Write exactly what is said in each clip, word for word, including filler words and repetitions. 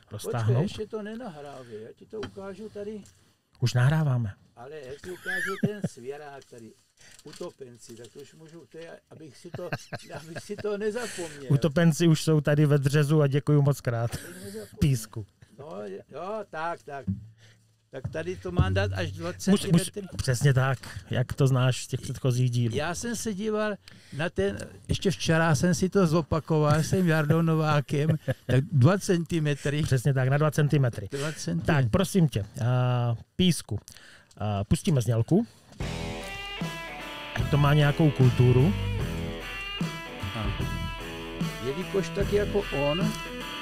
roztáhnout. Počkej, ještě to nenahrávě, já ti to ukážu tady. Už nahráváme. Ale já ti ukážu ten svěrák tady, utopenci, tak to už můžu, to je, abych, si to, abych si to nezapomněl. Utopenci už jsou tady ve dřezu a děkuji moc krát. Písku. No jo, tak, tak. Tak tady to mám dát až dva centimetry. Přesně tak, jak to znáš z těch předchozích dílů. Já jsem se díval na ten, ještě včera jsem si to zopakoval, jsem Jardou Novákem, tak dva centimetry. Přesně tak, na dva centimetry. Dva centimetry. Tak, prosím tě, a, Písku, a, pustíme znělku. Ať to má nějakou kulturu. A jelikož tak jako on.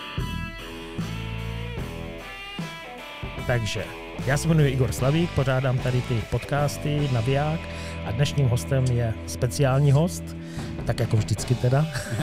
Takže, já se jmenuji Igor Slavík, pořádám tady ty podcasty Naviják a dnešním hostem je speciální host, tak jako vždycky teda,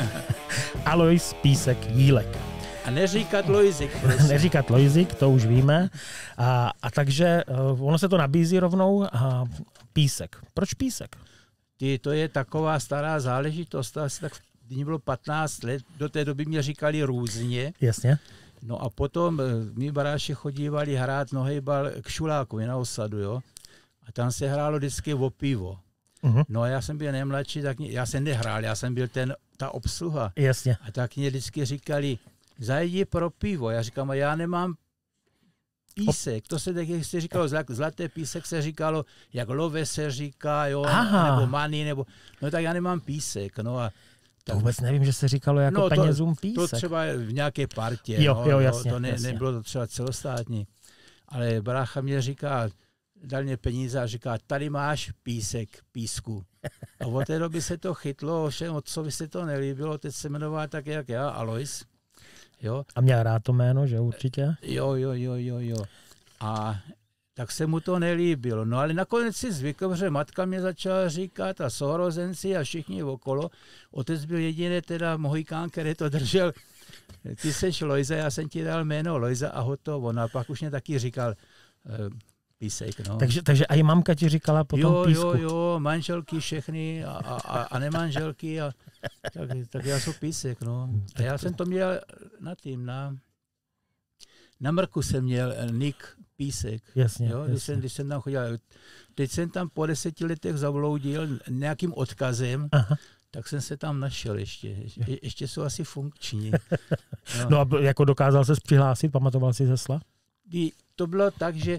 Alois Písek Jílek. A neříkat Lojzik. Neříkat Lojzik, to už víme. A, a takže ono se to nabízí rovnou. A Písek. Proč Písek? Ty, to je taková stará záležitost, asi tak když bylo patnáct let, do té doby mě říkali různě. Jasně. No a potom my baráši chodívali hrát nohejbal k Šulákovi na osadu, jo. A tam se hrálo vždycky o pivo. Uh-huh. No a já jsem byl nejmladší, tak mě, já jsem nehrál, já jsem byl ten, ta obsluha. Jasně. A tak mě vždycky říkali, zajdi pro pivo. Já říkám, a já nemám písek. To se tak, jak se říkalo, zlaté písek se říkalo, jak love se říká, jo, Aha. nebo money, nebo, no tak já nemám písek, no a to vůbec nevím, že se říkalo jako no, penězům písek. To třeba v nějaké partě, jo, no, jo, jasně, to ne, jasně. nebylo to třeba celostátní. Ale brácha mě říká, dal mě peníze a říká, tady máš písek, písku. A od té doby se to chytlo, ovšem otcovi se to nelíbilo, teď se jmenoval tak jak já, Alois. Jo. A měl rád to jméno, že určitě? Jo, jo, jo, jo, jo. A tak se mu to nelíbilo. No ale nakonec si zvykl, protože matka mě začala říkat a sourozenci a všichni okolo. Otec byl jediný teda Mohikán, který to držel. Ty seš Lojza, já jsem ti dal jméno Lojza a hotovo. No a pak už mě taky říkal uh, Písek. No. Takže, takže i mamka ti říkala potom jo, Písku. Jo, jo, manželky všechny a, a, a nemanželky. A, tak, tak já jsem Písek. No. A já jsem to měl na tým, na... Na Mrku jsem měl Nick Písek. Jasně, jo, když, jsem, když jsem tam chodil. Teď jsem tam po deseti letech zavloudil nějakým odkazem, aha. Tak jsem se tam našel ještě. Je, ještě jsou asi funkční. No, no a jako dokázal ses přihlásit, pamatoval si hesla? To bylo tak, že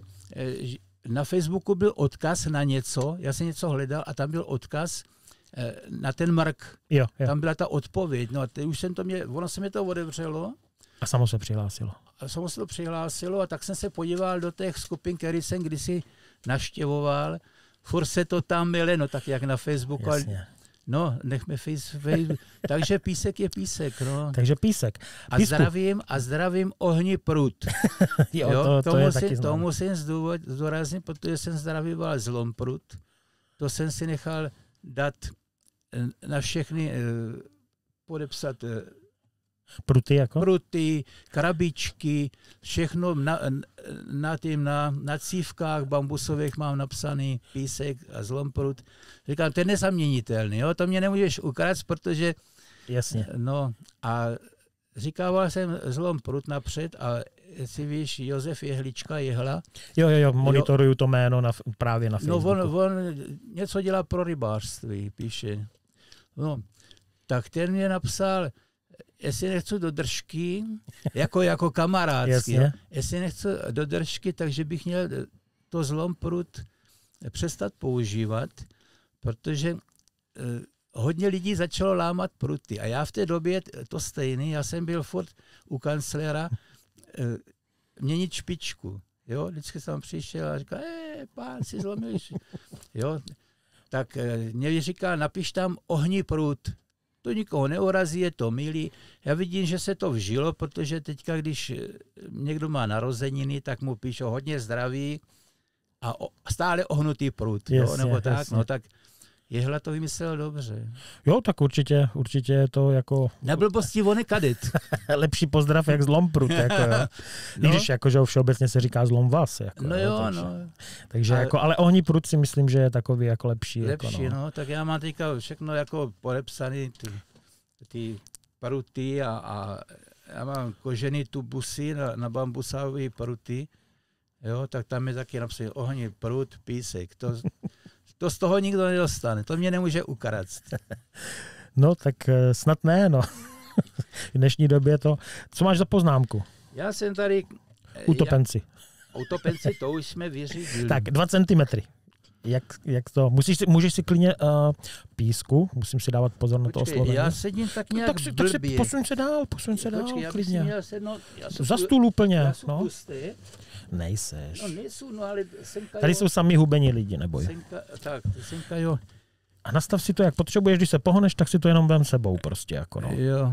na Facebooku byl odkaz na něco, já jsem něco hledal a tam byl odkaz na ten Mrk. Jo, jo. Tam byla ta odpověď. No a teď už jsem to mě, ono se mi to otevřelo. A samo se přihlásilo. A samo se to přihlásilo a tak jsem se podíval do těch skupin, který jsem kdysi navštěvoval. Furt se to tam mele, no tak jak na Facebooku. Jasně. No, nechme Facebook. Takže Písek je Písek, no. Takže Písek. A zdravím, a zdravím Ohni Prut. jo, jo, to, to, to, je musím, taky to musím zdůraznit, protože jsem zdravíval Zlom Prut. To jsem si nechal dát na všechny podepsat Pruty jako? Pruty, krabičky, všechno na, na, tým, na, na cívkách bambusových mám napsaný Písek a Zlomprut. Říkám, to je nezaměnitelný, jo? To mě nemůžeš ukrást, protože... Jasně. No a říkával jsem Zlomprut napřed a si víš, Josef Jehlička, Jehla. Jo, jo, jo, monitoruju jo. to jméno na, právě na Facebooku. No on, on něco dělá pro rybářství, píše. No, tak ten mě napsal, jestli nechci do držky, jako, jako kamarádský, jestli nechci do držky, takže bych měl to Zlomprut přestat používat, protože eh, hodně lidí začalo lámat pruty. A já v té době to stejný, já jsem byl furt u kancléra eh, měnit špičku. Jo? Vždycky jsem přišel a říkal, eh, pán, si zlomil. Jo? Tak eh, mě říkal, napiš tam Ohni Prut. To nikoho neurazí, je to milý. Já vidím, že se to vžilo, protože teďka, když někdo má narozeniny, tak mu píšou hodně zdraví a stále ohnutý prut. Jasně, jo? Nebo tak, jasně. no tak Jehla to vymyslel dobře. Jo, tak určitě, určitě je to jako... Na blbosti on je kadet. Lepší pozdrav jak Zlomprut, jako jo. No. Když jako, že všeobecně se říká Zlom Vas. Jako, no jo, takže, no. Takže ale, jako, ale Ohni Prut si myslím, že je takový jako lepší. Lepší, jako, no. no. Tak já mám teďka všechno jako podepsaný, ty, ty pruty a, a já mám kožený tubusy na, na bambusové pruty, jo, tak tam je taky napsané ohni, prut, písek. To, to z toho nikdo nedostane, to mě nemůže ukrást. No tak snad ne, no. V dnešní době to... Co máš za poznámku? Já jsem tady... Utopenci. Já, utopenci, to už jsme vyřídili. Tak, dva centimetry. Jak, jak to? Musíš si, můžeš si klidně uh, písku, musím si dávat pozor na to oslovení. Já sedím tak nějak tak si, tak si posuň se dál, posuň se dál, Počkej, já klidně. Měl sednout, já Za stůl úplně, já jsem no. Pustý. Nejseš. No nejsou, no ale senka, Tady jo. jsou sami hubení lidi, neboj. Senka, tak, senka, jo. A nastav si to, jak potřebuješ, když se pohneš, tak si to jenom vem sebou prostě, jako no. Jo.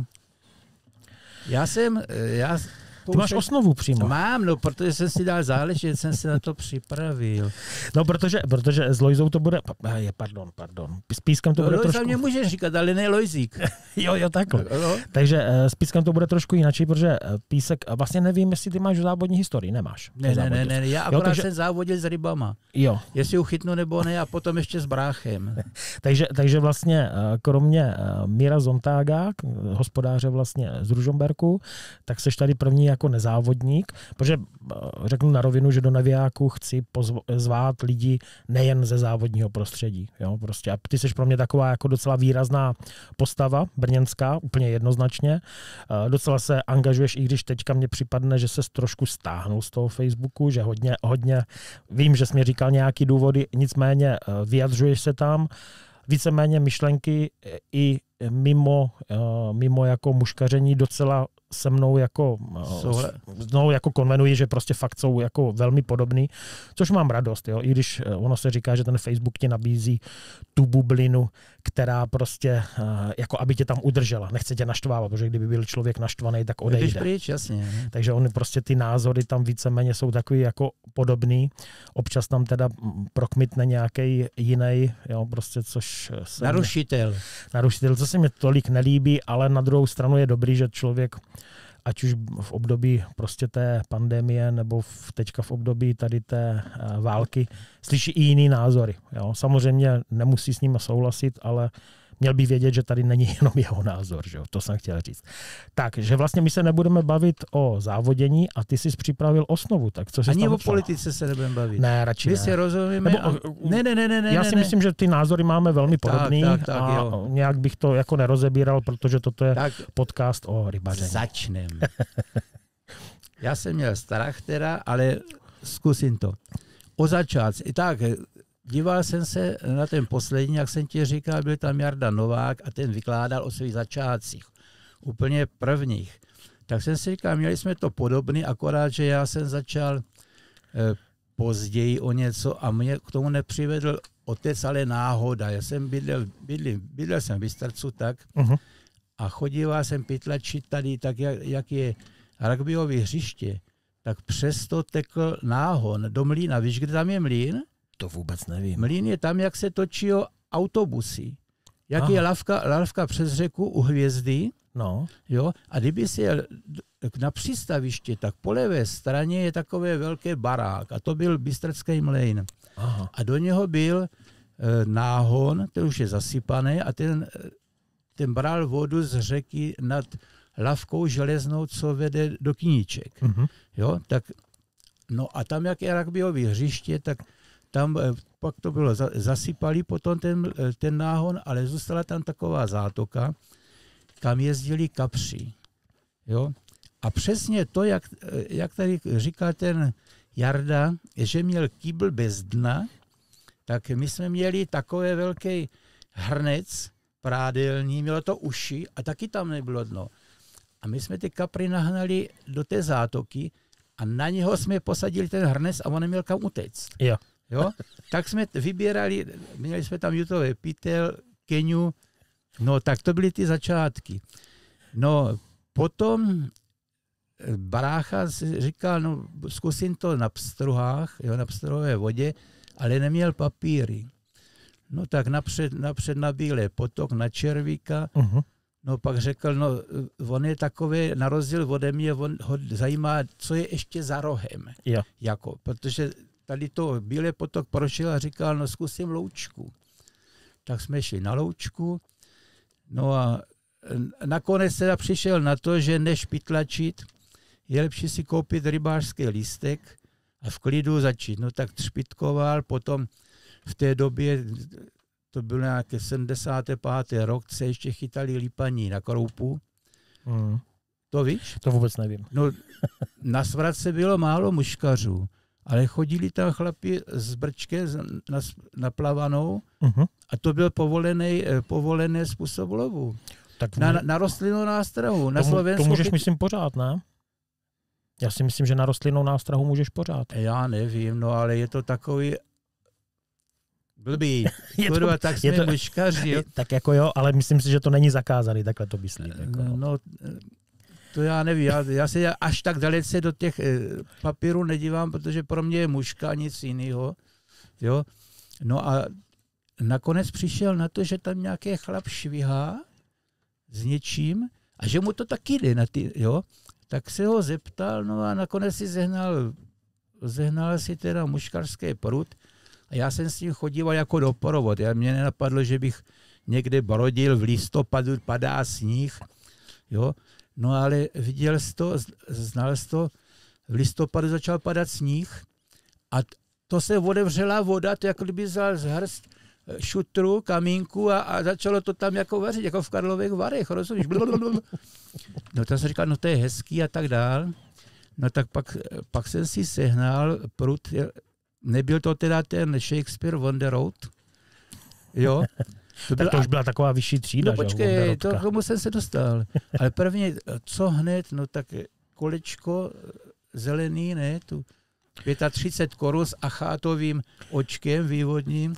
Já jsem, já... Ty máš osnovu přímo. Mám, no, protože jsem si dal záležet, jsem se na to připravil. No, protože, protože s Lojzou to bude, je, pardon, pardon, s Pískem to no, bude Lojza trošku... mě můžeš říkat, ale ne Lojzík. jo, jo, takhle. No. Takže s Pískem to bude trošku jináčí, protože Písek, vlastně nevím, jestli ty máš závodní historii, nemáš. Ne, ne, ne, ne, já akorát jo, takže... jsem závodil s rybama. Jo. Jestli ho chytnu nebo ne, a potom ještě s bráchem. takže, takže vlastně kromě Míra Zontága, hospodáře vlastně z Ružomberku, tak seš tady první jako nezávodní. Protože řeknu na rovinu, že do navijáku chci zvát lidi nejen ze závodního prostředí. Jo, prostě. A ty jsi pro mě taková jako docela výrazná postava, brněnská, úplně jednoznačně. Docela se angažuješ, i když teďka mně připadne, že ses trošku stáhnul z toho Facebooku, že hodně, hodně, vím, že jsi mi říkal nějaký důvody, nicméně vyjadřuješ se tam, víceméně myšlenky i mimo, mimo jako muškaření docela se mnou jako, no, jako konvenuji, že prostě fakt jsou jako velmi podobný, což mám radost, jo? I když ono se říká, že ten Facebook ti nabízí tu bublinu, která prostě, jako aby tě tam udržela, nechce tě naštvávat, protože kdyby byl člověk naštvaný, tak odejde. Pryč, jasně. Takže oni prostě ty názory tam víceméně jsou takový jako podobný, občas tam teda prokmitne nějaký jiný, jo, prostě což... Narušitel. Mě, narušitel, co se mi tolik nelíbí, ale na druhou stranu je dobrý, že člověk ať už v období prostě té pandemie nebo v, teďka v období tady té uh, války, slyší i jiný názory. Jo? Samozřejmě nemusí s nimi souhlasit, ale měl by vědět, že tady není jenom jeho názor. Že jo? To jsem chtěl říct. Takže vlastně my se nebudeme bavit o závodění a ty jsi připravil osnovu. Tak co jsi Ani tam o napsal? Politice se nebudeme bavit. Ne, radši my ne. My si rozumíme. Nebo, a... Ne, ne, ne, ne, ne. Já si ne. myslím, že ty názory máme velmi podobný tak, tak, tak, a jo. nějak bych to jako nerozebíral, protože toto je tak podcast o rybaření. Začnem. Já jsem měl strach teda, ale zkusím to. O začátku. Tak, díval jsem se na ten poslední, jak jsem ti říkal, byl tam Jarda Novák a ten vykládal o svých začátcích. Úplně prvních. Tak jsem si říkal, měli jsme to podobný, akorát, že já jsem začal eh, později o něco a mě k tomu nepřivedl otec, ale náhoda. Já jsem bydlel, bydlel, bydlel jsem v Bystrcu tak uh-huh. a chodíval jsem pytlačit tady, tak jak, jak je rugbyové hřiště, tak přesto tekl náhon do mlýna. Víš, kde tam je mlýn? To vůbec nevím. Mlýn je tam, jak se točí autobusy. Jak Aha. je lavka, lavka přes řeku u Hvězdy. No. Jo? A kdyby si jel na přístaviště, tak po levé straně je takové velké barák. A to byl Bystrcký mlýn. Aha. A do něho byl e, náhon, ten už je zasypaný, a ten, ten bral vodu z řeky nad lavkou železnou, co vede do Kyníček. Uh-huh. Jo, tak, no a tam, jak je rugbyové hřiště, tak tam pak to bylo, zasypali potom ten, ten náhon, ale zůstala tam taková zátoka, kam jezdili kapři. Jo? A přesně to, jak, jak tady říkal ten Jarda, že měl kýbl bez dna, tak my jsme měli takový velký hrnec prádelní, mělo to uši a taky tam nebylo dno. A my jsme ty kapry nahnali do té zátoky a na něho jsme posadili ten hrnec a on neměl kam utéct. Jo. Jo? Tak jsme vybírali, měli jsme tam jutové pytel, keňu, no tak to byly ty začátky. No potom brácha říkal, no zkusím to na pstruhách, jo, na pstruhové vodě, ale neměl papíry. No tak napřed, napřed na bílé potok, na červíka, uh-huh. No pak řekl, no on je takový, na rozdíl ode mě, on ho zajímá, co je ještě za rohem. Jo. Jako, protože tady to bílé potok prošel a říkal, no zkusím loučku. Tak jsme šli na loučku, no a nakonec teda přišel na to, že než pytlačit, je lepší si koupit rybářský lístek a v klidu začít. No tak třpitkoval, potom v té době, to byl nějaké sedmdesátý pátý rok, se ještě chytali lípaní na kroupu. Mm. To víš? To vůbec nevím. No, na svratce bylo málo muškařů, ale chodili tam chlapi s brčkem naplavanou uh-huh. a to byl povolený, povolený způsob lovu. Tak na, na rostlinnou nástrahu. Na tomu, Slovensku to můžeš, myslím, pořád, ne? Já si myslím, že na rostlinnou nástrahu můžeš pořád. Já nevím, no ale je to takový blbý. je to, Kurva, tak jsme je to, muškaři. Jo. Tak jako jo, ale myslím si, že to není zakázaný, takhle to myslím. Jako. No, no, to já nevím, já, já se až tak dalece do těch eh, papírů nedívám, protože pro mě je muška a nic jiného. Jo? No a nakonec přišel na to, že tam nějaký chlap švihá s něčím a že mu to taky jde na ty, jo? Tak se ho zeptal, no a nakonec si zehnal, zehnal si teda muškarský prut a já jsem s tím chodíval jako doporovod. Já, mě nenapadlo, že bych někde brodil, v listopadu padá sníh, jo? No ale viděl jsi to, znal jsi to, v listopadu začal padat sníh a to se otevřela voda, to jako kdyby vzal z hrst šutru, kamínku a, a začalo to tam jako vařit, jako v Karlových Varech, rozumíš? No to jsem říkal, no to je hezký a tak dál. No tak pak, pak jsem si sehnal prut, nebyl to teda ten Shakespeare on the road, jo? To, byl, tak to už byla taková vyšší třída. No počkej, to, tomu jsem se dostal. Ale prvně, co hned, no tak kolečko zelený, ne, tu třicet pět korun s achátovým očkem vývodním,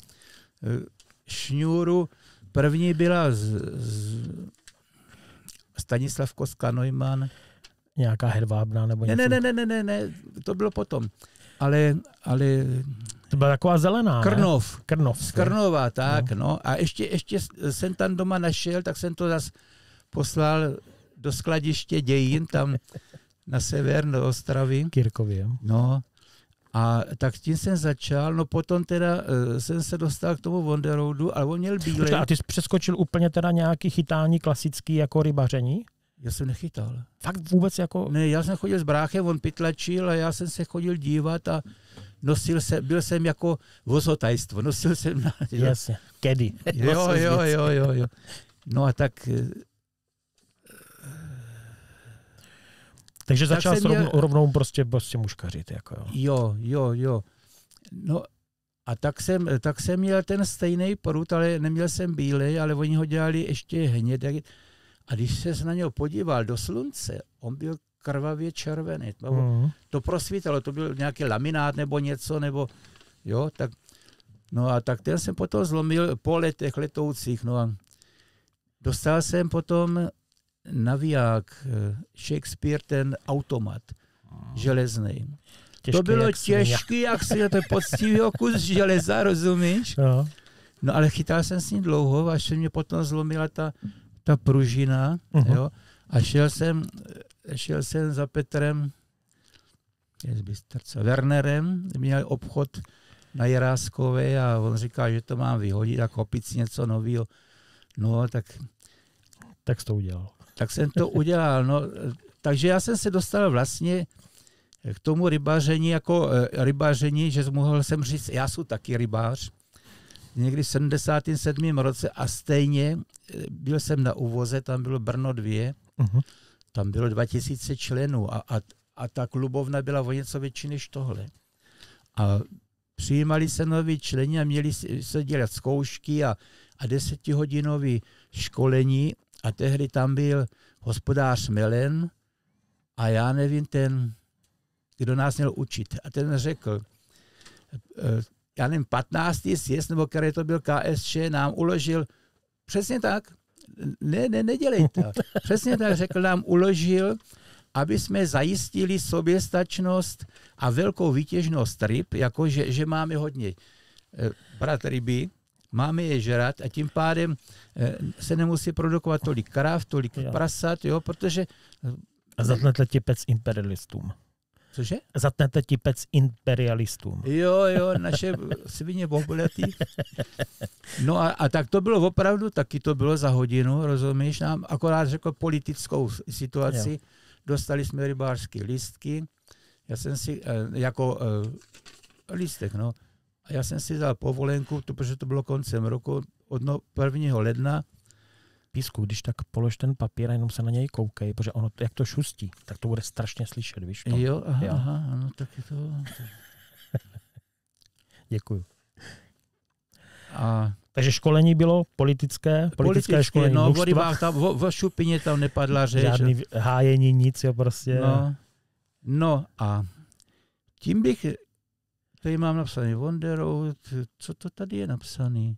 šňůru, první byla z, z Stanislav Koska-Neumann. Nějaká hedvábná nebo něco? Ne, ne, ne, ne, ne, ne, to bylo potom. Ale, ale to byla taková zelená, Krnov. Ne? Krnov. Z Krnova, tak, no. no. A ještě, ještě jsem tam doma našel, tak jsem to zase poslal do skladiště dějin, tam na sever, do Ostravy. Kirkově. No. A tak tím jsem začal, no potom teda uh, jsem se dostal k tomu Wonderoudu, ale on měl bílej. A ty jsi přeskočil úplně teda nějaký chytání klasický jako rybaření? Já jsem nechytal. Fakt vůbec jako? Ne, já jsem chodil s bráchem, on pytlačil a já jsem se chodil dívat a nosil jsem, byl jsem jako vozotajstvo, nosil jsem na... Jasně, kedy. Jo, jo, jo, jo, jo. No a tak... Takže začal tak s rovnou, měl... rovnou prostě, prostě muškařit. Jako jo. jo, jo, jo. No a tak jsem, tak jsem měl ten stejný prut, ale neměl jsem bílej, ale oni ho dělali ještě hnědý. A když se na něho podíval do slunce, on byl krvavě červený. To, mm. to prosvítalo, to byl nějaký laminát nebo něco, nebo jo, tak no a tak ten jsem potom zlomil po letech letoucích, no a dostal jsem potom naviják Shakespeare, ten automat mm. železný. Těžký, to bylo těžký, jak si to je poctivý kus železa, rozumíš? No. No ale chytal jsem s ním dlouho, až se mě potom zlomila ta ta pružina, uh-huh. jo, a šel jsem, šel jsem za Petrem Wernerem, měl obchod na Jiráskové a on říkal, že to mám vyhodit a koupit si něco nového. No, tak... Tak jsi to udělal. Tak jsem to udělal, no. Takže já jsem se dostal vlastně k tomu rybaření, jako rybaření, že mohl jsem říct, já jsem taky rybář, někdy v sedmdesátém sedmém roce a stejně byl jsem na úvoze, tam bylo Brno dva, uh-huh. tam bylo dva tisíce členů a, a, a ta klubovna byla o něco větší než tohle. A přijímali se noví členi a měli se dělat zkoušky a, a desetihodinové školení a tehdy tam byl hospodář Melen a já nevím ten, kdo nás měl učit. A ten řekl, já nevím, patnáctý sjezd, nebo který to byl K S Č, nám uložil, přesně tak, ne, ne, nedělej to. Přesně tak řekl, nám uložil, aby jsme zajistili soběstačnost a velkou výtěžnost ryb, jako že, že máme hodně brát ryby, máme je žrat a tím pádem se nemusí produkovat tolik krav, tolik jo. prasat, jo, protože... A zatnete ti pec imperialistům. Cože? Zatnete ti pec imperialistům. Jo, jo, naše svině bohbuletý. No a, a tak to bylo opravdu, taky to bylo za hodinu, rozumíš, nám akorát řekl politickou situaci, jo. Dostali jsme rybářské lístky, já jsem si, jako lístek, no, a já jsem si dal povolenku, to, protože to bylo koncem roku, od no, prvního ledna. Písku, když tak polož ten papír a jenom se na něj koukej, protože ono, jak to šustí, tak to bude strašně slyšet, víš to? Jo, aha, jo. aha no tak je to... Děkuju. A... Takže školení bylo politické, politické, politické školení no, mužstva. Tam, o, o šupině tam nepadla řeč. Žádný hájení, nic, jo, prostě. No, no a tím bych, tady mám napsaný Wonderou, co to tady je napsaný?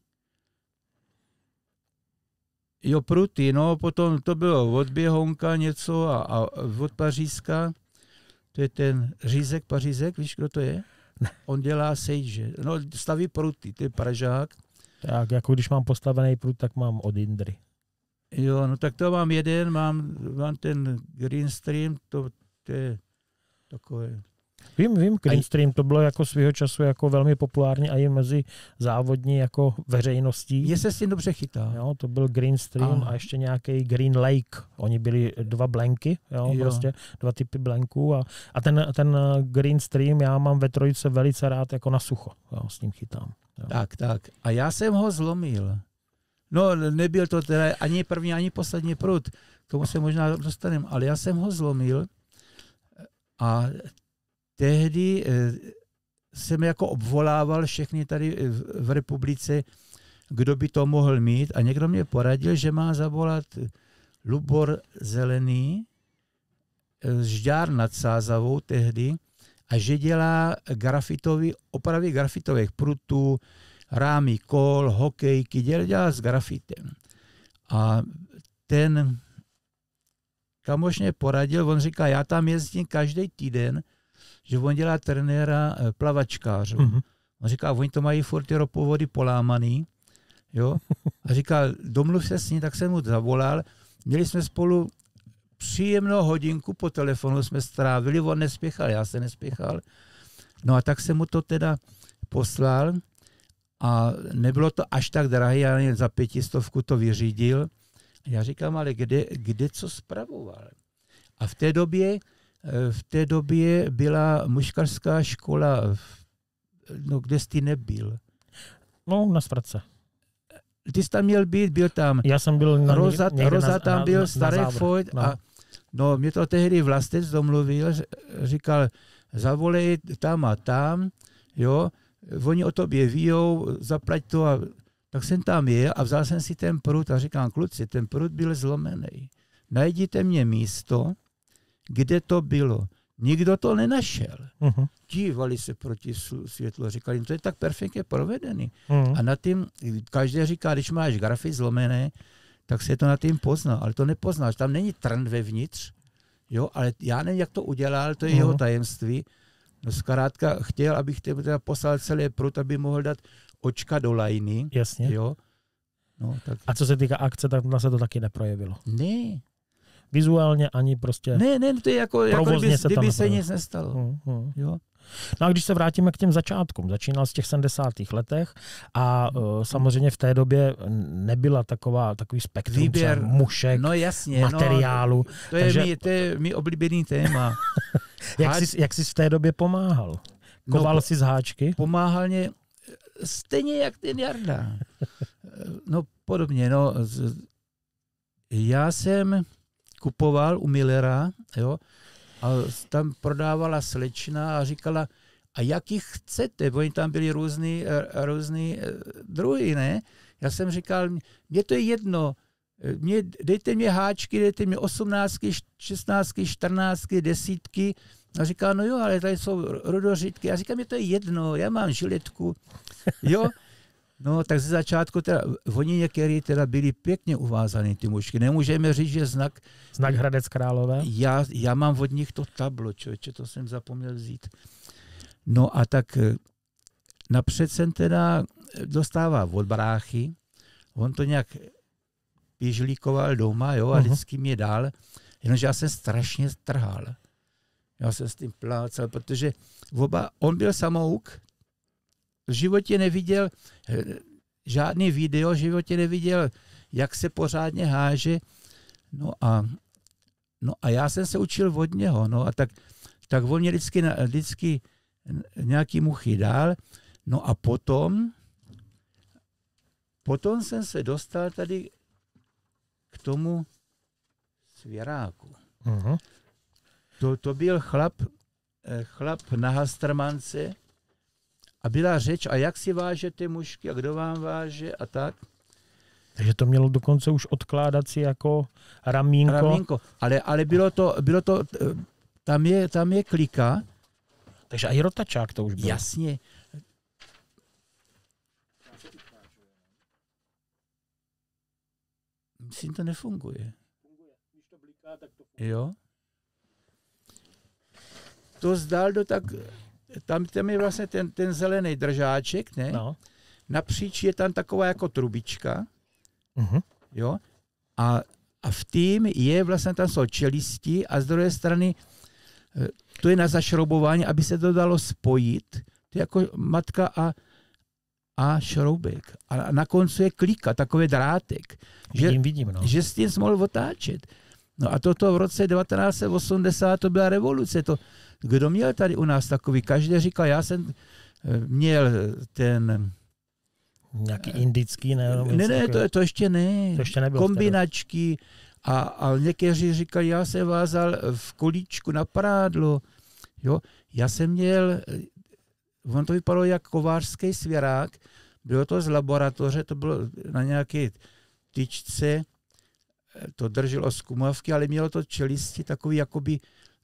Jo, Pruty, no, potom to bylo od Běhounka něco a, a od Pařízka, to je ten Řízek, Pařízek, víš, kdo to je? Ne. On dělá sejže, no, staví Pruty, to je Pražák. Tak, jako když mám postavený prut, tak mám od Indry. Jo, no tak to mám jeden, mám, mám ten Green Stream, to, to je takové... Vím, vím, Greenstream, to bylo jako svýho času jako velmi populární a i mezi závodní jako veřejností. Je se s tím dobře chytá. Jo, to byl Greenstream a, a ještě nějaký Green Lake. Oni byli dva blanky, jo, jo. prostě dva typy blanků a, a ten, ten Greenstream já mám ve trojice velice rád jako na sucho, jo, s ním chytám. Jo. Tak, tak. A já jsem ho zlomil. No, nebyl to teda ani první, ani poslední prut. K tomu se možná dostaneme, ale já jsem ho zlomil a tehdy jsem jako obvolával všechny tady v republice, kdo by to mohl mít a někdo mě poradil, že má zavolat Lubor Zelený z Žďár nad Sázavou tehdy a že dělá grafitový, opravy grafitových prutů, rámy kol, hokejky, dělá s grafitem. A ten kamoš mě poradil, on říká, já tam jezdím každý týden, že on dělá trenéra plavačkářů. Mm-hmm. On říká, oni to mají furt ty ropovody polámaný. Jo? A říká, domluv se s ním, tak jsem mu zavolal. Měli jsme spolu příjemnou hodinku po telefonu, jsme strávili, on nespěchal, já se nespěchal. No a tak jsem mu to teda poslal a nebylo to až tak drahé, já jen za pětistovku to vyřídil. Já říkám, ale kde, kde co spravoval? A v té době V té době byla muškařská škola, no kde jsi ty nebyl? No, na Svratce. Ty jsi tam měl být, byl tam. Já jsem byl na Roza, Roza na, tam byl, na, Starý Fojt no. a no, mě to tehdy Vlastec domluvil, říkal, zavolej tam a tam, jo, oni o tobě víjou, zaplať to a tak jsem tam jel a vzal jsem si ten prut a říkám, kluci, ten prut byl zlomený. Najděte mě místo, kde to bylo. Nikdo to nenašel. Uh-huh. Dívali se proti světlu a říkali, to je tak perfektně provedený. Uh-huh. A na tím, každý říká, když máš grafy zlomené, tak se to na tím pozná, ale to nepoznáš. Tam není trn vevnitř, jo, ale já nevím, jak to udělal, to je uh-huh. jeho tajemství. No zkrátka chtěl, abych teda poslal celý prut, aby mohl dát očka do lajny. Jasně. Jo. No, tak... A co se týká akce, tak na se to taky neprojevilo. Ne. Vizuálně ani prostě... Ne, ne, to je jako, jako kdyby se, kdyby se nic nestalo. Hmm, hmm. Jo. No a když se vrátíme k těm začátkům, začínal z těch sedmdesátých letech a uh, samozřejmě v té době nebyla taková, takový spektrum výběr mušek, no jasně, materiálu. No, to, je takže... mi, to je mi oblíbený téma. jak, jsi, jak jsi v té době pomáhal? Koval no, jsi z háčky? Pomáhal mě stejně jak ten Jarda. No podobně, no. Já jsem kupoval u Millera, jo, a tam prodávala slečna a říkala, a jaký chcete? Oni tam byli různý, různý druhy, ne? Já jsem říkal, mně to je jedno, mě, dejte mě háčky, dejte mě osmnáctky, šestnáctky, čtrnáctky, desítky. A říká, no jo, ale tady jsou rudořitky. Já říkám, mě to je jedno, já mám žiletku. Jo, no tak ze začátku teda, oni některý teda byli pěkně uvázaný ty mušky. Nemůžeme říct, že znak... Znak Hradec Králové? Já, já mám od nich to tablo, člověče, to jsem zapomněl vzít. No a tak napřed jsem teda dostával od bráchy, on to nějak pížlíkoval doma, jo, a vždycky mě dal, jenomže já jsem strašně trhal. Já jsem s tím plácal, protože oba, on byl samouk, v životě neviděl žádný video, v životě neviděl, jak se pořádně háže. No a, no a já jsem se učil od něho. No a tak, tak on mě vždycky, vždycky nějaký muchy dal. No a potom, potom jsem se dostal tady k tomu svěráku. Uh-huh. To, to byl chlap, chlap na Hastrmance a byla řeč, a jak si vážete mužky a kdo vám váže a tak. Takže to mělo dokonce už odkládací jako ramínko. Ramínko, ale, ale bylo to, bylo to, tam je, tam je klika. Takže i rotačák to už byl. Jasně. Myslím, to nefunguje. Funguje. Když to bliká, tak to funguje. Jo. To zdál do tak, tam, tam je vlastně ten, ten zelený držáček, ne? No. Napříč je tam taková jako trubička, uh-huh. jo? A, a v tým je vlastně, tam jsou čelisti a z druhé strany to je na zašroubování, aby se to dalo spojit. To je jako matka a, a šroubek. A na konci je klika, takový drátek. Vidím, že, vidím, no. Že s tím jsi mohl otáčet. No a toto v roce devatenáct set osmdesát to byla revoluce. To, kdo měl tady u nás takový? Každý říkal, já jsem měl ten... Nějaký indický, ne? Ne, ne, to, to ještě ne. To ještě nebylo. Kombinačky. A, a někteří říkali, já jsem vázal v kolíčku na prádlo. Jo? Já jsem měl, on to vypadalo jak kovářský svěrák, bylo to z laboratoře, to bylo na nějaké tyčce, to drželo z kumavky, ale mělo to čelisti takový jakoby,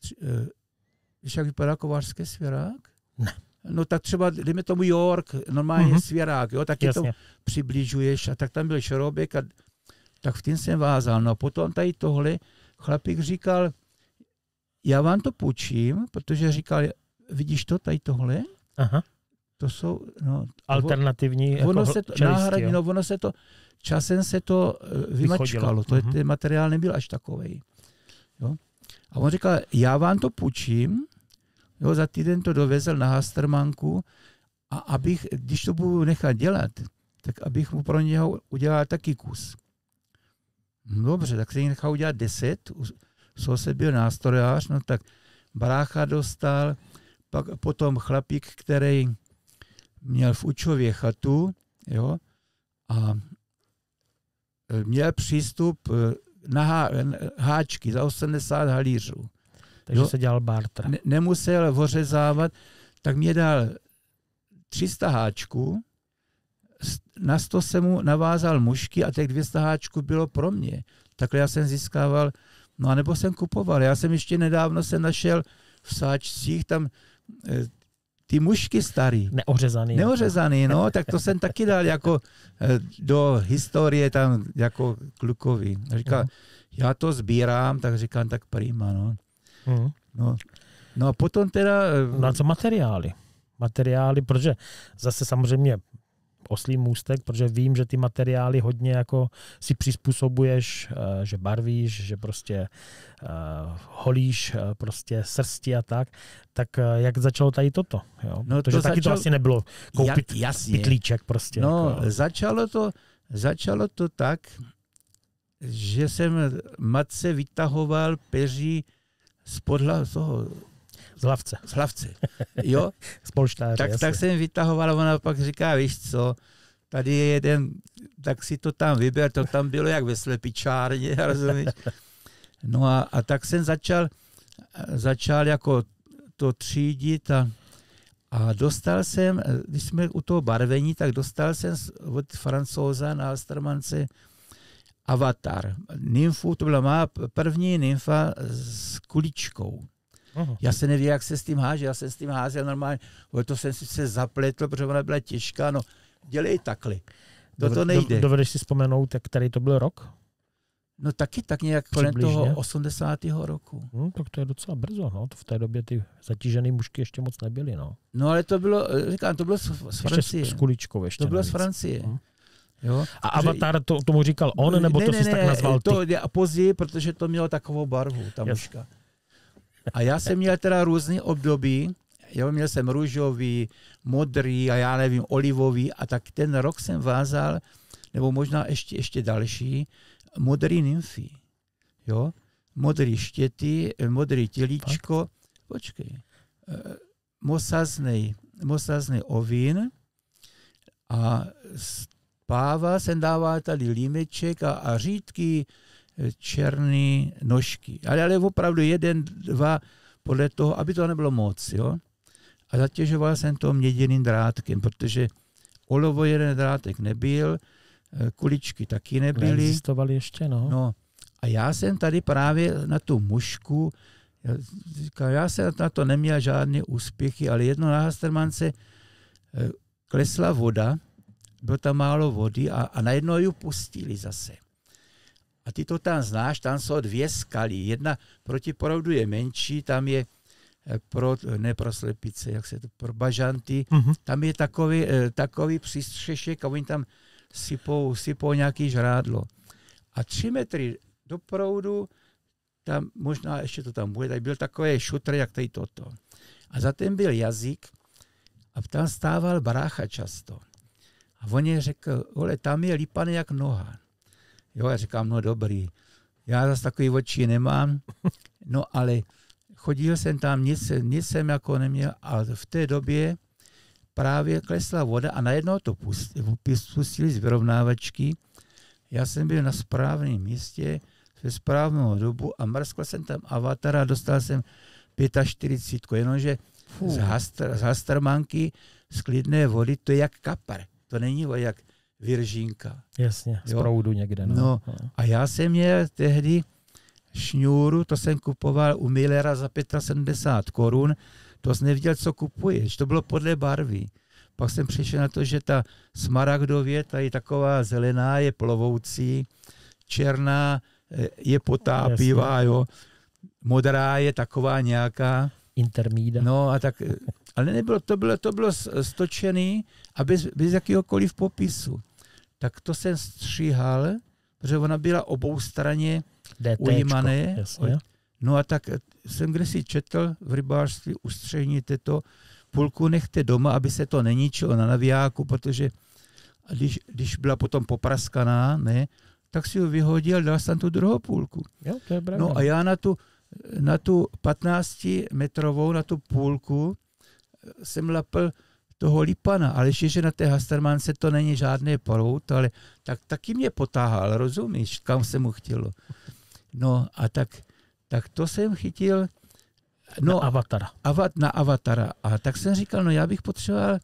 víš, jak vypadá kovářský svěrák? Ne. No tak třeba, dejme tomu York, normálně uh-huh. svěrák, jo, tak je to přibližuješ a tak tam byl šroubek a tak v tím jsem vázal. No a potom tady tohle chlapík říkal, já vám to půjčím, protože říkal, vidíš to, tady tohle? Aha. To jsou, no... Alternativní ono jako se to, čelisti, náhradní, no ono se to, časem se to vymačkalo. To, uh-huh. Ten materiál nebyl až takovej. Jo? A on říkal, já vám to půjčím, jo, za týden to dovezl na Hastrmanku a abych, když to budu nechat dělat, tak abych mu pro něho udělal taky kus. Dobře, tak se jich nechal udělat deset, soused byl nástrojář, no tak brácha dostal, pak potom chlapík, který měl v Učově chatu, jo, a měl přístup na há, háčky za osmdesát halířů. Takže jo? Se dělal barter. Ne, nemusel ořezávat, tak mě dal tři sta háčků, na sto jsem mu navázal mušky a těch dvě stě háčků bylo pro mě. Takhle já jsem získával, no a nebo jsem kupoval. Já jsem ještě nedávno se našel v sáčcích tam e, ty mušky starý. Neořezaný. Neořezaný, no, tak to jsem taky dal jako e, do historie tam jako klukový. Říkal, uh-huh. já to sbírám, tak říkám, tak prima, no. Uh-huh. No. No a potom teda... No a co materiály? Materiály, protože zase samozřejmě oslý můstek, protože vím, že ty materiály hodně jako si přizpůsobuješ, že barvíš, že prostě uh, holíš uh, prostě srsti a tak. Tak uh, jak začalo tady toto? Jo? No protože to taky začal... to asi nebylo koupit ja, pytlíček prostě. No jako. začalo to, začalo to tak, že jsem matce vytahoval peří z podla toho Z hlavce. Z hlavce, jo? Z polštáře, tak, tak jsem vytahoval a ona pak říká, víš co, tady je jeden, tak si to tam vyber, to tam bylo jak ve slepičárně, rozumíš? No a, a tak jsem začal, začal jako to třídit a, a dostal jsem, když jsme u toho barvení, tak dostal jsem od Francouza na Hastrmance Avatar. Nymfu, to byla má první nymfa s kuličkou. Uhum. Já se nevím, jak se s tím háže, já jsem s tím házel normálně, to jsem si se zapletl, protože ona byla těžká, no dělej takhle, to to nejde. Dovedeš si vzpomenout, který to byl rok? No taky tak nějak kolem toho osmdesátého roku. Hmm, tak to je docela brzo, no, to v té době ty zatížené mužky ještě moc nebyly, no. No ale to bylo, říkám, to bylo z, z Francie. Ještě s kuličkou ještě. To bylo navíc. z Francie. Hmm. Jo? A Avatar to, tomu říkal on, nebo ne, to ne, jsi ne, tak nazval ty? To je později, protože to mělo takovou barvu, ta mužka. A já jsem měl teda různý období, jo, měl jsem růžový, modrý a já nevím, olivový a tak ten rok jsem vázal, nebo možná ještě, ještě další, modrý nymfy. Jo? Modrý štěty, modrý tělíčko, počkej, mosaznej, mosaznej ovín a páva jsem dával tady límeček a, a řídký černý nožky. Ale, ale opravdu jeden, dva, podle toho, aby to nebylo moc. Jo? A zatěžoval jsem to měděným drátkem, protože olovo jeden drátek nebyl, kuličky taky nebyly. Neexistovaly ještě, no. no. A já jsem tady právě na tu mušku, já, já jsem na to neměl žádné úspěchy, ale jedno na Hastermance klesla voda, bylo tam málo vody a, a najednou ji pustili zase. A ty to tam znáš, tam jsou dvě skaly. Jedna proti proudu je menší, tam je pro, ne pro slepice, jak se to, pro bažanty, uh-huh. Tam je takový, takový přístřešek a oni tam sypou, sypou nějaký žrádlo. A tři metry do proudu, tam možná ještě to tam bude, tak byl takový šutr, jak tady toto. A za ten byl jazyk a tam stával brácha často. A on je řekl, ole, tam je lípaný jak noha. Jo, já říkám, no dobrý, já zase takový oči nemám, no ale chodil jsem tam, nic, nic jsem jako neměl a v té době právě klesla voda a najednou to pustili, pustili z vyrovnávačky. Já jsem byl na správném místě ve správnou dobu a mrskl jsem tam avatara a dostal jsem čtyřicet pět, jenomže z, Hastr, z Hastermanky z klidné vody to je jak kapar, to není jak Viržínka. Jasně, z proudu někde. No. No, a já jsem měl tehdy šňůru, to jsem kupoval u Millera za sedmdesát pět korun, to jsem neviděl, co kupuješ, to bylo podle barvy. Pak jsem přišel na to, že ta smaragdově, ta je taková zelená, je plovoucí, černá je potápivá, jo. Modrá je taková nějaká. Intermída. No a tak, ale nebylo, to bylo, to bylo stočený a bez, bez jakýhokoliv popisu. Tak to jsem stříhal, protože ona byla oboustraně ujímané. Jasně. No a tak jsem kdesi četl v rybářství, ustřihněte to, půlku nechte doma, aby se to neničilo na navijáku, protože když, když byla potom popraskaná, ne, tak si ho vyhodil, dal jsem tu druhou půlku. Jo, to je no a já na tu, na tu patnáctimetrovou, na tu půlku jsem lapl toho lipana, ale ještě, že na té Hastermance to není žádný proud, ale tak taky mě potáhal, rozumíš, kam se mu chtělo. No a tak, tak to jsem chytil no, na avatara. Avat, na avatara. A tak jsem říkal, no já bych potřeboval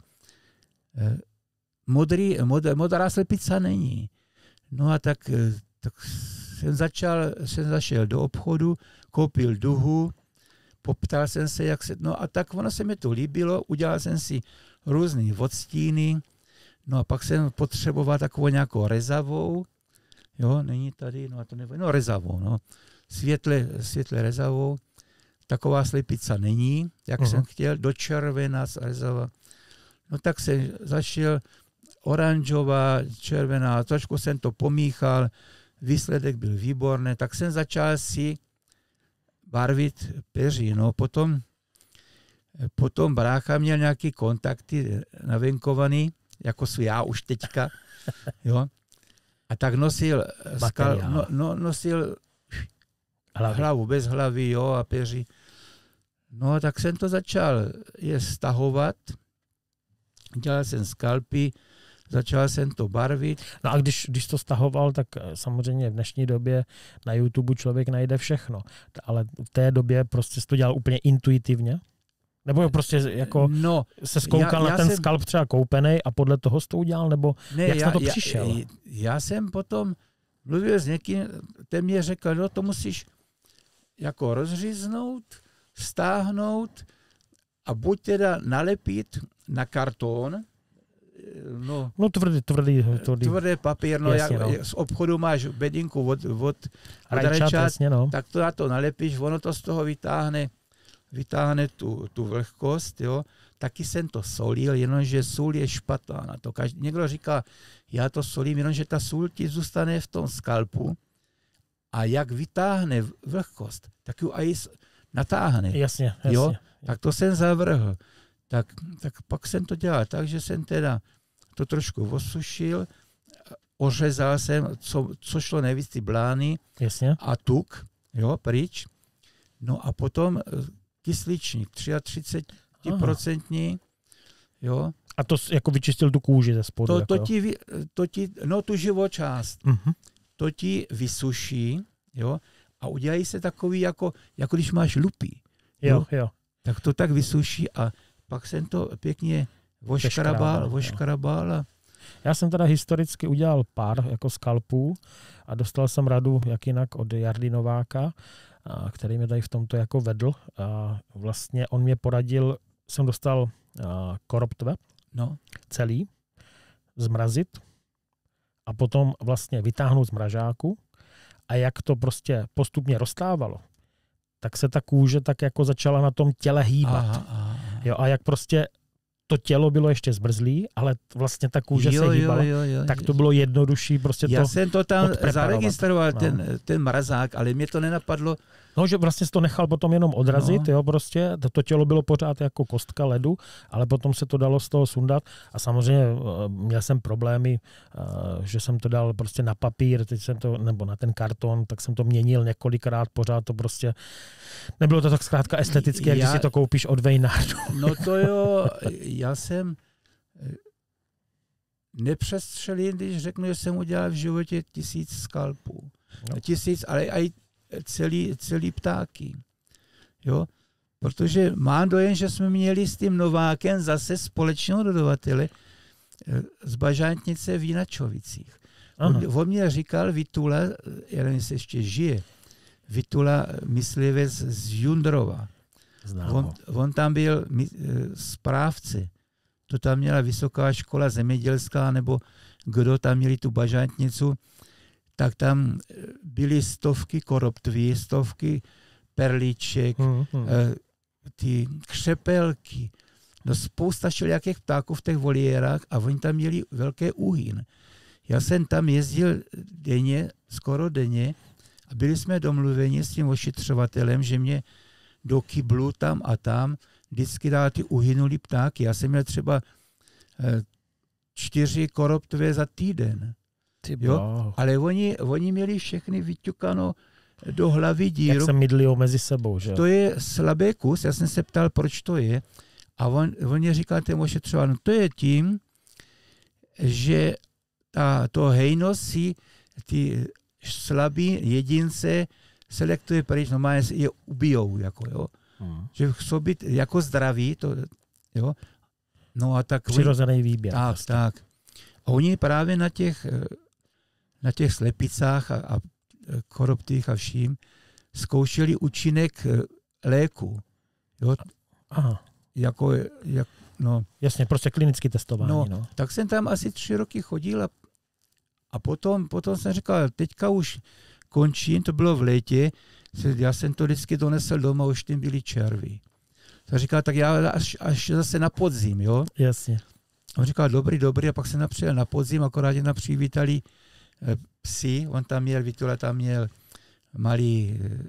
eh, modrý, mod, modrá slepica není. No a tak, eh, tak jsem začal, jsem zašel do obchodu, koupil duhu, poptal jsem se, jak se, no a tak ono se mi to líbilo, udělal jsem si různý odstíny, no a pak jsem potřeboval takovou nějakou rezavou, jo, není tady, no a to nebo, no rezavou, no, světle, světle rezavou, taková slepica není, jak uh-huh. jsem chtěl, do červená rezava, no tak jsem zašel oranžová, červená, trošku jsem to pomíchal, výsledek byl výborný, tak jsem začal si barvit peří, no potom Potom brácha měl nějaké kontakty navenkovaný, jako jsou já už teďka, jo. A tak nosil, skal, no, no, nosil hlavy. hlavu bez hlavy, jo, a peří. No a tak jsem to začal je stahovat, dělal jsem skalpy, začal jsem to barvit. No a když, když to stahoval, tak samozřejmě v dnešní době na YouTube člověk najde všechno, ale v té době prostě to dělal úplně intuitivně? Nebo prostě jako no, se zkoukal já, já na ten jsem, skalp třeba koupenej a podle toho jsi to udělal, nebo ne, jak jsi já, na to přišel? Já, já jsem potom mluvil s někým, ten mě řekl, no to musíš jako rozříznout, stáhnout a buď teda nalepit na karton, no, no tvrdý, tvrdý, tvrdý. tvrdý papír, no, jasně, jak, no. Z obchodu máš bedinku od, od, od rajčat, jasně, no. Tak to na to nalepíš, ono to z toho vytáhne vytáhne tu, tu vlhkost, jo. Taky jsem to solil, jenomže sůl je špatná na to. Každý, někdo říká, já to solím, jenomže ta sůl ti zůstane v tom skalpu a jak vytáhne vlhkost, tak ju aj natáhne. Jasně, jasně. Jo? Tak to jsem zavrhl. Tak, tak pak jsem to dělal tak, že jsem teda to trošku osušil, ořezal jsem, co, co šlo nejvíc, ty blány Jasně. a tuk, jo, pryč. No a potom kysličník, třicet tři procent, jo. A to jako vyčistil tu kůži ze spodu? To, jako, to, ti, to ti, no tu živočást, uh-huh. to ti vysuší, jo, a udělají se takový, jako, jako když máš lupy. Jo, jo. jo. Tak to tak vysuší a pak jsem to pěkně voškarabal, voškarabal a já jsem teda historicky udělal pár jako skalpů a dostal jsem radu, jak jinak, od Jardy Nováka, který mě tady v tomto jako vedl. A vlastně on mě poradil, jsem dostal koroptve no. celý, zmrazit a potom vlastně vytáhnout z mražáku a jak to prostě postupně roztávalo, tak se ta kůže tak jako začala na tom těle hýbat. Aha, aha. Jo, a jak prostě to tělo bylo ještě zmrzlý, ale vlastně ta kůže jo, se hýbala, jo, jo, jo, tak to bylo jednodušší prostě já to jsem to tam zaregistroval, no. ten, ten mrazák, ale mě to nenapadlo. No, že vlastně si to nechal potom jenom odrazit, no. jo, prostě, to, to tělo bylo pořád jako kostka ledu, ale potom se to dalo z toho sundat a samozřejmě měl jsem problémy, že jsem to dal prostě na papír, teď jsem to, nebo na ten karton, tak jsem to měnil několikrát, pořád to prostě, nebylo to tak zkrátka estetické, jak já, když si to koupíš od Vejnardu. No to jo, já jsem nepřestřelil, když řeknu, že jsem udělal v životě tisíc skalpů. No. Tisíc, ale i celý, celý ptáky. Jo? Protože mám dojem, že jsme měli s tím Novákem zase společného dodavatele z Bažantnice v Jinačovicích. On, on mě říkal, Vitula, já nevím, jestli ještě žije, Vitula myslivec z Jundrova. On, on tam byl správce. To tam měla vysoká škola zemědělská, nebo kdo tam měli tu Bažantnicu, tak tam byly stovky koroptví, stovky perliček, hmm, hmm. ty křepelky, no spousta všelijakých ptáků v těch voliérách a oni tam měli velké úhyn. Já jsem tam jezdil denně, skoro denně a byli jsme domluveni s tím ošetřovatelem, že mě do kyblu tam a tam vždycky dá ty uhynulý ptáky. Já jsem měl třeba čtyři koroptvé za týden. Jo? Ale oni, oni měli všechny vyťukano do hlavy díru. Jak se mydlí mezi sebou, že? To je slabý kus, já jsem se ptal, proč to je. A on, on mě říkal tému ošetřování, to je tím, že ta, to hejnost si ty slabý jedince selektuje pryč, no má je ubijou, jako, jo. Hmm. Že chcou být jako zdraví, to, jo. No a tak... Přirozený výběr. Tak, vlastně. tak. A oni právě na těch, na těch slepicách a, a koroptých a vším zkoušeli účinek léku. Jo. Aha. Jako, jak, no. Jasně, prostě klinické testování. No, no. Tak jsem tam asi tři roky chodil a, a potom, potom jsem říkal, teďka už končím, to bylo v létě, já jsem to vždycky donesl doma, už tím byly červy. Tak říkal, tak já až, až zase na podzim, jo? Jasně. On říkal, dobrý, dobrý, a pak jsem přijel na podzim, akorát jen přivítali e, psi, on tam měl, Vitula tam měl malý e,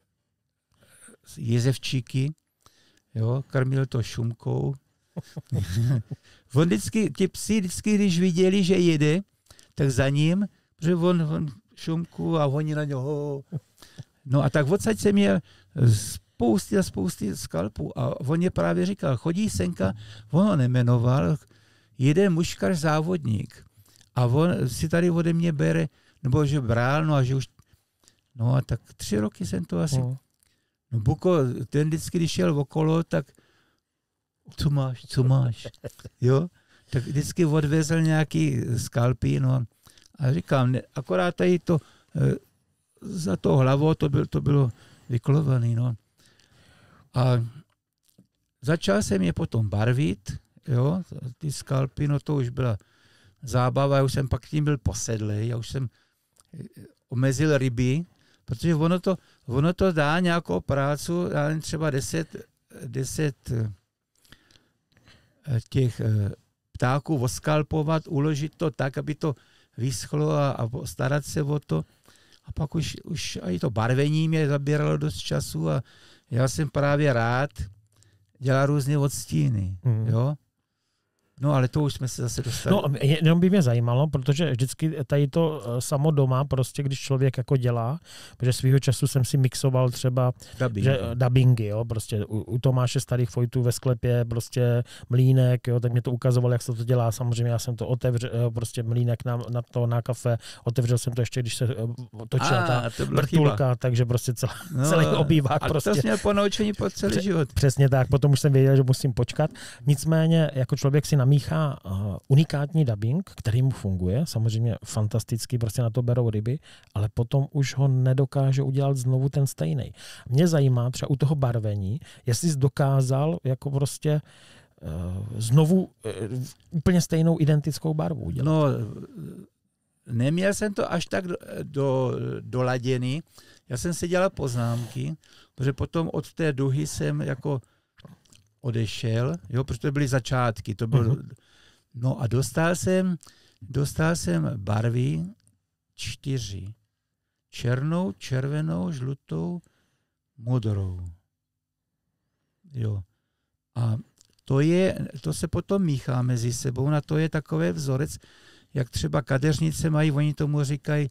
jezevčíky, jo, krmil to šumkou. On vždycky, ti psi vždycky, když viděli, že jede, tak za ním, protože on, on šumku a oni na něho. No a tak odsaď jsem měl spousty a spousty skalpů a on je právě říkal, chodí senka, on ho nemenoval, jeden muškař závodník a on si tady ode mě bere, nebo že bral, no a že už, no a tak tři roky jsem to asi, no, no Buko, ten vždycky, když šel okolo, tak co máš, co máš, jo, tak vždycky odvezl nějaký skalpy, no a říkám, ne, akorát tady to e, za to hlavou to, byl, to bylo vyklovaný, no. A začal jsem je potom barvit, jo, ty skalpy, no to už byla zábava, já už jsem pak tím byl posedlej, já už jsem omezil ryby, protože ono to, ono to dá nějakou prácu, já jen třeba deset, deset těch ptáků oskalpovat, uložit to tak, aby to vyschlo a, a starat se o to. A pak už, už i to barvení mě zabíralo dost času a já jsem právě rád dělal různé odstíny, mm. jo. No, ale to už jsme se zase dostali. No, jenom by mě zajímalo, protože vždycky tady to samo doma, prostě když člověk jako dělá, protože svýho času jsem si mixoval třeba Dubbing. že, dubbingy, jo, prostě u, u Tomáše Starých Fojtů ve sklepě, prostě mlýnek, jo, tak mě to ukazoval, jak se to dělá, samozřejmě já jsem to otevřel, prostě mlýnek na, na to, na kafe, otevřel jsem to ještě, když se točila ta vrtulka, takže prostě celá, no, celý obývák. A prostě. to jsi měl po naučení po celý Pře- život. Přesně tak, potom už jsem věděl, že musím počkat. Nicméně, jako člověk si namíchá uh, unikátní dubbing, který mu funguje, samozřejmě fantasticky, prostě na to berou ryby, ale potom už ho nedokáže udělat znovu ten stejný. Mě zajímá třeba u toho barvení, jestli jsi dokázal jako prostě uh, znovu uh, úplně stejnou identickou barvu udělat. No, neměl jsem to až tak do, do, doladěný. Já jsem si dělal poznámky, protože potom od té duhy jsem jako odešel, jo, protože to byly začátky. To bylo, uh-huh. No a dostal jsem, dostal jsem barvy čtyři. Černou, červenou, žlutou, modrou. Jo. A to je, to se potom míchá mezi sebou, na to je takový vzorec, jak třeba kadeřnice mají, oni tomu říkají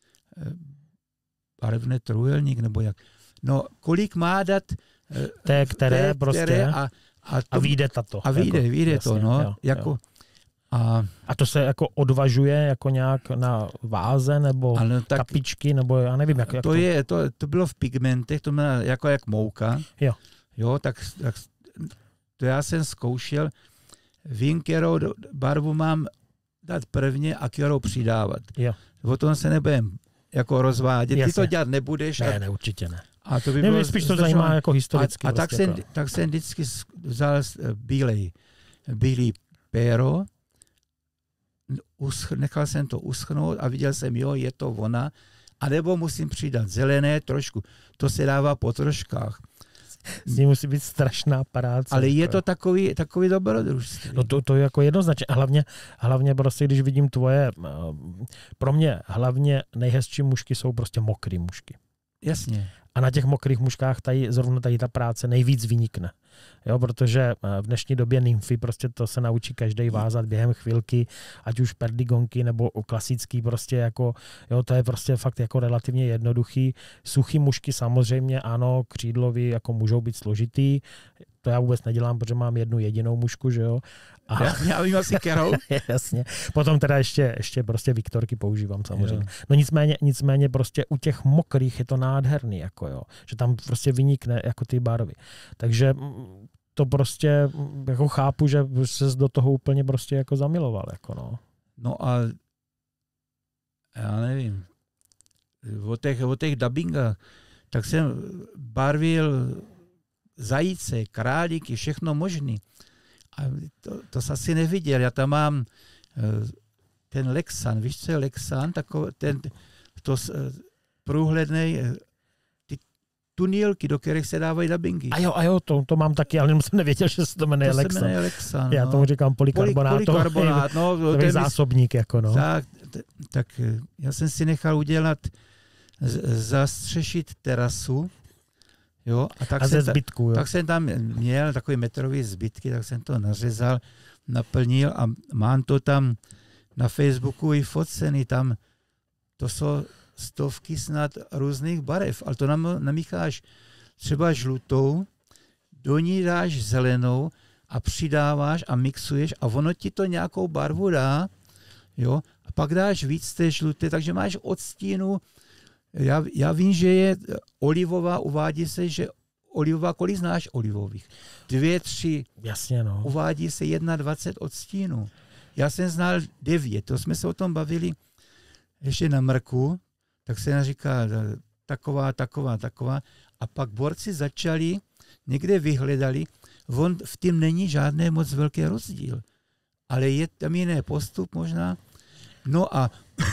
barevný trůhelník, nebo jak. No, kolik má dát té, které, té, prostě, které a, a, to, a vyjde tato. A vyjde, jako, vyjde jasně, to, no. Jo, jako, jo. A, a to se jako odvažuje jako nějak na váze, nebo no, tak, kapičky, nebo já nevím, jak, jak to, to je. To, to bylo v pigmentech, to bylo jako jak mouka. Jo. Jo, tak, tak to já jsem zkoušel. Vím, kterou barvu mám dát prvně a kterou přidávat. Jo. O tom se nebudem jako rozvádět. Jasně. Ty to dělat nebudeš. Ne, a, ne, určitě ne. A to by ne, bylo spíš to zajímá jako historicky. A, a tak, vlastně jsem, jako. tak jsem vždycky vzal bílej, bílý péro, usch, nechal jsem to uschnout a viděl jsem, jo, je to ona, anebo musím přidat zelené trošku. To se dává po troškách. S ní musí být strašná práce. Ale je to takový, takový dobrodružství. No to, to je jako jednoznačně. Hlavně, hlavně prostě, když vidím tvoje, pro mě hlavně nejhezčí mušky jsou prostě mokrý mušky. Jasně. A na těch mokrých muškách tady, zrovna tady ta práce nejvíc vynikne. Jo, protože v dnešní době nymfy prostě to se naučí každý vázat během chvilky, ať už perdigonky nebo klasický prostě jako, jo, to je prostě fakt jako relativně jednoduchý. Suchý mušky samozřejmě, ano, křídlový jako můžou být složitý, to já vůbec nedělám, protože mám jednu jedinou mušku, že jo. A já, já vím asi kterou. Jasně. Potom teda ještě, ještě prostě Viktorky používám samozřejmě. Jo. No nicméně, nicméně prostě u těch mokrých je to nádherný, jako jo. Že tam prostě vynikne jako ty barvy. Takže to prostě jako chápu, že ses do toho úplně prostě jako zamiloval, jako no. No a já nevím, o těch, o těch dubbingách, tak jsem barvil zajíce, králíky, všechno možný. A to, to jsi asi neviděl. Já tam mám ten Lexan. Víš, co je Lexan? Takový ten to průhlednej ty tunílky, do kterých se dávají dubbingy. A jo, a jo, to, to mám taky, ale jenom jsem nevěděl, že se to jmenuje to Lexan. Se jmenuje Lexan. Já no. tomu říkám polykarbonát. Poly, polykarbonát, no. To je zásobník, jako no. Tak, tak já jsem si nechal udělat zastřešit terasu. Jo, a tak, a jsem ze zbytku, jo. tak jsem tam měl takový metrový zbytky, tak jsem to nařezal, naplnil a mám to tam na Facebooku i focený, tam to jsou stovky snad různých barev, ale to nam, namícháš třeba žlutou, do ní dáš zelenou a přidáváš a mixuješ a ono ti to nějakou barvu dá, jo, a pak dáš víc té žluté, takže máš odstínu. Já, já vím, že je olivová, uvádí se, že olivová, kolik znáš olivových? Dvě, tři. Jasně, no. Uvádí se dvacet jedna odstínů. Já jsem znal devět, to jsme se o tom bavili ještě na mrku, tak se říká taková, taková, taková. A pak borci začali, někde vyhledali, on v tím není žádný moc velký rozdíl. Ale je tam jiný postup možná. No a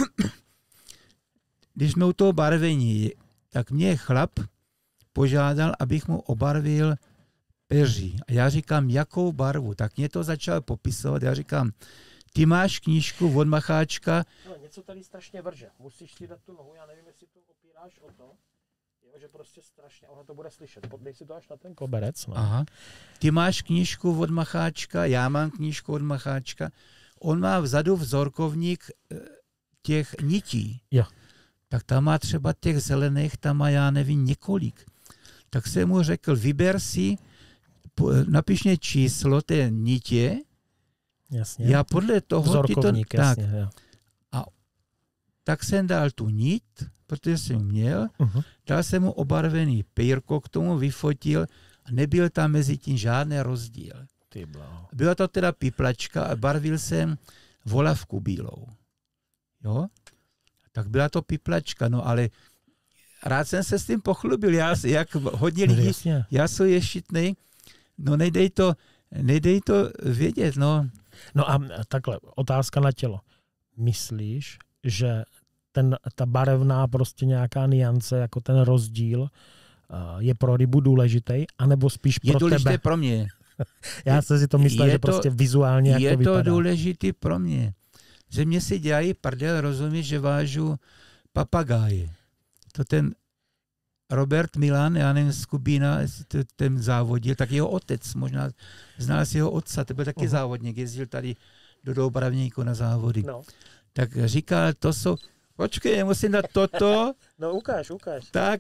když jsme u toho barvení, tak mě chlap požádal, abych mu obarvil peří. A já říkám, jakou barvu? Tak mě to začal popisovat. Já říkám, ty máš knížku od Macháčka. No, něco tady strašně vrže. Musíš si dát tu nohu, já nevím, jestli to opíráš o to. Jo, že prostě strašně, ale to bude slyšet. Podej si to až na ten koberec. No. Aha. Ty máš knížku od Macháčka, já mám knížku od Macháčka. On má vzadu vzorkovník těch nití. Jo. Tak tam má třeba těch zelených, tam má já nevím několik. Tak jsem mu řekl, vyber si, napiš mě číslo té nitě. Jasně. Já podle toho vzorkovník, ti to, jasně, tak, jo. a tak jsem dal tu nit, protože jsem měl, uh-huh. dal jsem mu obarvený pejrko, k tomu vyfotil a nebyl tam mezi tím žádný rozdíl. Ty blaho. Byla to teda piplačka a barvil jsem volavku bílou. Jo? Tak byla to piplačka, no ale rád jsem se s tím pochlubil, já, jak hodně lidí, no, já jsem ješitnej, no nejdej to, nejdej to vědět, no. No a takhle, otázka na tělo. Myslíš, že ten, ta barevná prostě nějaká niance, jako ten rozdíl je pro rybu důležitý, anebo spíš pro je tebe? Je důležité pro mě. Já se si to myslel, že to, prostě vizuálně jak je to vypadá. Je to důležité pro mě. Že mě si dělají prdel, rozumíš, že vážu papagáje. To ten Robert Milan, já nevím, z Kubína, ten závodil, tak jeho otec, možná znal si jeho otce, to byl taky uh-huh. závodník, jezdil tady do Doubravníku na závody. No. Tak říkal, to jsou, počkej, musím dát toto. No ukáž, ukáž. Tak.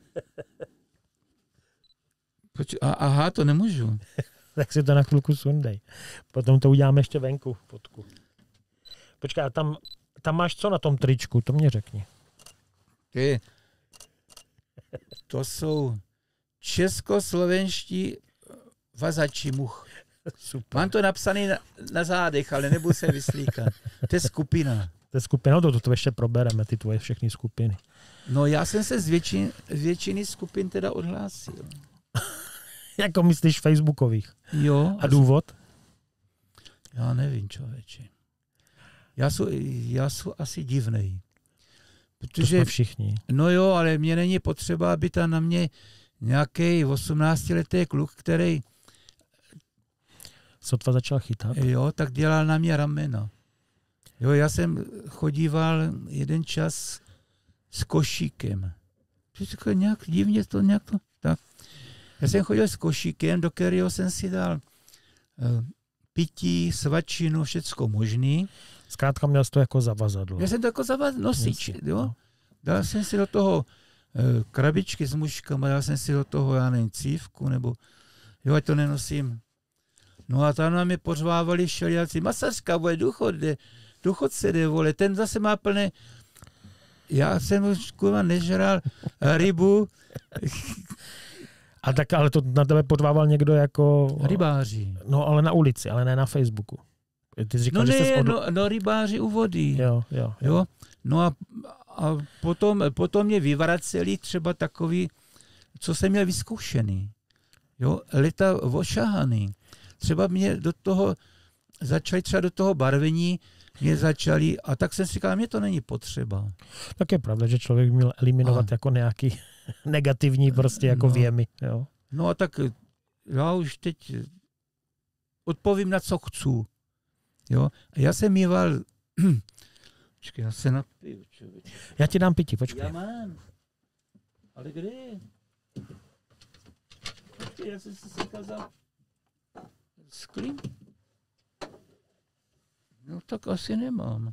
Poč- a, aha, to nemůžu. Tak si to na chvilku sundej. Potom to uděláme ještě venku, fotku. Počkej, a tam, tam máš co na tom tričku, to mě řekni. Ty, to jsou českoslovenští vazači much. Super. Mám to napsané na, na zádech, ale nebudu se vyslíkat. To je skupina. To je skupina, no to, to, to ještě probereme, ty tvoje všechny skupiny. No já jsem se z většin, většiny skupin teda odhlásil. Jako myslíš facebookových? Jo. A důvod? Já nevím, člověče. Já jsem, já jsem asi divnej. Protože, to jsme všichni. No jo, ale mně není potřeba, aby tam na mě nějaký osmnáctiletý kluk, který sotva začal chytat. Jo, tak dělal na mě ramena. Jo, já jsem chodíval jeden čas s košíkem. To nějak divně to nějak to, tak. Já jsem chodil s košíkem, do kterého jsem si dal uh, pití, svačinu, všecko možný. Zkrátka měl jsi to jako zavazadlo. Já jsem to jako zavazadlo, nosič, jo. No. Dal jsem si do toho uh, krabičky s muškama, dal jsem si do toho, já nevím, cívku, nebo jo, ať to nenosím. No a tam na mě pořvávali šeliaci, masařka, bude důchod, jde, důchodce jde, vole, ten zase má plné, já jsem už kurva nežral rybu. A tak, ale to na tebe podvával někdo jako... Rybáři. No, ale na ulici, ale ne na Facebooku. Ty jsi říkal, no že ne, jsi odl... no, no rybáři u vody. Jo, jo, jo. jo? No a, a potom, potom mě vyvraceli třeba takový, co jsem měl vyzkoušený. Jo, leta ošahaný. Třeba mě do toho začali, třeba do toho barvení mě začali, a tak jsem si říkal, mě to není potřeba. Tak je pravda, že člověk měl eliminovat a. jako nějaký negativní prostě jako no. věmy. Jo. No a tak já už teď odpovím, na co chci. Jo? A já jsem mýval, počkej, já se napiju, člověk. Já ti dám pití, počkej. Já mám. Ale kde? Počkej, já jsem si sekazal sklím. No tak asi nemám.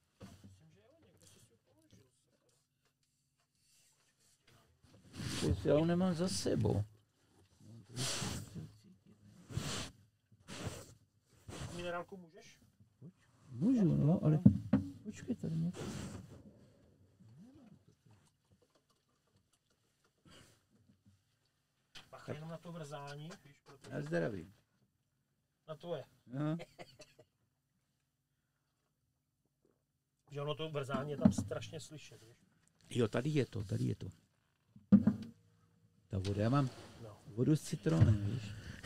Já ho nemám za sebou. Minerálku můžeš? Můžu, no, ale počkej tady něco. Bacha jenom na to vrzání. Na zdraví. Na tvoje. No. Že ono to vrzání je tam strašně slyšet, víš? Jo, tady je to, tady je to. Ta voda, já mám no. vodu s citronem, víš.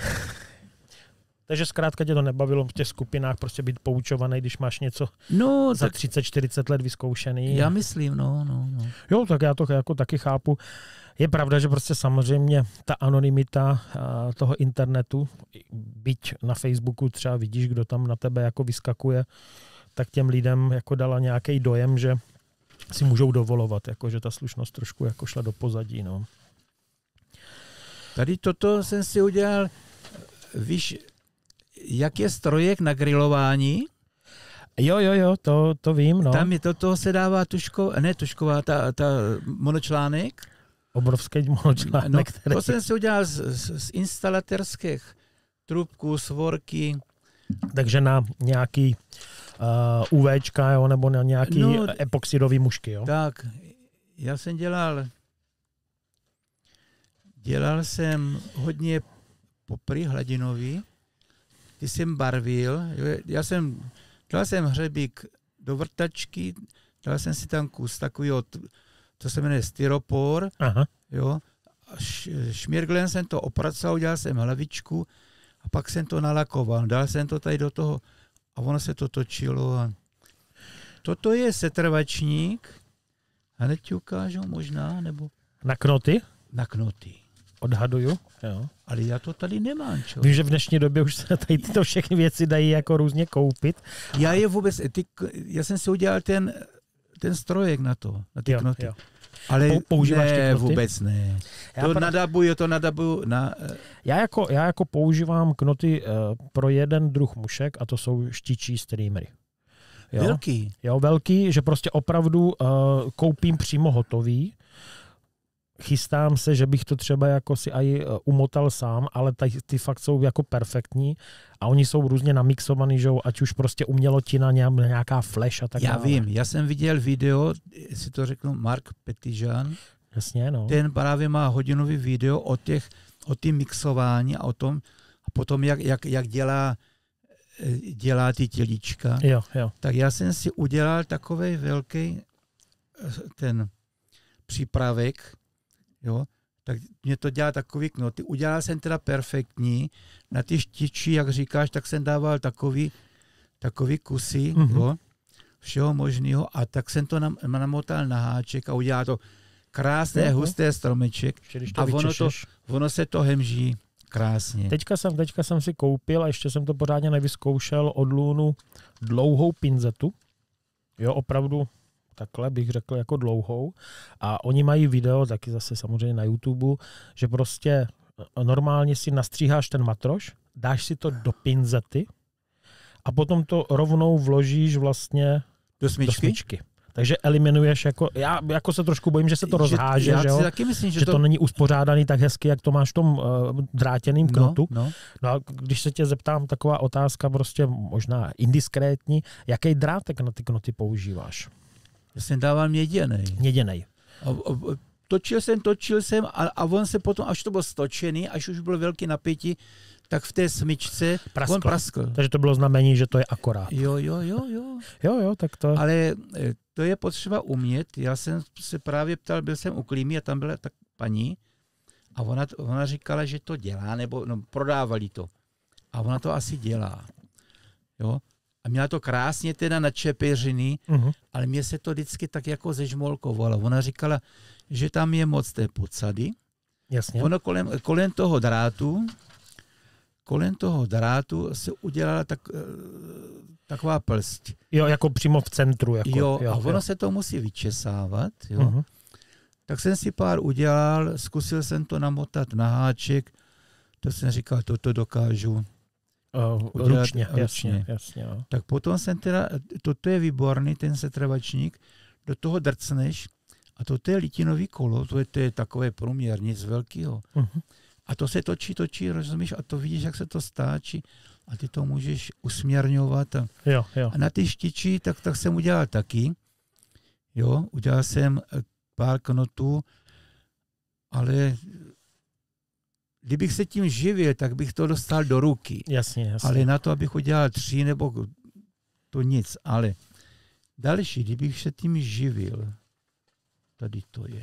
Takže zkrátka tě to nebavilo v těch skupinách prostě být poučovaný, když máš něco no, za tak třicet čtyřicet let vyzkoušený. Já myslím, no, no, no. Jo, tak já to jako taky chápu. Je pravda, že prostě samozřejmě ta anonymita toho internetu, byť na Facebooku třeba vidíš, kdo tam na tebe jako vyskakuje, tak těm lidem jako dala nějaký dojem, že si můžou dovolovat, jako, že ta slušnost trošku jako šla do pozadí. No. Tady toto jsem si udělal, víš, jak je strojek na grilování? Jo, jo, jo, to, to vím. No. Tam je to, toho se dává tuško, ne tušková, ta, ta monočlánek. Obrovský monočlánek. No, který... To jsem si udělal z, z, z instalatérských trubků, svorky. Takže na nějaký uh, UVčka, jo, nebo na nějaký no, epoxidový mušky, jo? Tak, já jsem dělal, dělal jsem hodně popry hladinový, ty jsem barvil, já jsem, dal jsem hřebík do vrtačky, dal jsem si tam kus takovýho, to se jmenuje styropor, Aha. jo, šmirglem jsem to opracoval, udělal jsem hlavičku a pak jsem to nalakoval, dal jsem to tady do toho a ono se to točilo. A toto je setrvačník, hned ti ukážu možná, nebo... Na knoty? Na knoty. Odhaduju, jo. Ale já to tady nemám, čo? Vím, že v dnešní době už se tady tyto všechny věci dají jako různě koupit. Já je vůbec, ty, já jsem si udělal ten, ten strojek na to, na ty jo, knoty. Jo. Ale používáš ne, ty knoty? vůbec ne. Já to pra... nadabuju, to nadabuju na... Já jako, já jako používám knoty uh, pro jeden druh mušek a to jsou štičí streamery. Jo? Velký. Jo, velký, že prostě opravdu uh, koupím přímo hotový. Chystám se, že bych to třeba jako si aj umotal sám, ale ty, ty fakt jsou jako perfektní a oni jsou různě namixovaný, že ať už prostě umělotina, nějaká flash a tak Já dále. vím, já jsem viděl video, jestli to řeknu, Mark Petitjean. Jasně, no. Ten právě má hodinový video o těch, o tým mixování a o tom, a potom jak, jak, jak dělá, dělá ty tělíčka. Jo, jo. Tak já jsem si udělal takovej velký ten přípravek, jo, tak mě to dělá takový knoty. Udělal jsem teda perfektní, na ty štiči, jak říkáš, tak jsem dával takový, takový kusy, mm-hmm. jo, všeho možného a tak jsem to nam, namotal na háček a udělal to krásné, mm-hmm. husté stromeček to a ono, to, ono se to hemží krásně. Teďka jsem, teďka jsem si koupil a ještě jsem to pořádně nevyzkoušel od Lunu dlouhou pinzetu. Jo, opravdu takhle bych řekl jako dlouhou. A oni mají video, taky zase samozřejmě na YouTube, že prostě normálně si nastříháš ten matroš, dáš si to do pinzety a potom to rovnou vložíš vlastně do smyčky. Do smyčky. Takže eliminuješ, jako, já jako se trošku bojím, že se to rozháže, já že, jo? Taky myslím, že, že to... to není uspořádaný tak hezky, jak to máš v tom uh, drátěným knotu. No, no. no a když se tě zeptám, taková otázka prostě možná indiskrétní, jaký drátek na ty knoty používáš? Já jsem dával měděnej. Měděnej. A, a, točil jsem, točil jsem a, a on se potom, až to bylo stočený, až už bylo velký napětí, tak v té smyčce praskl. on praskl. Takže to bylo znamení, že to je akorát. Jo, jo, jo, jo. Jo, jo, tak to... Ale to je potřeba umět. Já jsem se právě ptal, byl jsem u Klímy a tam byla tak paní a ona, ona říkala, že to dělá, nebo no, prodávali to. A ona to asi dělá. Jo. A měla to krásně teda načepeřiny, uh-huh. ale mě se to vždycky tak jako zežmolkovalo. Ona říkala, že tam je moc té podsady. Jasně. Ono kolem, kolem toho drátu kolem toho drátu se udělala tak, taková plst. Jo, jako přímo v centru. Jako, jo, jo, a ono jo. se to musí vyčesávat. Jo. Uh-huh. Tak jsem si pár udělal, zkusil jsem to namotat na háček, to jsem říkal, toto dokážu uh, udělat ručně. ručně. Jasně, jasně, jo. Tak potom jsem teda, toto je výborný, ten setrvačník, do toho drcneš a toto je litinový kolo, to je, to je takové průměr, nic velkého. Uh-huh. A to se točí, točí, rozumíš, a to vidíš, jak se to stáčí a ty to můžeš usměrňovat. A, jo, jo. a na ty štiči, tak, tak jsem udělal taky. Jo, udělal jsem pár knotů, ale kdybych se tím živil, tak bych to dostal do ruky. Jasně, jasně. Ale na to, abych udělal tři nebo to nic. Ale další, kdybych se tím živil, tady to je.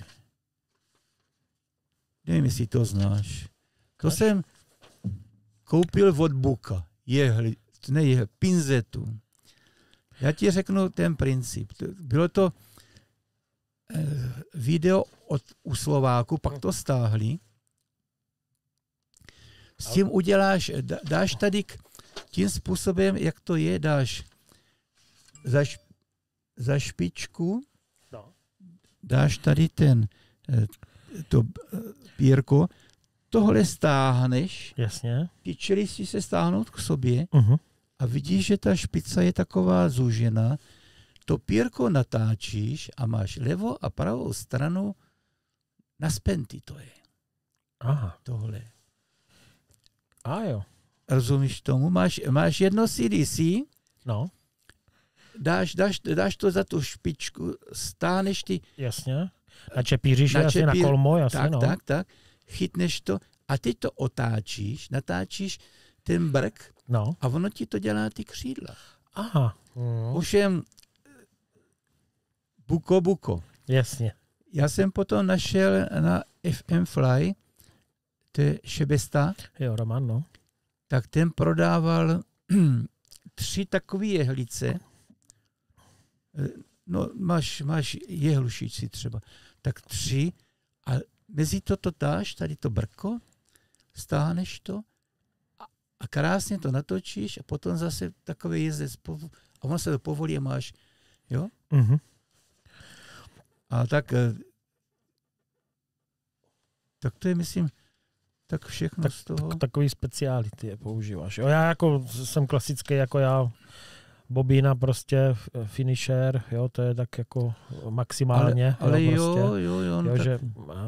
Nevím, jestli to znáš. To jsem koupil od Buka. Jehli, ne jehli, pinzetu. Já ti řeknu ten princip. Bylo to video od, u Slováku, pak to stáhli. S tím uděláš, dáš tady k, tím způsobem, jak to je, dáš za, za špičku, dáš tady ten, to pírko, tohle stáhneš, jasně. Ty čelisti se stáhnout k sobě uh-huh. a vidíš, že ta špica je taková zúžená, to pírko natáčíš a máš levo a pravou stranu na spenty, to je. Aha. Tohle. A jo. Rozumíš tomu? Máš, máš jedno C D C, no. dáš, dáš, dáš to za tu špičku, stáneš ty... Jasně. Načepíříš je načepí, asi na kolmo, jasně, tak, no. tak, tak. Chytneš to a ty to otáčíš, natáčíš ten brk no. a ono ti to dělá ty křídla. Aha. Mm. Už jen buko, buko. Jasně. Já jsem potom našel na F M Fly, to je Šebesta. Jo, Roman, no. Tak ten prodával tři takové jehlice. No, máš, máš jehlušici třeba. Tak tři a mezi to to dáš, tady to brko, stáhneš to a, a krásně to natočíš a potom zase takový jezdec a ono se to povolí a máš, jo? Mm-hmm. A tak tak to je, myslím, tak všechno tak, z toho. Tak, takový speciality je používáš. Jo, já jako jsem klasický, jako já bobína prostě, finisher, jo, to je tak jako maximálně. Ale, ale jo, jo, prostě, jo, jo, jo tak... že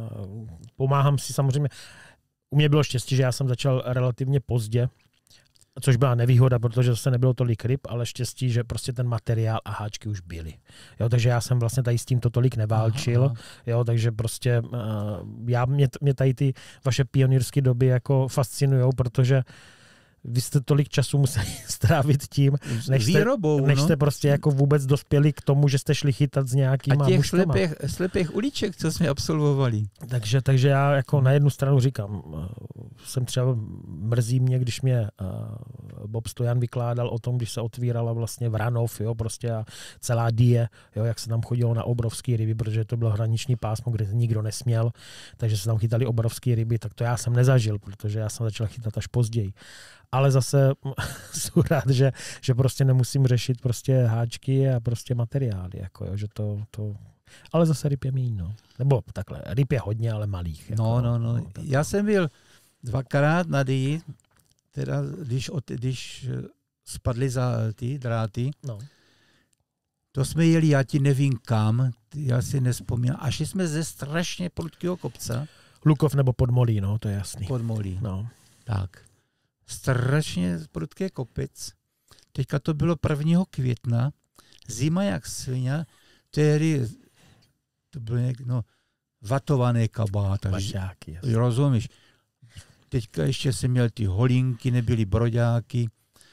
pomáhám si samozřejmě. U mě bylo štěstí, že já jsem začal relativně pozdě, což byla nevýhoda, protože zase nebylo tolik ryb, ale štěstí, že prostě ten materiál a háčky už byly. Jo, takže já jsem vlastně tady s tímto tolik neválčil, aha, aha. Jo, takže prostě já, mě, mě tady ty vaše pionýrské doby jako fascinujou, protože vy jste tolik času museli strávit tím, než jste, výrobou, než no. jste prostě jako vůbec dospěli k tomu, že jste šli chytat s nějakýma a těch mužkama. slepých, slepých uliček, co jsme absolvovali. Takže, takže já jako na jednu stranu říkám, jsem třeba mrzí mě, když mě Bob Stojan vykládal o tom, když se otvírala vlastně Vranov, jo, prostě a celá Die, jo, jak se tam chodilo na obrovský ryby, protože to bylo hraniční pásmo, kde nikdo nesměl, takže se tam chytali obrovský ryby, tak to já jsem nezažil, protože já jsem začal chytat až později. Ale zase jsem rád, že, že prostě nemusím řešit prostě háčky a prostě materiály, jako jo, že to, to... Ale zase ryb je míň, no. Nebo takhle, ryb je hodně, ale malých. Jako, no, no, no. no Já jsem byl dvakrát na Dii, teda když, od, když spadly za ty dráty, no. To jsme jeli, já ti nevím kam, já si nespomínám, až jsme ze strašně prudkého kopce. Lukov nebo Podmolí, no, to je jasný. Podmolí. No. Tak. Strašně prudký kopec. Teďka to bylo prvního května. Zima jak svině. Tehdy to bylo nějak, no, vatované kabáta. Baťáky. Rozumíš? Teďka ještě jsem měl ty holinky, nebyly broďáky.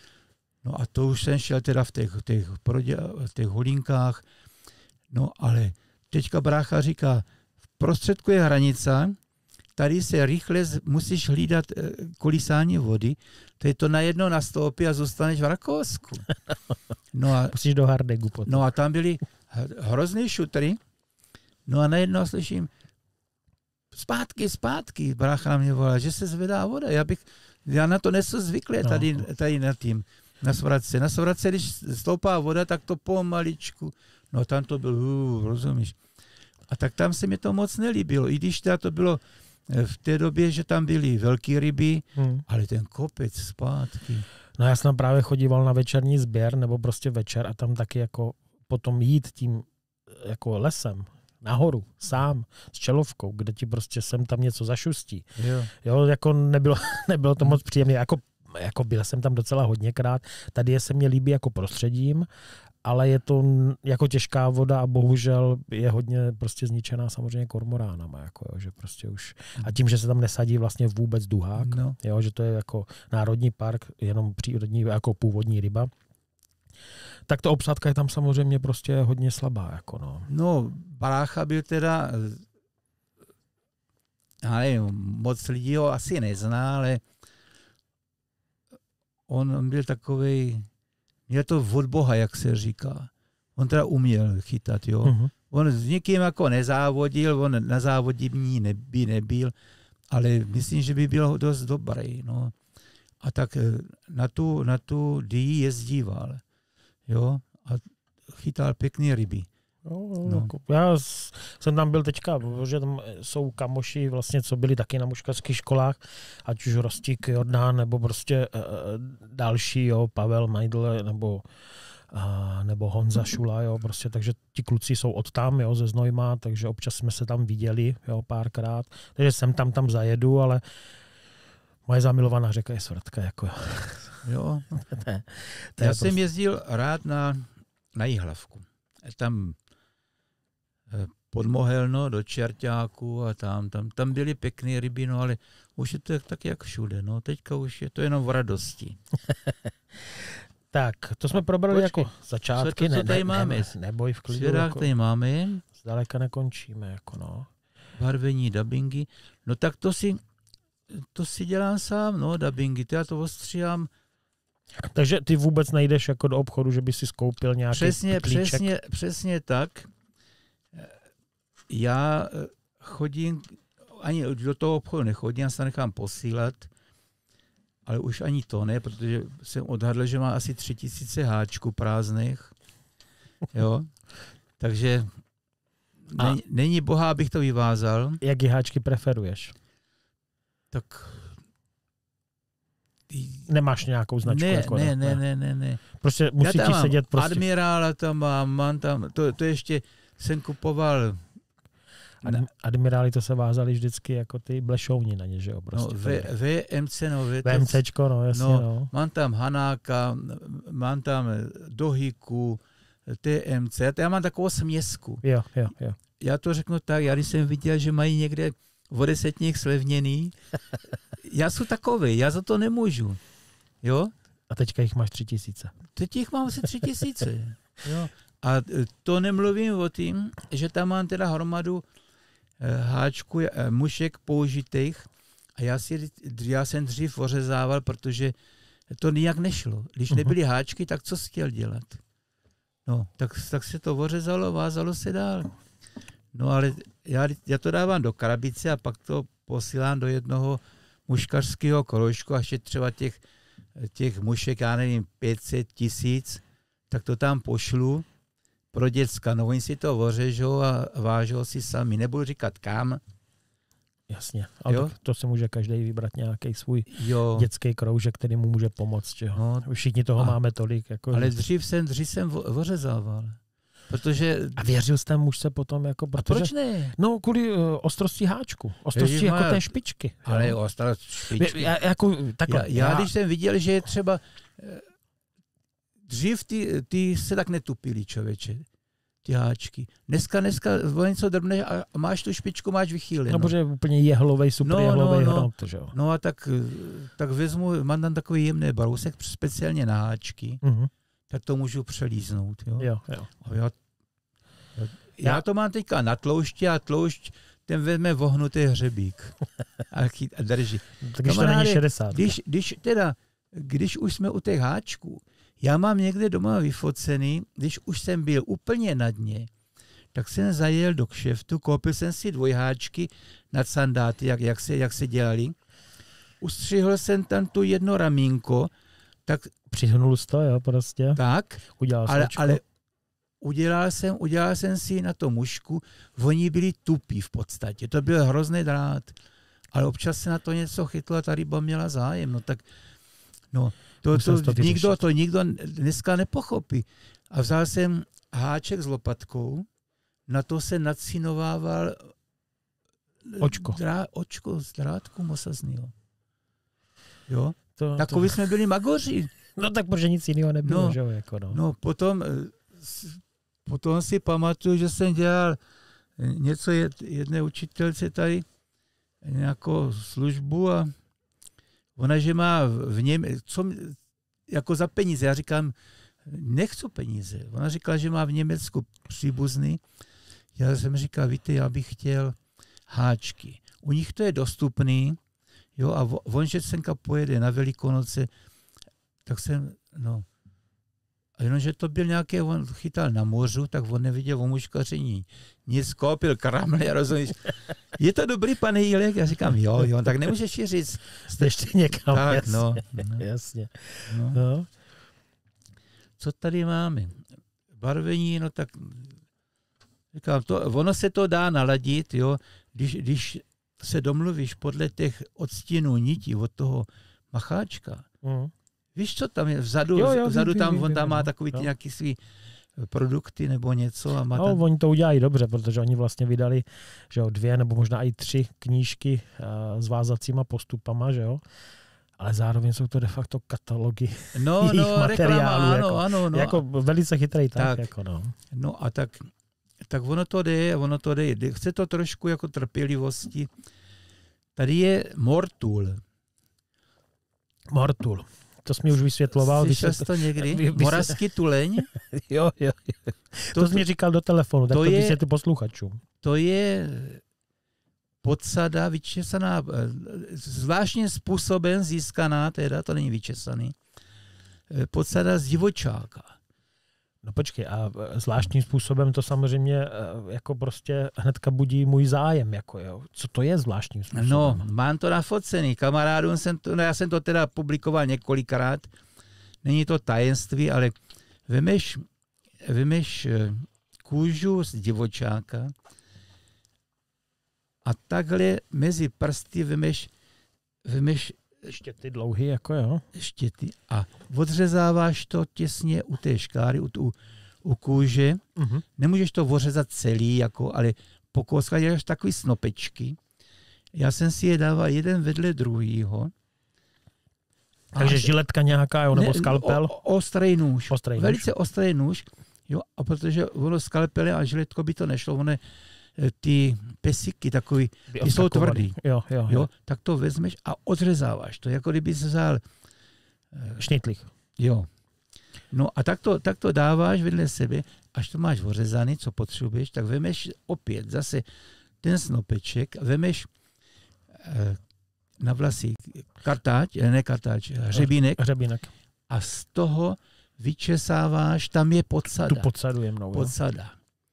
No a to už jsem šel teda v těch, těch, broďa, v těch holinkách. No ale teďka brácha říká, v prostředku je hranice, tady se rychle musíš hlídat kolísání vody, to je to najednou nastoupí a zůstaneš v Rakousku. No a, musíš do Hardegu potom. No a tam byly hrozný šutry, no a najednou slyším, zpátky, zpátky, brácha na mě volá, že se zvedá voda, já bych, já na to nesu zvyklý tady, tady na tím, na svratce. Na svratce, když stoupá voda, tak to pomaličku, no tam to bylo, uh, rozumíš. A tak tam se mi to moc nelíbilo, i když teda to bylo v té době, že tam byly velké ryby, hmm. ale ten kopec zpátky. No já jsem právě chodíval na večerní sběr, nebo prostě večer a tam taky jako potom jít tím jako lesem nahoru, sám, s čelovkou, kde ti prostě sem tam něco zašustí. Jo, jo jako nebylo, nebylo to moc příjemné. Jako, jako byl jsem tam docela hodněkrát. Tady je se mně líbí jako prostředím, ale je to jako těžká voda a bohužel je hodně prostě zničená samozřejmě kormoránama, jako jo, že prostě už a tím, že se tam nesadí vlastně vůbec duhák, no. Jo, že to je jako národní park, jenom přírodní jako původní ryba, tak ta obsádka je tam samozřejmě prostě hodně slabá, jako no. No, brácha byl teda, já nevím, moc lidí ho asi nezná, ale on byl takovej, měl to od Boha, jak se říká. On teda uměl chytat, jo. Uh-huh. On s nikým jako nezávodil, on na závodění neby nebyl, ale myslím, že by byl dost dobrý, no. A tak na tu, na tu Dii jezdíval, jo, a chytal pěkný ryby. No, no. Jako, já jsem tam byl teďka, že tam jsou kamoši, vlastně, co byli taky na muškařských školách, ať už Rostík, Jordán, nebo prostě uh, další, jo, Pavel Majdl, nebo, uh, nebo Honza Šula, jo, prostě, takže ti kluci jsou od tam, jo, ze Znojma, takže občas jsme se tam viděli, jo, párkrát, takže jsem tam tam zajedu, ale moje zamilovaná řeka je Svratka, jako jo. ne, Já jsem prostě... jezdil rád na, na Jihlavku. Tam pod Mohelno do Čerťáku a tam, tam, tam byly pěkné ryby, no ale už je to tak, tak jak všude, no teďka už je to jenom v radosti. Tak, to jsme probrali Počkej, jako začátky, co, to, co tady ne, máme? Ne, neboj v klidu. Svědák jako, tady máme. Zdaleka nekončíme, jako no. Barvení, dabingy, no tak to si, to si dělám sám, no dubbingy, to já to ostříhám. Takže ty vůbec nejdeš jako do obchodu, že by si skoupil nějaký přesně, klíček? Přesně, přesně tak. Já chodím, ani do toho obchodu nechodím, já se nechám posílat, ale už ani to ne, protože jsem odhadl, že má asi tři tisíce háčků prázdných. Jo? Takže není, není boha, abych to vyvázal. Jaký háčky preferuješ? Tak... Nemáš nějakou značku? Ne, jako ne, ne, ne, ne, ne. Prostě musí ti sedět prostě... Admirála tam mám, mám tam, to, to ještě jsem kupoval... Ad, admirály to se vázaly vždycky jako ty blešouni na ně, že jo? Prostě no, v, VMC, no, VMCčko, no, jasně, no, no. Mám tam Hanáka, mám tam Dohyku, T M C, já mám takovou směsku. Jo, jo, jo. Já to řeknu tak, já když jsem viděl, že mají někde o desetních slevněný, já jsem takovej, já za to nemůžu. Jo? A teďka jich máš tři tisíce. Teď jich mám asi tři tisíce. Jo? A to nemluvím o tím, že tam mám teda hromadu háčků, mušek použitých a já, si, já jsem dřív ořezával, protože to nijak nešlo. Když nebyly háčky, tak co jsi chtěl dělat? No, tak, tak se to ořezalo, vázalo se dál. No ale já, já to dávám do krabice a pak to posílám do jednoho muškařského kroužku a ještě třeba těch, těch mušek, já nevím, pět set tisíc, tak to tam pošlu pro děcka. No oni si to ořežou a vážou si sami. Nebudu říkat kam. Jasně, ale to, to si může každý vybrat nějaký svůj jo. dětský kroužek, který mu může pomoct. Že? No, všichni toho a, máme tolik. Jako, ale dřív jsem, dřív jsem ořezával. Protože... A věřil jste mužce potom? Jako, protože, a proč ne? No, kvůli uh, ostrosti háčku. Ostrosti Ježíš, jako má... té špičky. Ale jo, ostrost špičky. Já, jako, takhle, já, já, já, když jsem viděl, že je třeba... Dřív ty, ty se tak netupili, člověče. Ty háčky. Dneska, dneska o něco drbneš a máš tu špičku, máš vychýlenou. No, protože je úplně jehlovej, super no, jehlovej no, hrot, no. že jo. No a tak, tak vezmu, mám tam takový jemný brousek, speciálně na háčky, uh-huh. tak to můžu přelíznout. Jo, jo. jo. A já, já to mám teďka na tloušti a tloušť, ten vezme vohnutý hřebík a, chyt, a drží. Takže to není šedesát. Když, když, teda, když už jsme u těch háčků, já mám někde doma vyfocený, když už jsem byl úplně na dně, tak jsem zajel do kšeftu, koupil jsem si dvojháčky nad sandáty, jak, jak, se, jak se dělali. Ustřihl jsem tam tu jedno ramínko, tak... Přihnul jsi to, jo, prostě. Tak, udělal ale, ale udělal jsem, udělal jsem si na to mušku, oni byli tupí v podstatě, to byl hrozný drát, ale občas se na to něco chytlo a ta ryba měla zájem, no tak... No, To, to, to, nikdo, to nikdo dneska nepochopí. A vzal jsem háček s lopatkou, na to se nacinovával očko, drá, očko z drátku mosaznýho. Jo? To, Takový to... jsme byli magoři. No tak, protože nic jiného nebylo, no, že jo? Jako no. no potom, potom si pamatuju, že jsem dělal něco jedné učitelce tady, nějakou službu a ona, že má v něm, co, jako za peníze, já říkám, nechci peníze. Ona říkala, že má v Německu příbuzný. Já jsem říkal, víte, já bych chtěl háčky. U nich to je dostupný, jo, a on, že senka pojede na Velikonoce, tak jsem, no, a jenomže to byl nějaké, on chytal na mořu, tak on neviděl o muškaření. Nic, koupil kramle, rozumíš. Je to dobrý, pane Jílek? Já říkám, jo, jo, tak nemůžeš ji říct. Jste ještě někam, tak, jasně. No, no. jasně. No. No. Co tady máme? Barvení, no tak Říkám, to, ono se to dá naladit, jo, když, když se domluvíš podle těch odstínů nití od toho macháčka. Mm. Víš, co tam je vzadu? Jo, jo, vzadu vím, tam, vím, on tam vím, má takový ty nějaký svý produkty nebo něco. A má no, tam... oni to udělají dobře, protože oni vlastně vydali, že jo, dvě nebo možná i tři knížky uh, s vázacíma postupama, že jo. Ale zároveň jsou to de facto katalogy no, jejich no, materiálů. Reklama, jako, ano, ano, no. jako velice chytrý tak. tak jako no. no a tak, tak ono to jde, ono to jde. Chce to trošku jako trpělivosti. Tady je Mortul. Mortul. To jsi mi už vysvětloval. Slyšel jsi to někdy? Vy, Moravský tuleň? jo, jo, jo. To, to jsi mi říkal do telefonu, tak to, to vysvětli posluchačům. To je podsada vyčesaná, zvláštním způsobem získaná, teda to není vyčesaný, podsada z divočáka. No počkej, a zvláštním způsobem to samozřejmě jako prostě hnedka budí můj zájem, jako jo. Co to je zvláštním způsobem? No, mám to nafocený, kamarádům jsem to, no já jsem to teda publikoval několikrát, není to tajemství, ale vemeš, vemeš kůžu z divočáka a takhle mezi prsty vemeš, vemeš štěty dlouhý, jako jo. Štěty a odřezáváš to těsně u té škáry, u, u, u kůže. Uh-huh. Nemůžeš to ořezat celý, jako, ale po kouskách děláš takový snopečky. Já jsem si je dával jeden vedle druhýho. Takže žiletka nějaká, jo, nebo ne, skalpel? O, ostrý nůž. Ostrý Velice nůž. ostrý nůž. Jo, a protože ono skalpely a žiletko by to nešlo, ono ty pesíky takový, ty jsou tvrdý. Jo, jo, jo. Jo, tak to vezmeš a odřezáváš to, jako kdyby se vzal šnitlík. Jo. No a tak to, tak to dáváš vedle sebe, až to máš ořezaný, co potřebuješ, tak vemeš opět zase ten snopeček, vemeš eh, na vlasy kartáč, ne kartáč, hřebínek, hřebínek a z toho vyčesáváš, tam je podsada. Tu podsadu jemnou. Podsada.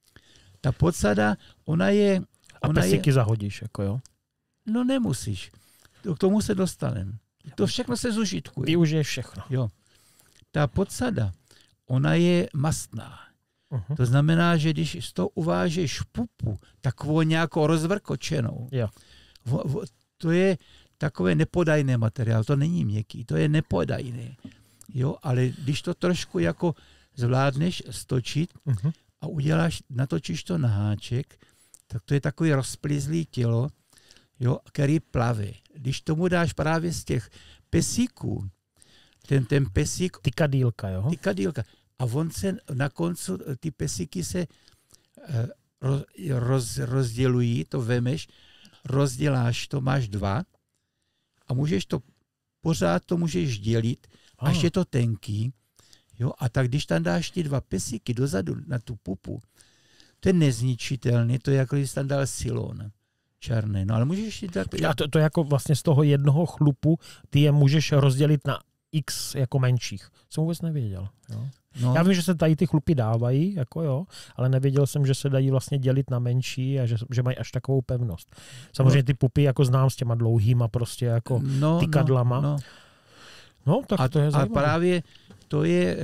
Ta podsada, ona je... A ona pesíky je, zahodíš, jako jo? No nemusíš. K tomu se dostaneme. To všechno se zužitkuje. Využiješ všechno. Jo. Ta podsada, ona je mastná. Uh-huh. To znamená, že když z toho uvážeš pupu, takovou nějakou rozvrkočenou, jo. V, v, to je takové nepodajné materiál, to není měkký, to je nepodajné. Jo, ale když to trošku jako zvládneš stočit, uh-huh. a uděláš, natočíš to na háček, tak to je takový rozplizlý tělo, jo, který plave. Když tomu dáš právě z těch pesíků, ten, ten pesík... Tykadýlka, jo? Tykadýlka. A on se na koncu, ty pesíky se roz, roz, rozdělují, to vemeš, rozděláš to, máš dva a můžeš to, pořád to můžeš dělit, ah. až je to tenký. Jo, a tak když tam dáš ty dva pesíky dozadu na tu pupu, to je nezničitelný, to je jako když tam dal silon černý. No ale můžeš si dát... A to, to jako vlastně z toho jednoho chlupu ty je můžeš rozdělit na x jako menších. Jsem vůbec nevěděl. Jo. No. Já vím, že se tady ty chlupy dávají, jako jo, ale nevěděl jsem, že se dají vlastně dělit na menší a že, že mají až takovou pevnost. Samozřejmě ty pupy jako znám s těma dlouhýma prostě jako no, tykadlama. No, no. no tak a, to je zajímavé. A právě to je,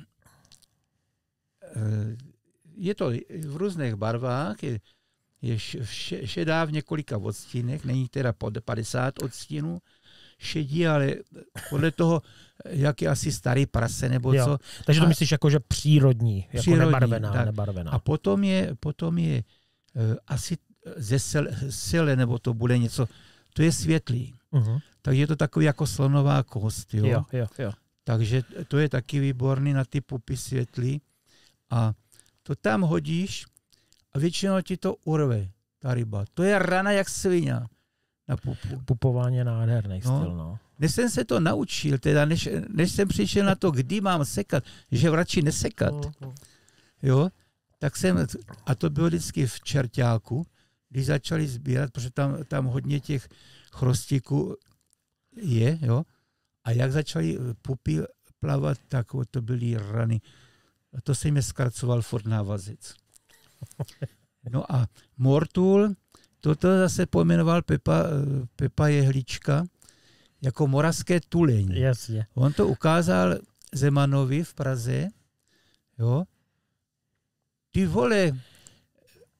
je to v různých barvách, je, je šedá v několika odstínech, není teda pod padesát odstínů šedí, ale podle toho, jak je asi starý prase nebo jo. co. Takže to a, myslíš jako, že přírodní, jako přírodní, nebarvená, tak. nebarvená. A potom je, potom je uh, asi ze sele, sele, nebo to bude něco, to je světlý. Uh-huh. Takže je to takový jako slonová kost. Jo? Jo, jo, jo. Takže to je taky výborný na ty pupy světlý. A to tam hodíš a většinou ti to urve, ta ryba. To je rana jak svině na pupu. Pupování je nádherný no. styl, no. Než jsem se to naučil, teda než, než jsem přišel na to, kdy mám sekat, že radši nesekat, uh-huh. jo, tak jsem, a to bylo vždycky v Čerťáku, když začali sbírat, protože tam, tam hodně těch chrostíků je, jo, a jak začali pupy plavat, tak to byly rany. A to se jim zkracoval furt návazec. No a Mortul, toto zase pojmenoval Pepa, Pepa Jehlička jako moravské tuleň. Jasně. On to ukázal Zemanovi v Praze, jo. Ty vole,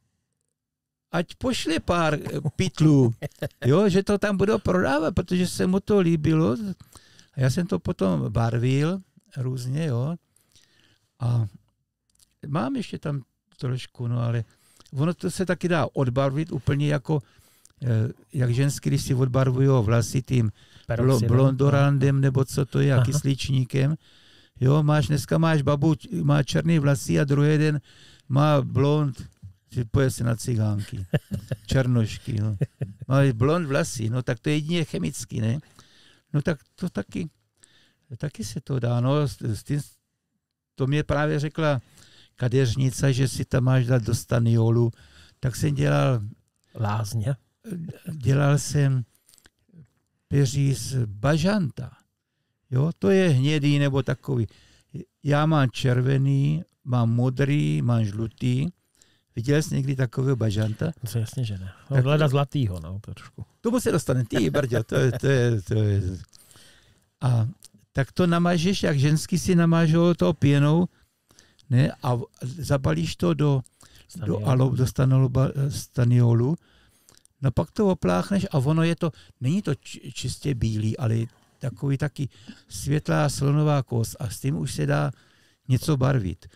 ať pošle pár pytlů, jo, že to tam budou prodávat, protože se mu to líbilo. A já jsem to potom barvil různě, jo. A mám ještě tam trošku, no ale ono to se taky dá odbarvit úplně jako, jak ženský, když si odbarvují vlasy tím blondorandem, nebo co to je, a kysličníkem. Jo, máš, dneska máš babu, má černý vlasy a druhý den má blond, že poje se na cigánky, černošky, no. Má blond vlasy, no tak to je jedině chemicky, ne? No tak to taky, taky se to dá, no. S tím, to mě právě řekla kadeřnice, že si tam máš dát do staniolu, tak jsem dělal lázně. Dělal jsem peří z bažanta. Jo, to je hnědý nebo takový. Já mám červený, mám modrý, mám žlutý. Viděl jsi někdy takového bažanta? To jasně, že ne. No, hleda zlatýho, no, trošku. Tomu se dostane. Ty, Brďo, to je, to je, to je. A tak to namážeš, jak ženský si namážou to pěnou, ne, a zabalíš to do, do, alo, do staniolu, no pak to opláchneš a ono je to, není to čistě bílý, ale takový taky světlá slonová kost a s tím už se dá něco barvit.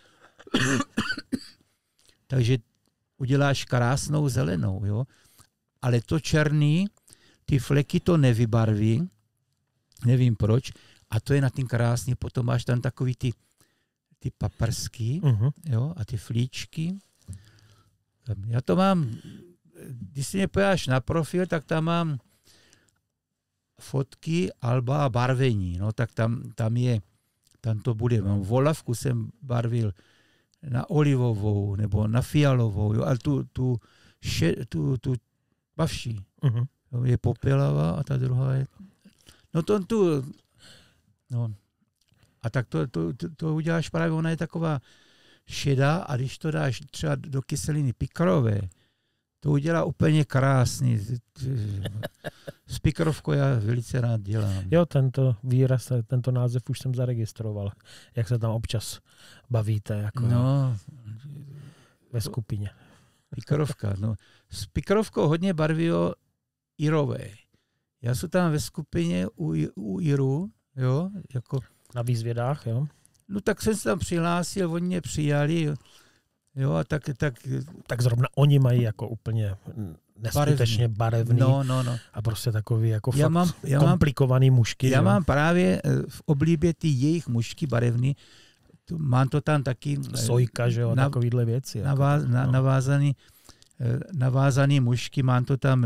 Takže uděláš krásnou zelenou, jo. Ale to černý, ty fleky to nevybarví, nevím proč, a to je na tím krásný, potom máš tam takový ty, ty paprsky, uh-huh. jo, a ty flíčky. Já to mám, když si mě pojáš na profil, tak tam mám fotky, alba a barvení, no tak tam, tam je, tam to bude, mám volavku jsem barvil na olivovou, nebo na fialovou, jo, ale tu, tu, še, tu, tu pavší, uh-huh. jo, je popelavá a ta druhá je, no to tu, no, a tak to, to, to, to uděláš právě, ona je taková šedá a když to dáš třeba do kyseliny pikrové, to udělá úplně krásný. S pikrovkou já velice rád dělám. Jo, tento výraz, tento název už jsem zaregistroval. Jak se tam občas bavíte jako no, ve skupině. Pikrovka, no. S pikrovkou hodně barví Irové. Já jsem tam ve skupině u, u Irů, jo, jako... Na výzvědách, jo? No tak jsem se tam přihlásil, oni mě přijali, jo, a tak, tak... Tak zrovna oni mají jako úplně neskutečně barevný. No, no, no. A prostě takový jako já fakt mám, já komplikovaný mám, mušky. Já jo? mám právě v oblíbě ty jejich mušky barevný. Mám to tam taky... Sojka, že jo, na, takovýhle věci. Jako, naváz, na, no. navázaný, navázaný mušky, mám to tam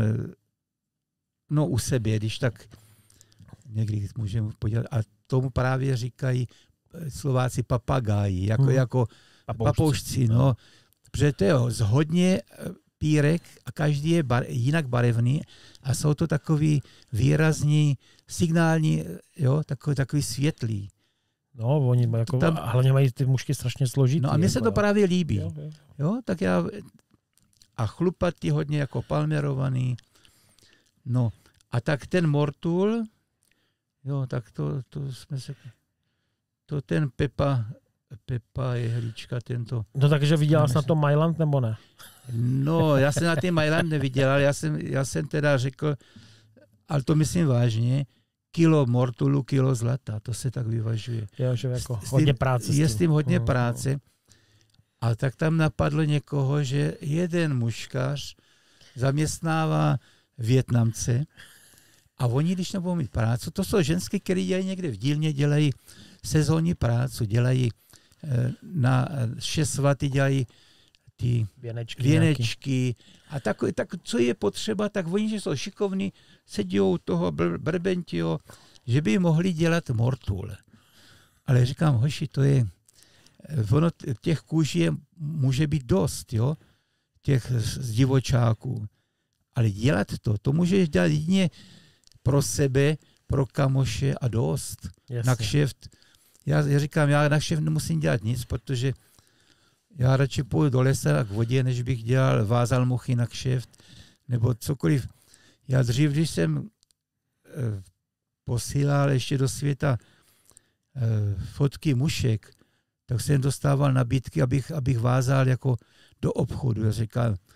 no u sebe, když tak někdy můžeme podívat. A tomu právě říkají Slováci papagáji, jako, hmm. jako papoušci, papoušci, no. Protože to je z hodně pírek a každý je bar, jinak barevný a jsou to takový výrazní, signální, jo, takový, takový světlý. No, oni jako, tam, hlavně mají ty mušky strašně složitý. No a mně jako, se to právě líbí. Jo, jo. jo, tak já, a chlupatý hodně jako palmerovaný. No, a tak ten mortul, jo, tak to, to jsme se... To ten Pepa, Pepa jehlička, tento... No takže viděl jsi na to Mailand, nebo ne? No, já jsem na ten Mailand neviděl, já jsem, já jsem teda řekl, ale to myslím vážně, kilo mortulu, kilo zlata, to se tak vyvažuje. Jo, že jako s, hodně práce. Je s tím hodně uh, práce. Uh. A tak tam napadlo někoho, že jeden muškař zaměstnává Vietnamce a oni, když nebudou mít práci, to jsou ženské, které dělají někde v dílně, dělají sezónní práci, dělají na šest svaty, dělají ty věnečky, věnečky a tak, tak, co je potřeba, tak oni, že jsou šikovní, sedí u toho br- brbentího, že by mohli dělat mortul. Ale říkám, hoši, to je, ono těch kůží je, může být dost, jo, těch z divočáků. Ale dělat to, to můžeš dělat jedině pro sebe, pro kamoše a dost. Jasně. Na kšeft. Já, já říkám, já na kšeft nemusím dělat nic, protože já radši půjdu do lesa k vodě, než bych dělal, vázal muchy na kšeft, nebo cokoliv. Já dřív, když jsem eh, posílal ještě do světa eh, fotky mušek, tak jsem dostával nabídky, abych, abych vázal jako do obchodu. Já říkám,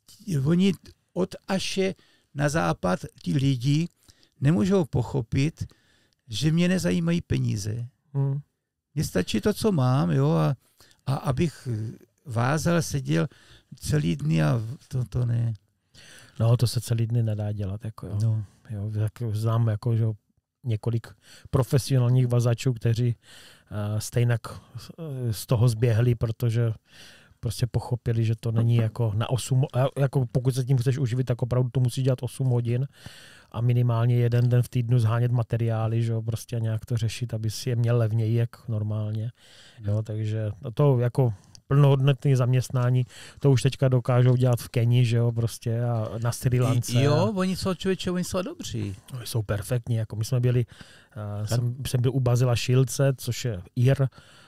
oni od Aše na západ ti lidi nemůžou pochopit, že mě nezajímají peníze. Hmm. Mně stačí to, co mám, jo, a, a abych vázal, seděl celý dny a to, to ne. No, to se celý dny nedá dělat. Jako, jo. No. Jo, tak znám jako, že několik profesionálních vazačů, kteří uh, stejnak z toho zběhli, protože prostě pochopili, že to není jako na osm, jako pokud se tím chceš uživit, tak opravdu to musí dělat osm hodin a minimálně jeden den v týdnu zhánět materiály, že jo, prostě nějak to řešit, aby si je měl levněji, jak normálně. Jo, takže to jako plnohodnotné zaměstnání, to už teďka dokážou dělat v Keni, že jo, prostě a na Srí Lance. Jo, oni jsou člověče, oni jsou dobří. Jsou perfektní, jako my jsme byli, uh, jsem, jsem byl u Basila Šilce, což je Ir, uh,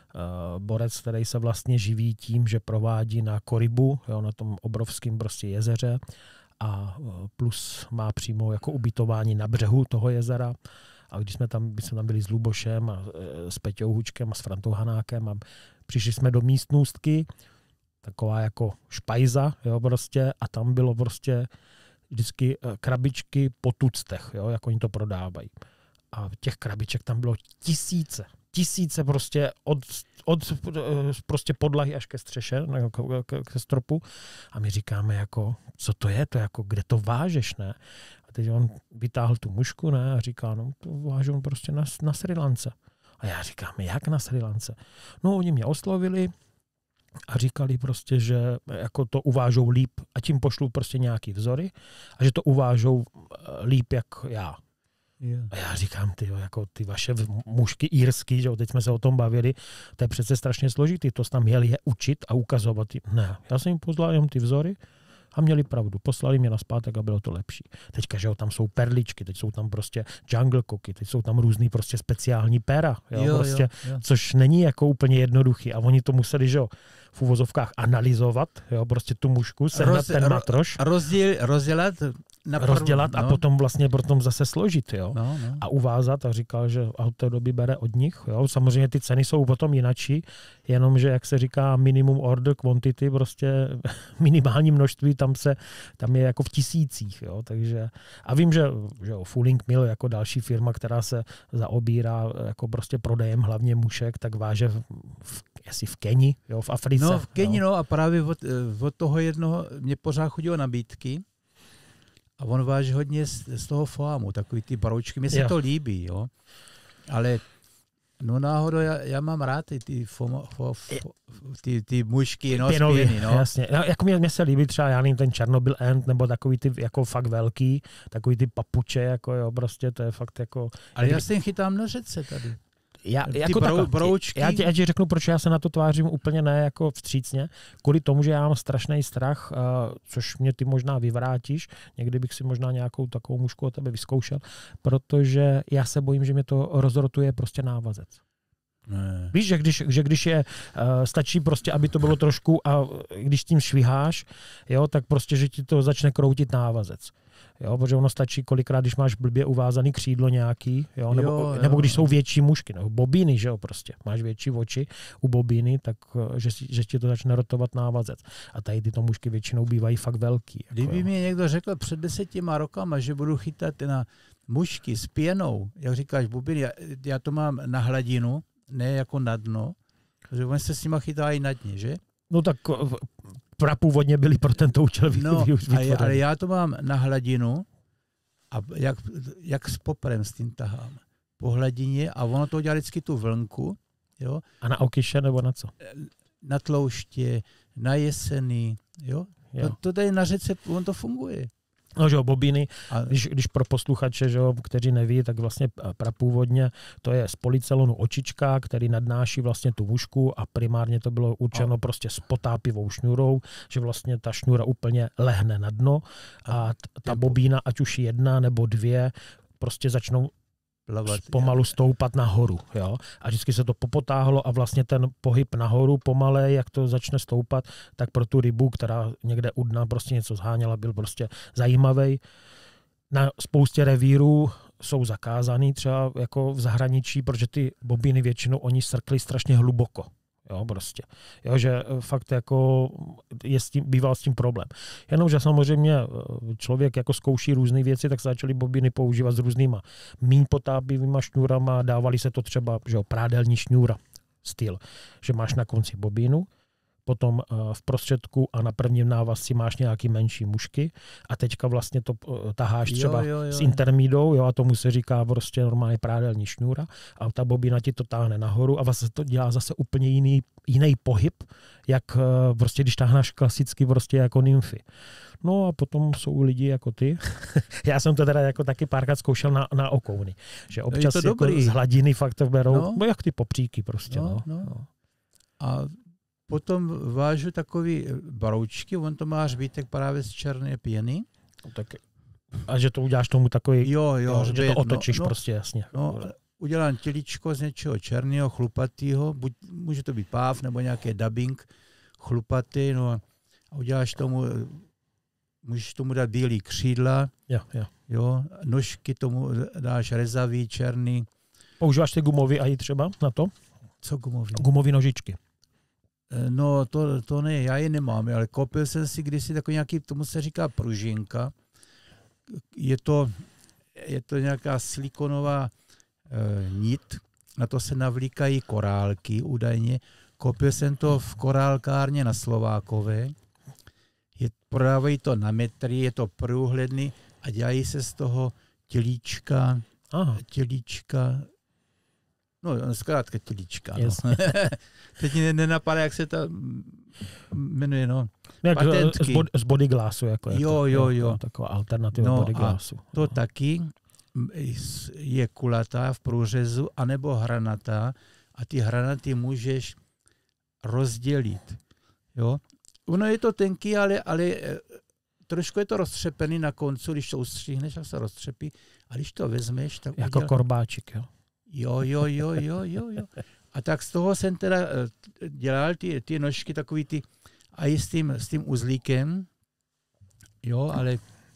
borec, který se vlastně živí tím, že provádí na Koribu, jo, na tom obrovském prostě jezeře a uh, plus má přímo jako ubytování na břehu toho jezera. A když jsme tam, když jsme tam byli s Lubošem a s Peťou Hučkem a s Frantou Hanákem a přišli jsme do místnůstky, taková jako špajza, jo, prostě, a tam bylo prostě vždycky krabičky po tuctech, jo, jak oni to prodávají. A těch krabiček tam bylo tisíce. Tisíce prostě od, od prostě podlahy až ke střeše, ke, ke stropu. A my říkáme jako, co to je, to jako, kde to vážeš, ne? A teď on vytáhl tu mušku, ne? A říká, no to vážu prostě na, na Srí Lance. A já říkám, jak na Srí Lance? No oni mě oslovili a říkali prostě, že jako to uvážou líp a tím pošlu prostě nějaký vzory a že to uvážou líp jak já. Yeah. A já říkám, ty, jako ty vaše mužky írský, že teď jsme se o tom bavili, to je přece strašně složitý, to tam měli je učit a ukazovat. Ne, já jsem jim poslal jenom ty vzory a měli pravdu. Poslali mě naspátek a bylo to lepší. Teďka, že jo, tam jsou perličky, teď jsou tam prostě jungle cooky, teď jsou tam různý prostě speciální pera, jo, jo, prostě, jo, jo. Což není jako úplně jednoduchý a oni to museli, že jo, v uvozovkách analyzovat, jo, prostě tu mužku, sehnat Roz, ten matroš. Rozděl, rozdělat na prv, rozdělat no. A potom vlastně potom zase složit, jo. No, no. A uvázat a říkal, že od té doby bere od nich, jo. Samozřejmě ty ceny jsou potom jinačí, jenomže, jak se říká, minimum order quantity, prostě minimální množství, tam se, tam je jako v tisících, jo. Takže, a vím, že, že jo, Fulling Mill jako další firma, která se zaobírá jako prostě prodejem hlavně mušek, tak váže v, v, jestli v Keni, jo, v Africe. No v Keni, no a právě od, od toho jednoho mě pořád chodilo nabídky. A on váží hodně z, z toho foamu, takový ty baroučky. Mně se jo. to líbí, jo. Ale no náhodou, já, já mám rád ty, ty, fomo, fo, fo, ty, ty mušky, no, pěnově, pěny, no. Jasně. Jako mě, mě se líbí třeba, já nevím, ten Černobyl End, nebo takový ty jako fakt velký, takový ty papuče, jako jo, prostě to je fakt jako... Ale já si chytám na řece tady. Já, ty jako brou, takhle, broučky. Já ti, já ti řeknu, proč já se na to tvářím úplně ne jako vstřícně. Kvůli tomu, že já mám strašný strach, uh, což mě ty možná vyvrátíš. Někdy bych si možná nějakou takovou mužku od tebe vyzkoušel, protože já se bojím, že mě to rozrotuje prostě návazec. Ne. Víš, že když, že když je, uh, stačí prostě, aby to bylo trošku a když tím šviháš, jo, tak prostě, že ti to začne kroutit návazec. Jo, protože ono stačí kolikrát, když máš blbě uvázaný křídlo nějaký, jo, nebo, jo, jo. nebo když jsou větší mušky, nebo bobíny, že jo, prostě. Máš větší oči u bobíny, tak že, že ti to začne rotovat návazec. A tady tyto mušky většinou bývají fakt velký. Jako, Kdyby jo. mi někdo řekl před desítima rokama, že budu chytat na mušky s pěnou, jak říkáš, bobíny, já, já to mám na hladinu, ne jako na dno, protože oni se s nima chytají na dně, že? No tak prapůvodně byli pro tento účel no, ale, ale já to mám na hladinu a jak, jak s poprem s tím tahám. Po hladině a ono to dělá vždycky tu vlnku. Jo? A na okyše nebo na co? Na tlouště, na jeseny. Jo? jo. To, to tady na řece, on to funguje. No, že jo, bobíny, když, když pro posluchače, že jo, kteří neví, tak vlastně prapůvodně to je z polycelonu očička, který nadnáší vlastně tu mušku a primárně to bylo určeno a. prostě s potápivou šňůrou, že vlastně ta šňůra úplně lehne na dno a ta bobína, ať už jedna nebo dvě, prostě začnou pomalu stoupat nahoru. Jo? A vždycky se to popotáhlo a vlastně ten pohyb nahoru pomalej, jak to začne stoupat, tak pro tu rybu, která někde u dna prostě něco zháněla, byl prostě zajímavý. Na spoustě revírů jsou zakázaný třeba jako v zahraničí, protože ty bobíny většinou oni srkly strašně hluboko. Jo, prostě. Jo, že fakt jako je s tím, býval s tím problém. Jenomže samozřejmě člověk jako zkouší různé věci, tak se začaly bobíny používat s různýma míň potápivýma šňůrama, dávali se to třeba, že jo, prádelní šňůra styl, že máš na konci bobínu, potom v prostředku a na prvním návazci máš nějaký menší mušky a teďka vlastně to taháš třeba jo, jo, jo. s intermídou, jo, a tomu se říká prostě normálně prádelní šňůra a ta bobina ti to táhne nahoru a vlastně to dělá zase úplně jiný, jiný pohyb, jak prostě když táhneš klasicky prostě jako nymfy. No a potom jsou lidi jako ty. Já jsem to teda jako taky párkrát zkoušel na, na okouny, že občas jako z hladiny fakt to berou, no. no jak ty popříky prostě. No, no. No. A potom vážu takový broučky, on to má hřbítek právě z černé pěny. Tak, a že to uděláš tomu takový, jo, jo, že to otočíš no, prostě jasně. No, udělám tělíčko z něčeho černého, chlupatýho, buď může to být páv nebo nějaký dubbing chlupatý, no a uděláš tomu, můžeš tomu dát bílý křídla, jo, jo. Jo, nožky tomu dáš rezavý, černý. Používáš ty gumový aj třeba na to? Co gumový? Gumový nožičky. No to, to ne, já je nemám, ale koupil jsem si kdysi takový nějaký, tomu se říká pružinka. Je to, je to nějaká silikonová e, nit, na to se navlíkají korálky údajně. Koupil jsem to v korálkárně na Slovákové. Je, prodávají to na metry, je to průhledný a dělají se z toho tělíčka, Aha. tělíčka, no zkrátka tělíčka. No. Teď mě nenapadá, jak se to jmenuje, no. Jak z, bod, z bodyglassu, jako je jo, to. Jo, jo, taková alternativa no bodyglassu. To no. taky je kulatá v průřezu, anebo hranatá a ty hranaty můžeš rozdělit. Jo. Ono je to tenký, ale, ale trošku je to roztřepený na koncu, když to ustříhneš, tak se roztřepí. A když to vezmeš, tak jako udělá... korbáčik, jo? Jo, jo, jo, jo, jo, jo. A tak z toho jsem teda dělal ty, ty nožky takový ty, a i s tím, s tím uzlíkem, jo, ale...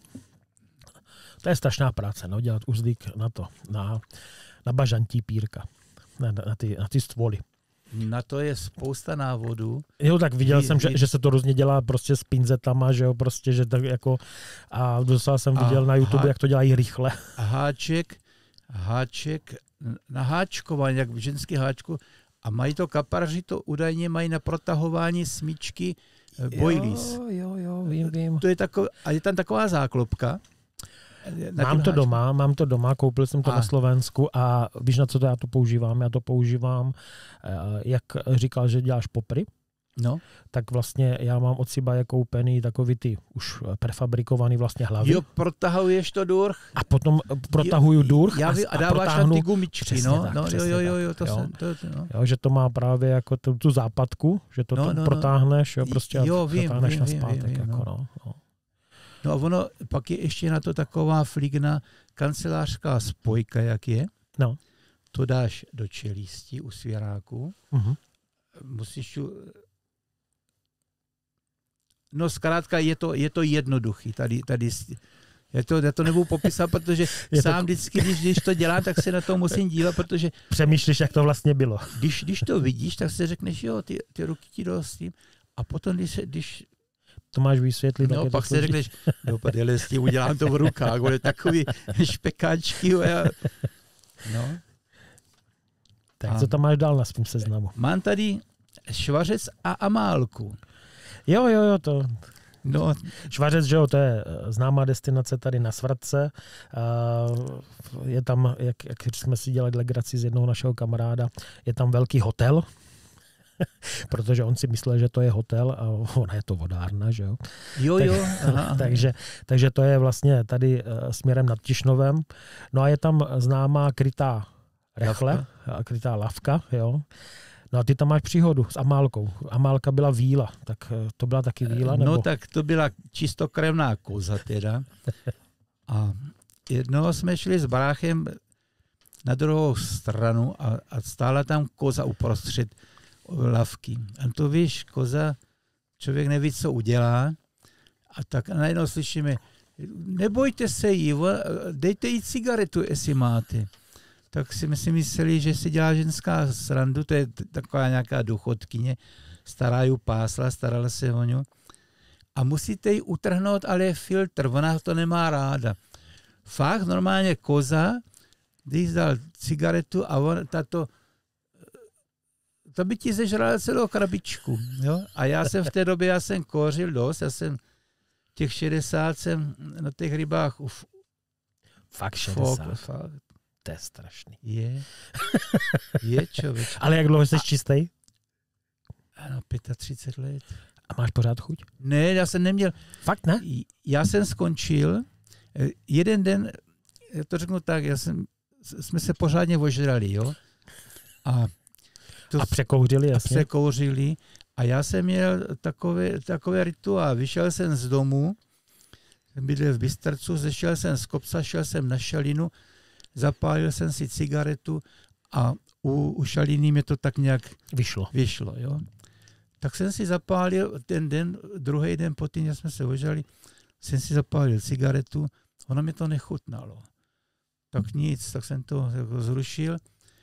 To je strašná práce, no, dělat uzlík na to, na, na bažantí pírka, na, na, ty, na ty stvoly. Na to je spousta návodů. Jo, tak viděl vy, jsem, vy... že, že se to různě dělá prostě s pinzetama, že jo, prostě, že tak jako, a docela jsem viděl a na YouTube, há... jak to dělají rychle. A háček, háček, na háčkování, jak v ženský háčku, a mají to kapaři, to údajně mají na protahování smyčky boilies. Jo, jo, jo, vím, vím. To je takové, a je tam taková záklopka. Mám to háčku. doma, mám to doma, koupil jsem to a. na Slovensku a víš, na co to já to používám? Já to používám, jak říkal, že děláš popry, no. tak vlastně já mám od Sibaje koupený takový ty už prefabrikovaný vlastně hlavy. Jo, protahuješ to durch. A potom protahuju durch já, a, a dáváš protáhnu, na ty gumičky, no, tak, no jo, jo, jo, jo, to jo. Jsem, to, to, no. jo, že to má právě jako tu, tu západku, že to, no, to no, protáhneš, jo, prostě jo, vím, protáhneš vím, na vím, zpátek. vím, jako, no. No, no. no a ono, pak je ještě na to taková fligna kancelářská spojka, jak je. No. To dáš do čelistí u svěráku. Uh-huh. Musíš ju... No zkrátka je to, je to jednoduchý. Tady, tady, já, to, já to nebudu popisat, protože je sám to... vždycky, když, když to dělám, tak se na to musím dívat, protože... Přemýšlíš, jak to vlastně bylo. Když, když to vidíš, tak si řekneš, jo, ty, ty ruky ti dostím. A potom, když... když to máš vysvětlit. No, pak si řekneš, no, padele, s tím udělám to v rukách, bude takový špekáčky. Já... No. Tak a co tam máš dál na svém seznamu? Mám tady švařec a amálku. Jo, jo, jo, to... No. Švařec, že jo, to je známá destinace tady na Svratce. Je tam, jak, jak jsme si dělali legraci z jednoho našeho kamaráda, je tam velký hotel, protože on si myslel, že to je hotel a ona je to vodárna, že jo. Jo, tak, jo. Aha. takže, takže to je vlastně tady směrem nad Tišnovem. No a je tam známá krytá rechle, lavka. krytá lavka, jo. No a ty tam máš příhodu s amálkou. Amálka byla víla, tak to byla taky víla? Nebo? No tak to byla čistokrevná koza teda. A jednoho jsme šli s bráchem na druhou stranu a, a stála tam koza uprostřed lavky. A to víš, koza, člověk neví, co udělá. A tak najednou slyšíme, nebojte se jí, dejte jí cigaretu, jestli máte. tak si myslím mysleli, že si dělá ženská srandu, to je taková nějaká důchodkyně, stará ju pásla, starala se o ňu. A musíte ji utrhnout, ale je filtr, ona to nemá ráda. Fakt normálně koza, když dal cigaretu a on, tato, to by ti zežrala celou krabičku. Jo? A já jsem v té době, já jsem kouřil dost, já jsem těch šedesát jsem na těch rybách uf, fakt šedesát. Fakt, fakt. To je strašný. Je. Je, člověk. Ale jak dlouho jsi čistý? Ano, třicet pět let. A máš pořád chuť? Ne, já jsem neměl. Fakt ne? Já jsem skončil, jeden den, já to řeknu tak, já jsem, jsme se pořádně ožrali, jo. A, to, a překouřili, jasně. A překouřili. A já jsem měl takové, takové rituál. Vyšel jsem z domu, bydlel v Bystrcu, zešel jsem z kopca, šel jsem na šalinu, zapálil jsem si cigaretu a u, u šaliny mě to tak nějak vyšlo. vyšlo, jo. Tak jsem si zapálil ten den, druhý den po tím, jak jsme se ožrali, jsem si zapálil cigaretu, ono mi to nechutnalo. Tak nic, tak jsem to jako zrušil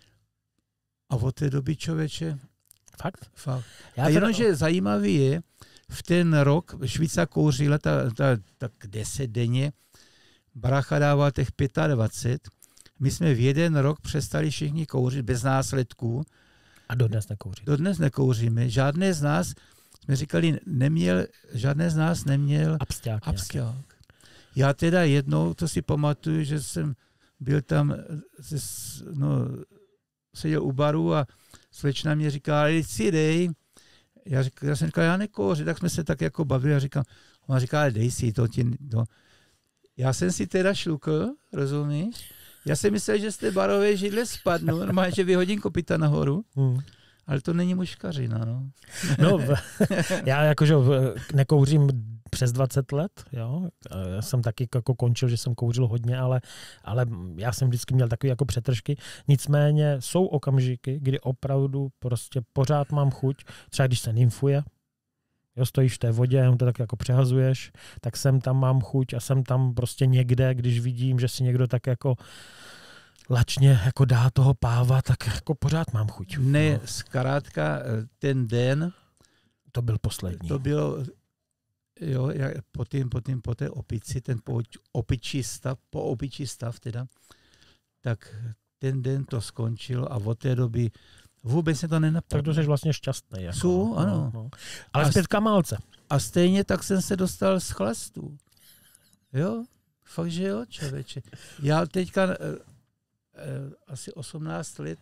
a od té doby, člověče, fakt? Fakt. Já a jenom, že zajímavý je, v ten rok Švýca kouřila ta, ta, tak deset denně, brácha dával těch dvacet pět, my jsme v jeden rok přestali všichni kouřit bez následků. A dodnes nekouříme. Dodnes nekouříme. Žádné z nás, jsme říkali, neměl, žádné z nás neměl absťák. absťák. Já teda jednou, to si pamatuju, že jsem byl tam, no, seděl u baru a slečna mě říká, si dej. Já, říkal, já jsem říkal, já nekouřím, tak jsme se tak jako bavili a říkám, ona říká, ale dej si to. Ti, no. Já jsem si teda šlukl, rozumíš? Já jsem myslel, že z té barové židle spadnu, normálně, že vyhodím kopyta nahoru, hmm. ale to není muškařina, no. No, já jakože nekouřím přes dvacet let, jo. Já jsem taky jako končil, že jsem kouřil hodně, ale, ale já jsem vždycky měl takové jako přetržky. Nicméně jsou okamžiky, kdy opravdu prostě pořád mám chuť, třeba když se nymfuje, jo, stojíš v té vodě, jenom to tak jako přehazuješ, tak sem tam mám chuť a jsem tam prostě někde, když vidím, že si někdo tak jako lačně jako dá toho páva, tak jako pořád mám chuť. Ne, zkrátka ten den, to byl poslední. To bylo, jo, po, tým, po, tým, po té opici, ten po, opičí stav, po opičí stav teda, tak ten den to skončilo a od té doby vůbec se to nenapadlo. Tak to jsi vlastně šťastný. Jako, Jsou, ano. No, no. Ale a zpět Kamálce. A stejně tak jsem se dostal z chlastu. Jo, fakt, že jo, člověče. Já teďka eh, eh, asi osmnáct let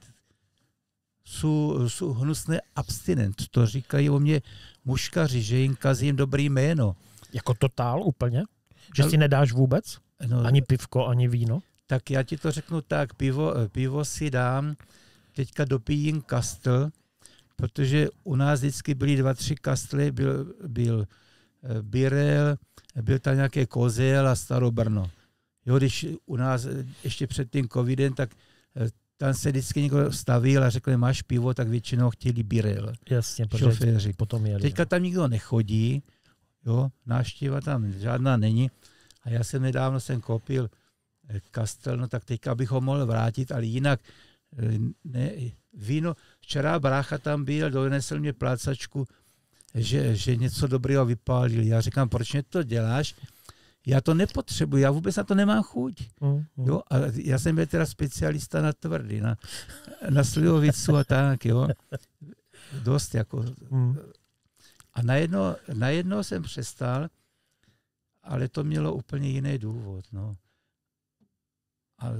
jsou, jsou hnusný abstinent. To říkají o mě muškaři, že jim kazím dobrý jméno. Jako totál úplně? Že no, si nedáš vůbec? No, ani pivko, ani víno? Tak já ti to řeknu tak, pivo, pivo si dám, teďka dopijím kastl, protože u nás vždycky byly dva, tři kastly, byl, byl Birel, byl tam nějaké Kozel a Starobrno. Jo, když u nás ještě před tím covidem, tak tam se vždycky někdo stavil a řekl, máš pivo, tak většinou chtěli Birel. Jasně, šoféři. Potom jeli. Teďka tam nikdo nechodí, jo, návštěva tam žádná není. A já jsem nedávno jsem koupil kastel, no tak teďka bych ho mohl vrátit, ale jinak ne, víno, včera brácha tam byl, donesl mě plácačku, že, že něco dobrého vypálil. Já říkám, proč mě to děláš? Já to nepotřebuji, já vůbec na to nemám chuť. Mm, mm. Jo? A já jsem byl teda specialista na tvrdý, na, na slivovicu a tak, jo. Dost jako. Mm. A najednou, najednou jsem přestal, ale to mělo úplně jiný důvod, no. Ale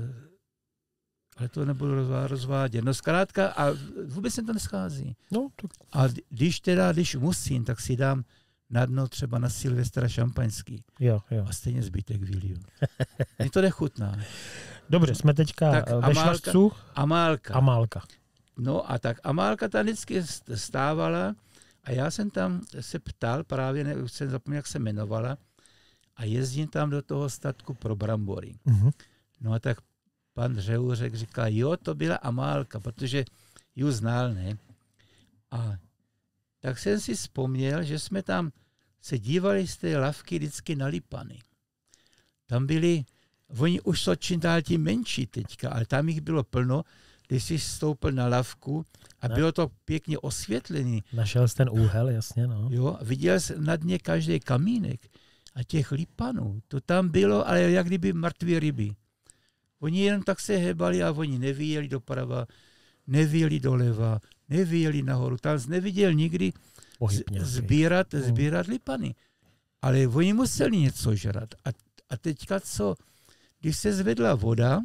Ale to nebudu rozvádět. No zkrátka, a vůbec se to neschází. No, tak. A když teda, když musím, tak si dám na dno třeba na Silvestra šampaňský. Jo, jo. A stejně zbytek vyliju. Mně to nechutná. Dobře, jsme teďka tak ve Švastcu. Amálka. Amálka. No a tak Amálka tam vždycky stávala a já jsem tam se ptal, právě ne, už jsem zapomněl, jak se jmenovala, a jezdím tam do toho statku pro brambory. Uh-huh. No a tak pan Řeurek říká, jo, to byla Amálka, protože ji znal, ne? A tak jsem si vzpomněl, že jsme tam se dívali z té lavky vždycky na lipany. Tam byly oni už jsou čím dál tím menší teďka, ale tam jich bylo plno, když jsi stoupil na lavku a ne. bylo to pěkně osvětlený. Našel jsi ten úhel, jasně, no. Jo, viděl jsi na dně každý kamínek a těch lipanů, to tam bylo, ale jak kdyby mrtvé ryby. Oni jen tak se hebali a oni nevyjeli doprava, nevyjeli doleva, nevyjeli nahoru. Tam jsi neviděl nikdy sbírat, sbírat lipany. Ale oni museli něco žrat. A, a teďka co, když se zvedla voda,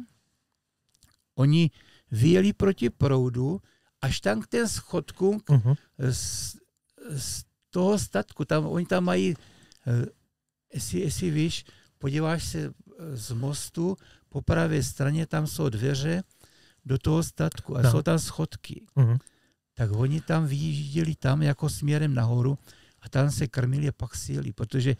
oni vyjeli proti proudu, až tam k ten schodku uh-huh. z, z toho statku. Tam, oni tam mají, jestli, jestli víš, podíváš se z mostu, po pravé straně tam jsou dveře do toho statku a no. jsou tam schodky. Uh-huh. Tak oni tam vyjížděli tam jako směrem nahoru a tam se krmili a pak sjeli, protože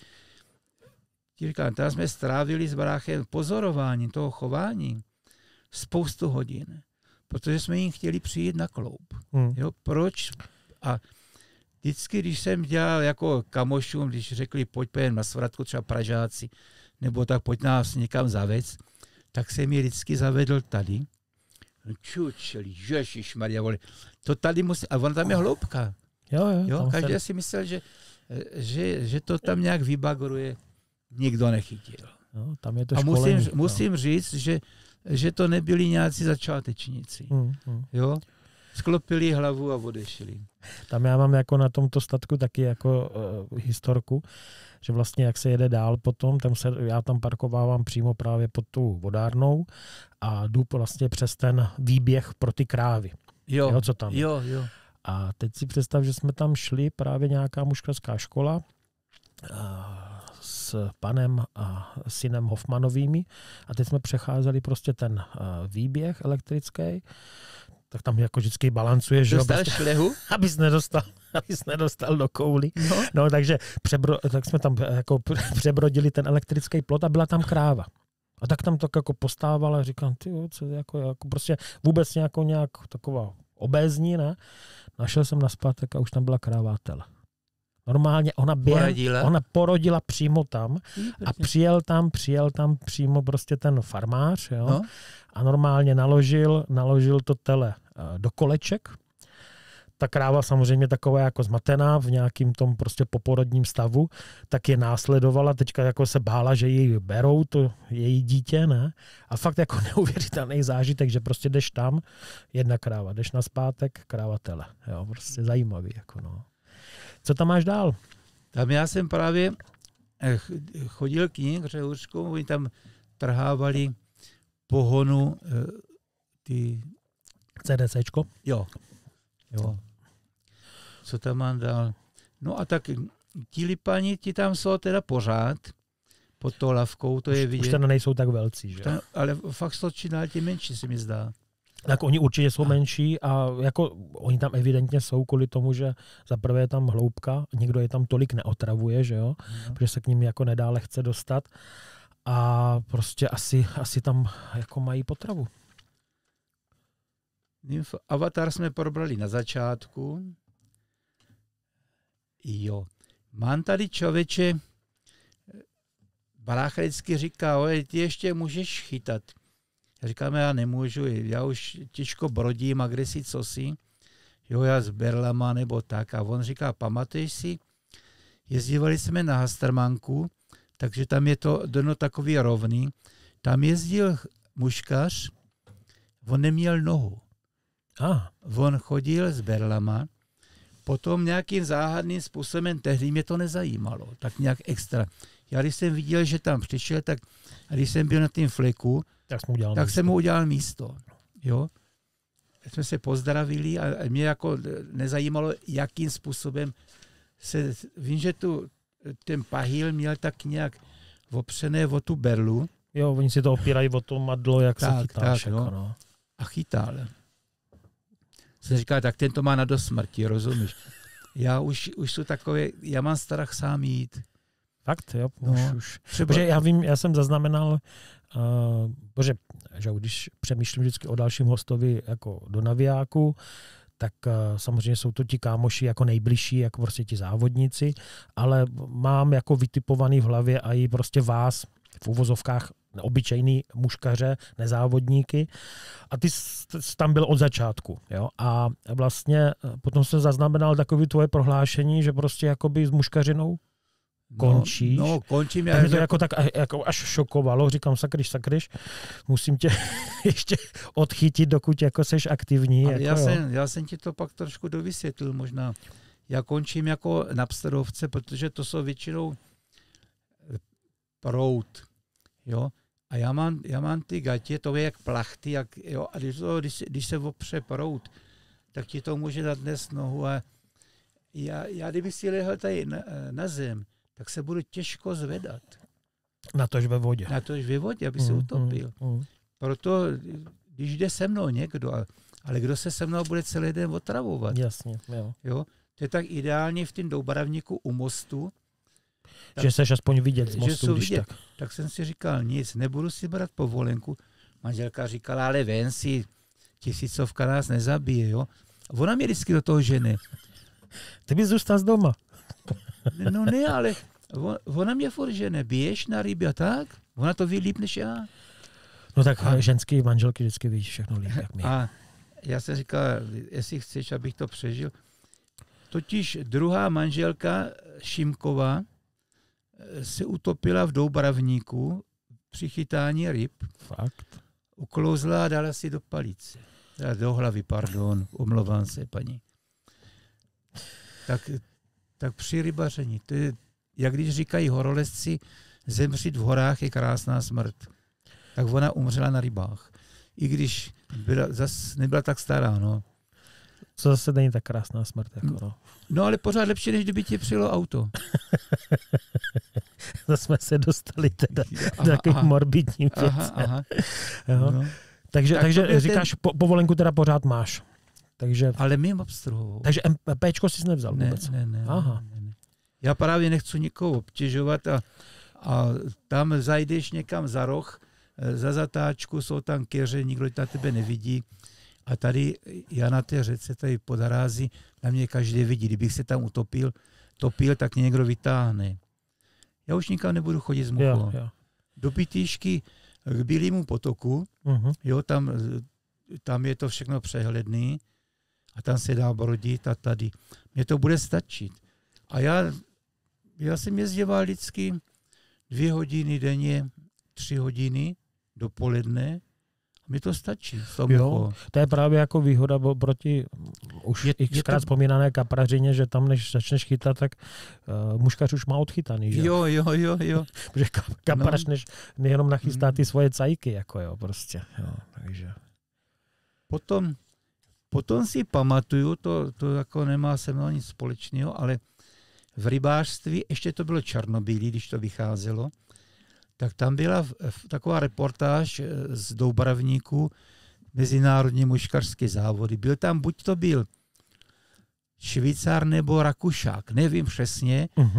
ti říkám, tam jsme strávili s bráchem pozorováním toho chování spoustu hodin, protože jsme jim chtěli přijít na kloub. Hmm. Jo, proč? A vždycky, když jsem dělal jako kamošům, když řekli, pojď pojem na svratku, třeba Pražáci, nebo tak pojď nás někam zavec, tak jsem je vždycky zavedl tady. Čučeli, ježišmarja, vole. To tady musí, a on tam je hloubka. Jo, jo, jo, každý se... si myslel, že, že, že to tam nějak vybagruje. Nikdo nechytil. No, tam je to a školení, musím, no. musím říct, že, že to nebyli nějací začátečníci. Hmm, hmm. Jo? Sklopili hlavu a odešli. Tam já mám jako na tomto statku taky jako uh, historku, že vlastně jak se jede dál potom, tam se, já tam parkovávám přímo právě pod tou vodárnou a jdu vlastně přes ten výběh pro ty krávy. Jo, jo co tam je. Jo, jo. A teď si představ, že jsme tam šli právě nějaká mužkařská škola uh, s panem a synem Hoffmanovými a teď jsme přecházeli prostě ten uh, výběh elektrický, tak tam jako vždycky balancuješ, že dostal šlehu? Abys nedostal, abys nedostal do kouli. No, no takže přebro, tak jsme tam jako přebrodili ten elektrický plot a byla tam kráva. A tak tam tak jako postávala a říkám, ty jo, co jako, jako prostě vůbec nějakou nějak taková obézní, ne? Našel jsem nazpátek a už tam byla kráva tele. Normálně ona během, porodila. ona porodila přímo tam a přijel tam, přijel tam přímo prostě ten farmář, jo, no. A normálně naložil, naložil to tele do koleček. Ta kráva samozřejmě taková jako zmatená v nějakým tom prostě poporodním stavu, tak je následovala, teďka jako se bála, že ji berou, to její dítě, ne? A fakt jako neuvěřitelný zážitek, že prostě jdeš tam, jedna kráva, jdeš nazpátek, kráva tele, jo, prostě zajímavý, jako no. Co tam máš dál? Tam já jsem právě chodil k ní, k Řehůřku, oni tam trhávali pohonu ty... CDCčko? Jo. Jo. Co tam mám dál? No a tak ti lipani, ti tam jsou teda pořád pod tou lavkou, to už, je vidět. Už tam nejsou tak velcí, že? Tam, ale fakt jsou čím dál tím menší, se mi zdá. Tak oni určitě jsou menší a jako oni tam evidentně jsou kvůli tomu, že za prvé je tam hloubka, nikdo je tam tolik neotravuje, že jo, no. Protože se k ním jako nedá lehce dostat a prostě asi, asi tam jako mají potravu. Avatar jsme probrali na začátku. Jo. Mám tady člověče, brácha vždycky říká, oj, ty ještě můžeš chytat. Já říkám, já nemůžu, já už těžko brodím a kde si co si, jo, já s berlama nebo tak. A on říká, pamatuješ si, jezdívali jsme na Hastermanku, takže tam je to dno takový rovný. Tam jezdil muškař, on neměl nohu. Ah. On chodil s berlama, potom nějakým záhadným způsobem, tehdy mě to nezajímalo, tak nějak extra. Já když jsem viděl, že tam přišel, tak a když jsem byl na tím fleku, tak, jsem, tak jsem mu udělal místo. Jo? Tak jsme se pozdravili a mě jako nezajímalo, jakým způsobem se, vím, že tu, ten pahýl měl tak nějak opřené o tu berlu. Jo, oni si to opírají o to madlo, jak tak, se chytáš. Tak, jako, no. A chytal. Jsem říkal, tak ten to má na do smrti, rozumíš? Já už, už jsou takové, já mám strach sám jít. Fakt, jo, no, už, už. Protože já vím, já jsem zaznamenal, uh, bože, že když přemýšlím vždycky o dalším hostovi jako do navijáku, tak uh, samozřejmě jsou to ti kámoši jako nejbližší, jako prostě ti závodníci, ale mám jako vytipovaný v hlavě a i prostě vás v uvozovkách obyčejný muškaře, nezávodníky. A ty jsi tam byl od začátku. Jo? A vlastně potom se zaznamenal takový tvoje prohlášení, že prostě jakoby s muškařinou končíš. No, no končím. Tak mě to jako, tak, jako až šokovalo. Říkám, sakryš, sakryš, musím tě ještě odchytit, dokud jako seš aktivní. Jako, já, jsem, já jsem ti to pak trošku dovysvětlil možná. Já končím jako na psterovce, protože to jsou většinou prout. Jo? A já mám, já mám ty gatě, to je jak plachty, jak, jo? A když, to, když, když se opře prout, tak ti to může nadnést nohu. A já, já kdyby si lehl tady na, na zem, tak se budu těžko zvedat. Na tož ve vodě. Na tož ve vodě, aby se mm, utopil. Mm, mm. Proto, když jde se mnou někdo, ale kdo se se mnou bude celý den otravovat. Jasně, jo. jo? To je tak ideálně v tom Doubaravníku u mostu. Tak, že seš aspoň vidět z mostu, když vidět. tak. Tak jsem si říkal, nic, nebudu si brát povolenku. Manželka říkala, ale ven si, tisícovka nás nezabije, jo. Ona mě vždycky do toho žene. Ty bys zůstal z doma. No ne, ale ona mě furt žene, běž na ryby a tak. Ona to ví líp než já. No tak a ženský manželky vždycky ví všechno líp, jak my. A já jsem říkal, jestli chceš, abych to přežil. Totiž druhá manželka Šimková se utopila v Doubaravníku při chytání ryb. Fakt? Uklouzla a dala si do palice. Do hlavy, pardon, omlouvám se, paní. Tak, tak při rybaření. To je, jak když říkají horolezci, zemřít v horách je krásná smrt. Tak ona umřela na rybách. I když byla, zas nebyla tak stará, no. Co zase není tak krásná smrt, jako no. No ale pořád lepší, než kdyby ti přijelo auto. To jsme se dostali teda do takových morbidních věcí. No. Takže, tak takže říkáš, ten... po, povolenku teda pořád máš. Takže... Ale mým obstruhovou. Takže MPčko jsi nevzal ne, vůbec? Ne, ne, Aha. ne, ne. Já právě nechci nikoho obtěžovat a, a tam zajdeš někam za roh, za zatáčku, jsou tam keře, nikdo na tebe nevidí. A tady já na té řece, tady pod Harází, na mě každý vidí. Kdybych se tam utopil, topil, tak mě někdo vytáhne. Já už nikam nebudu chodit s muchou. Do Pitýšky k Bílému potoku, uh-huh. jo, tam, tam je to všechno přehledný a tam se dá brodit a tady. Mně to bude stačit. A já, já jsem jezdíval vždycky dvě hodiny denně, tři hodiny dopoledne. Mně to stačí. Jo, to je právě jako výhoda proti už xkrát vzpomínané kaprařině, že tam, než začneš chytat, tak uh, muškař už má odchytaný. Že? Jo, jo, jo, jo. Protože kaprař, no. než nejenom nachystá ty svoje cajky, jako jo, prostě. Jo, takže. Potom, potom si pamatuju, to, to jako nemá se mnou nic společného, ale v rybářství, ještě to bylo černobílý, když to vycházelo, tak tam byla v, v, taková reportáž z Doubaravníku, mezinárodní muškařské závody. Byl tam, buď to byl Švýcar nebo Rakušák, nevím přesně, uh-huh.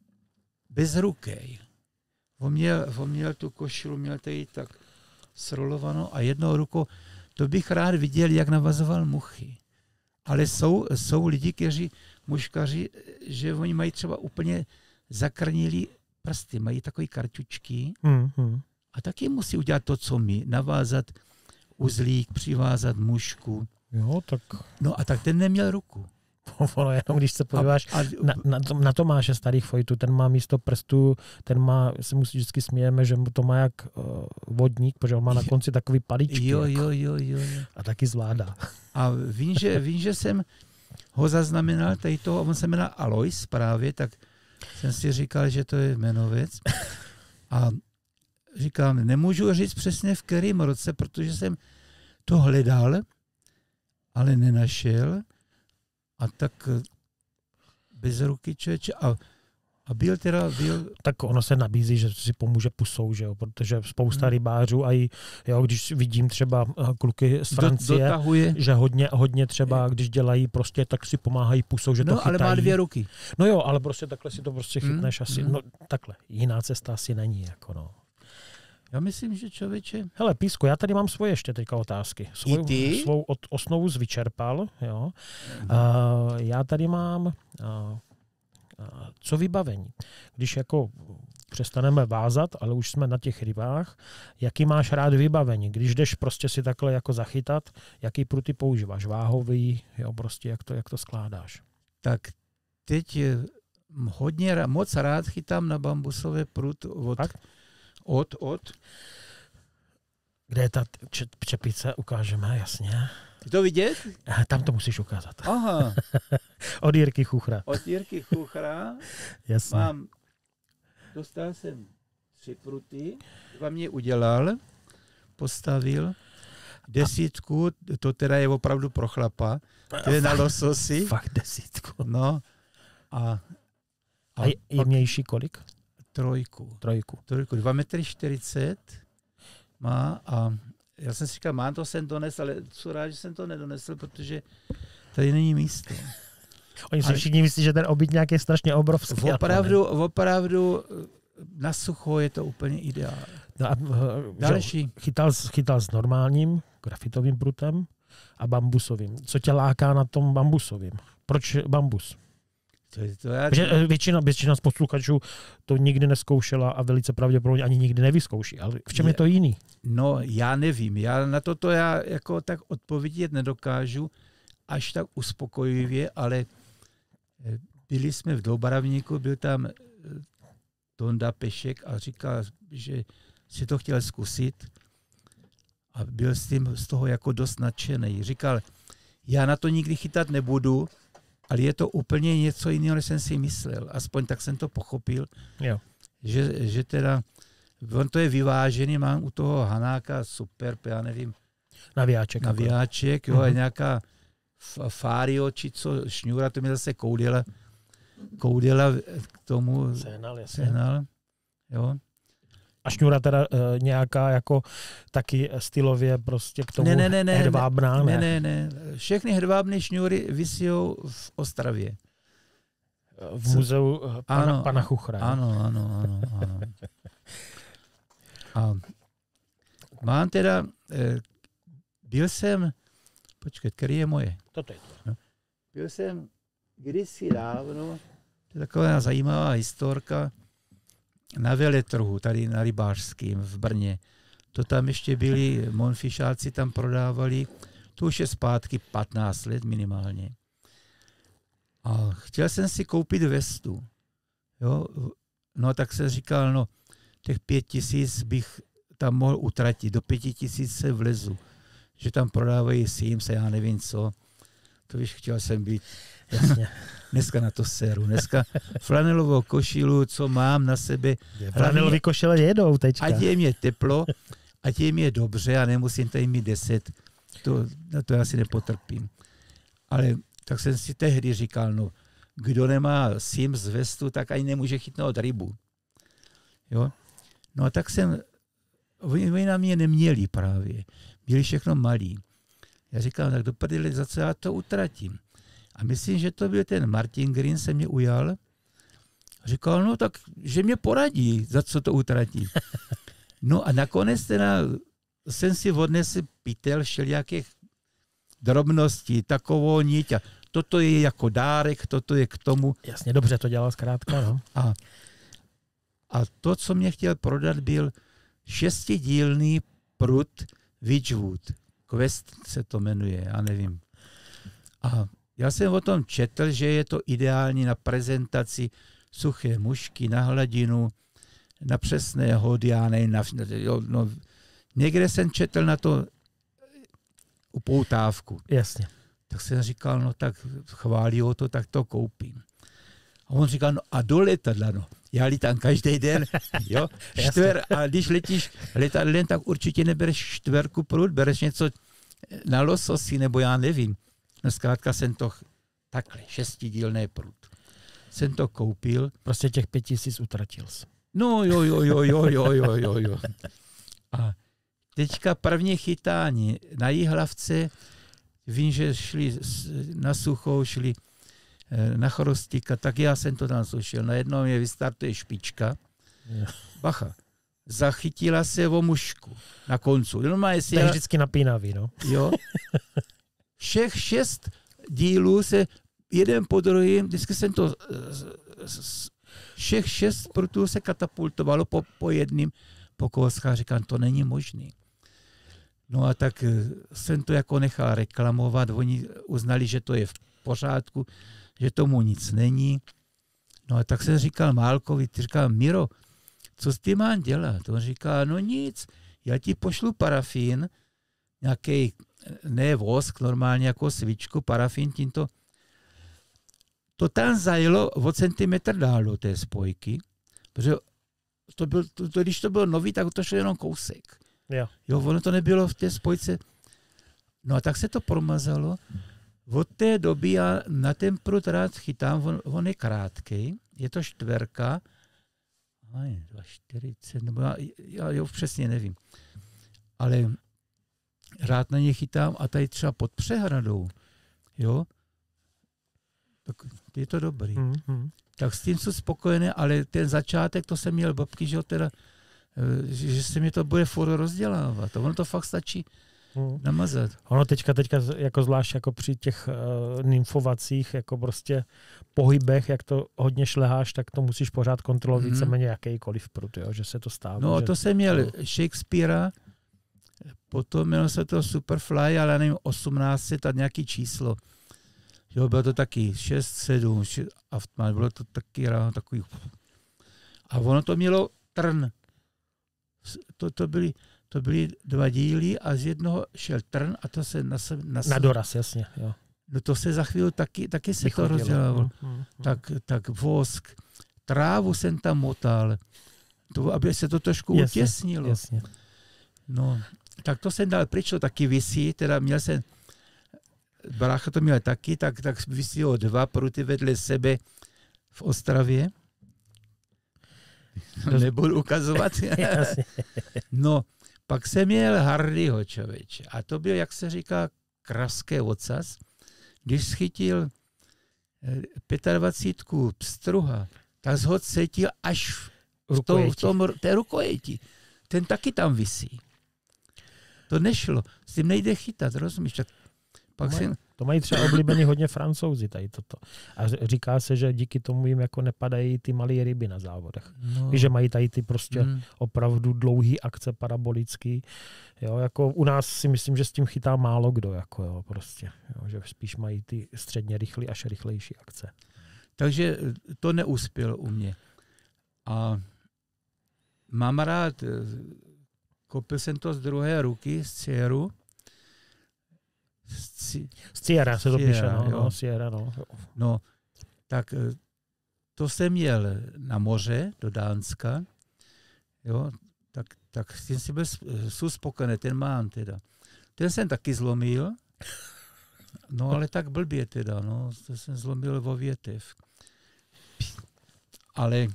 bezrukej. On měl, on měl tu košilu, měl tady tak srolovanou a jednou rukou, to bych rád viděl, jak navazoval muchy. Ale jsou, jsou lidi, kteří muškaři, že oni mají třeba úplně zakrnilý prsty, mají takové kartučky mm-hmm. a taky musí udělat to, co my, navázat uzlík, přivázat mušku. Jo, tak... No a tak ten neměl ruku. Ono jenom, když se podíváš a, a, na, na, to, na Tomáše starých fojtů, ten má místo prstů, ten má, se musí vždycky smějeme, že to má jak uh, vodník, protože on má na konci takový paličky. Jo, jako, jo, jo, jo, jo. A taky zvládá. A vím, že, vím, že jsem ho zaznamenal, tady toho, on se jmenuje Alois právě, tak jsem si říkal, že to je jmenovec. A říkám, nemůžu říct přesně v kterém roce, protože jsem to hledal, ale nenašel. A tak bez ruky člověče. A, a byl teda... Byl... Tak ono se nabízí, že si pomůže pusou, že jo? Protože spousta rybářů a i, jo, když vidím třeba kluky z Francie, dotahuje. Že hodně, hodně třeba, když dělají prostě, tak si pomáhají pusou, že no, to chytají. Ale má dvě ruky. No jo, ale prostě takhle si to prostě chytneš mm, asi. Mm. No takhle, jiná cesta asi není, jako no. Já myslím, že člověče... Hele, Písku, já tady mám svoje ještě teďka otázky. Svou, svou od, osnovu zvyčerpal, jo. Mm. Uh, já tady mám... Uh, co vybavení? Když jako přestaneme vázat, ale už jsme na těch rybách. Jaký máš rád vybavení? Když jdeš prostě si takhle jako zachytat, jaký pruty používáš? Váhový, jo, prostě jak to, jak to skládáš? Tak teď hodně, moc rád chytám na bambusové prut od, od, od. Kde je ta čepice? Ukážeme, jasně. Je to vidět? Tam to musíš ukázat. Aha. Od Jirky Chuchra. Od Jirky Chuchra. Jasně. Mám, dostal jsem tři pruty, dva mě udělal, postavil. Desítku, to teda je opravdu pro chlapa, to je na lososy. Fakt desítku. No. A, a, a jemnější kolik? Trojku. Trojku. Trojku. dva metry čtyřicet má a já jsem si říkal, mám to sem donesl, ale co rád, že jsem to nedonesl, protože tady není místo. Oni si všichni myslí, že ten obytňák je strašně obrovský. Opravdu, opravdu na sucho je to úplně ideál. No a další. Chytal, chytal s normálním grafitovým prutem a bambusovým. Co tě láká na tom bambusovým? Proč bambus? To je to já... Většina, většina z posluchačů to nikdy neskoušela a velice pravděpodobně ani nikdy nevyzkouší. Ale v čem je, je to jiný? No, já nevím. Já na toto já jako tak odpovědět nedokážu až tak uspokojivě, ale byli jsme v Doubravníku, byl tam Tonda Pešek a říkal, že si to chtěl zkusit a byl s tím z toho jako dost nadšený. Říkal, já na to nikdy chytat nebudu, ale je to úplně něco jiného, než jsem si myslel. Aspoň tak jsem to pochopil, jo. Že, že teda, on to je vyvážený, mám u toho Hanáka super, já nevím. Navijáček. Navijáček, jo, uh-huh. A nějaká Fario, či co, šňůra, to mi zase koudila, koudila k tomu. Sehnal, jasně. Sehnal, jo. A šňůra teda uh, nějaká jako taky stylově prostě k tomu ne, ne, ne, ne, hedvábná? Ne, ne, ne. Všechny hedvábné šňůry visijou v Ostravě. V muzeu pana, ano, pana Chuchra. Ano, ano, ano. ano. A mám teda, eh, byl jsem, počkej, který je moje? Toto je to. No. Byl jsem kdysi dávno, to je taková zajímavá historka, na veletrhu, tady na Rybářském v Brně. To tam ještě byli, monfišáci tam prodávali, to už je zpátky patnáct let minimálně. A chtěl jsem si koupit vestu. Jo? No tak jsem říkal, no těch pět tisíc bych tam mohl utratit, do pěti tisíc se vlezu. Že tam prodávají Sims a já nevím co. To víš, chtěl jsem být. Jasně. Dneska na to séru. Dneska flanelovou košilu, co mám na sebe. Flanelový košile jedou teďka. Ať je mě teplo, ať je mě dobře a nemusím tady mít deset. To, na to já si nepotrpím. Ale tak jsem si tehdy říkal, no, kdo nemá Sims vestu, tak ani nemůže chytnout rybu. Jo? No a tak jsem, oni na mě neměli právě. Byli všechno malí. Já říkal, tak do prdele, za co já to utratím. A myslím, že to byl ten Martin Green, se mě ujal. Říkal, no tak, že mě poradí, za co to utratí. No a nakonec teda jsem si odnesl pytel všelijakých drobností, takovou niť a toto je jako dárek, toto je k tomu. Jasně, dobře to dělal zkrátka, no. A, a to, co mě chtěl prodat, byl šestidílný prut Witchwood. Quest se to jmenuje, já nevím. A já jsem o tom četl, že je to ideální na prezentaci suché mušky, na hladinu, na přesné hody, já nevím, na, jo, no, někde jsem četl na to upoutávku. Jasně. Tak jsem říkal, no tak chválí o to, tak to koupím. A on říkal, no a do letadla, no. Já lítám každý den, jo, štver, a když letíš letadlem, tak určitě nebereš štverku prut, bereš něco na lososy, nebo já nevím. No zkrátka jsem to, takhle, šestidílný prut. Jsem to koupil. Prostě těch pět tisíc utratil jsi. No jo, jo, jo, jo, jo, jo, jo, jo. A teďka první chytání na Jihlavce, vím, že šli na suchou, šli na Chorostíka, tak já jsem to tam slušel. Najednou mě vystartuje špička. Bacha. Zachytila se o mušku na koncu. No, má to je já... vždycky napínavý, no. Jo. Všech šest dílů se jeden po druhém, vždycky jsem to Všech šest prutů se katapultovalo po, po jedním po kouskách. Říkám, to není možný. No a tak jsem to jako nechal reklamovat. Oni uznali, že to je v pořádku, že tomu nic není. No a tak jsem říkal Málkovi, ty říkal, Miro, co s tím mám dělat? On říká, no nic, já ti pošlu parafín, nějaký, ne vosk, normálně jako svíčku, parafín, tím to, to tam zajelo o centimetr dál do té spojky, protože to byl, to, to, když to bylo nový, tak to šlo jenom kousek. Jo. jo, ono to nebylo v té spojce. No a tak se to promazalo. Od té doby já na ten prut rád chytám, on, on je krátký, je to čtverka, aj, dva čtyřicet, nebo já, já jo, přesně nevím. Ale rád na ně chytám a tady třeba pod přehradou, jo, tak je to dobrý. Mm-hmm. Tak s tím jsem spokojený, ale ten začátek, to jsem měl babky, že, jo, teda, že, že se mi to bude furt rozdělávat. Ono to fakt stačí mm. namazat. Ono teďka, teďka jako zvlášť jako při těch uh, nymfovacích jako prostě pohybech, jak to hodně šleháš, tak to musíš pořád kontrolovat mm. víceméně jakýkoliv prut, jo, že se to stává. No že... to jsem měl Shakespearea, potom měl se to Superfly, ale nevím, osmnáct set a nějaký číslo. Jo, bylo to taky šest, sedm, šest, a bylo to taky ráno, takový. A ono to mělo trn. To, to, byly, to byly dva díly a z jednoho šel trn a to se na sebe... Na, na doraz, jasně, jo. No to se za chvíli taky, taky se Vychodilo. to rozdělalo. Mm, mm, tak, tak vosk, trávu jsem tam motal, to, aby se to trošku jasně, utěsnilo. Jasně. No, tak to jsem dal pryč, to taky visí, teda měl jsem, brácha to měl taky, tak, tak visílo dva pruty vedle sebe v Ostravě. Nebudu ukazovat. No, pak jsem měl Hardyho, člověče. A to byl, jak se říká, kraské ocas. Když schytil dvacítku pstruha, tak ho cítil až v tom, v tom té rukojeti. Ten taky tam visí. To nešlo. S tím nejde chytat, rozumíš? Tak pak to, mají, jsem... to mají třeba oblíbený hodně Francouzi tady toto. A říká se, že díky tomu jim jako nepadají ty malé ryby na závodech. No. Víš, že mají tady ty prostě hmm. opravdu dlouhý akce parabolický. Jo, jako u nás si myslím, že s tím chytá málo kdo, jako jo, prostě. Jo, že spíš mají ty středně rychlé až rychlejší akce. Takže to neuspěl u mě. A mám rád, koupil jsem to z druhé ruky, z Cieru. Z Sierra se to píše, no, no, Sierra, no. No, tak to jsem měl na moře do Dánska, jo, tak, tak s tím si byl spokojený, ten mám teda. Ten jsem taky zlomil, no ale tak blbě teda, no, to jsem zlomil vo větev. Ale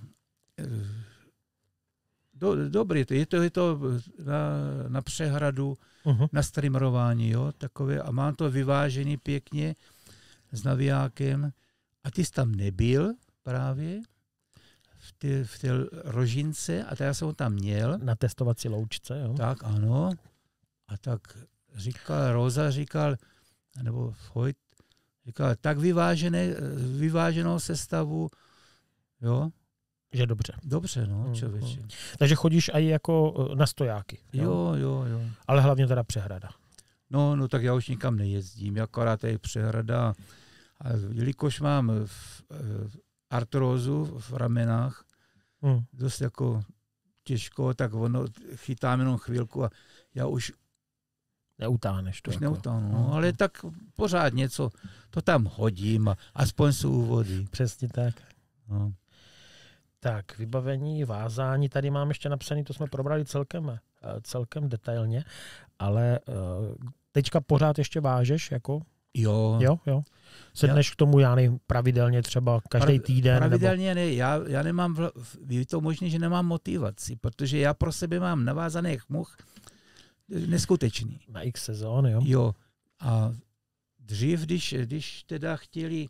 do, dobrý, je to, je to na, na přehradu, uh-huh. na streamerování, jo, takové, a mám to vyvážený pěkně s navijákem. A ty jsi tam nebyl právě v té, v té rožince, a tak já jsem ho tam měl. Na testovací loučce, jo. Tak, ano. A tak říkal, Roza říkal, nebo Vojt, říkal, tak vyvážené, vyváženou sestavu, jo. Že dobře. Dobře, no, člověče. Hmm. Takže chodíš i jako na stojáky. Jo? jo, jo, jo. Ale hlavně teda přehrada. No, no tak já už nikam nejezdím, akorát tady přehrada. A jelikož mám v, v artrózu v ramenách, hmm. dost jako těžko, tak ono chytám jenom chvilku a já už neutáhneš to. Už jako. neutáhnu, no, ale tak pořád něco, to tam hodím a aspoň jsou úvody. Přesně tak. No. Tak, vybavení, vázání, tady mám ještě napsaný, to jsme probrali celkem, celkem detailně, ale teďka pořád ještě vážeš, jako? Jo. Jo, jo. Sedneš já, k tomu, já nevím, pravidelně třeba každý týden? Pravidelně nebo... ne, já, já nemám, vl... je to možné, že nemám motivaci, protože já pro sebe mám navázaný chmuch neskutečný. Na x sezón, jo? Jo. A dřív, když, když teda chtěli,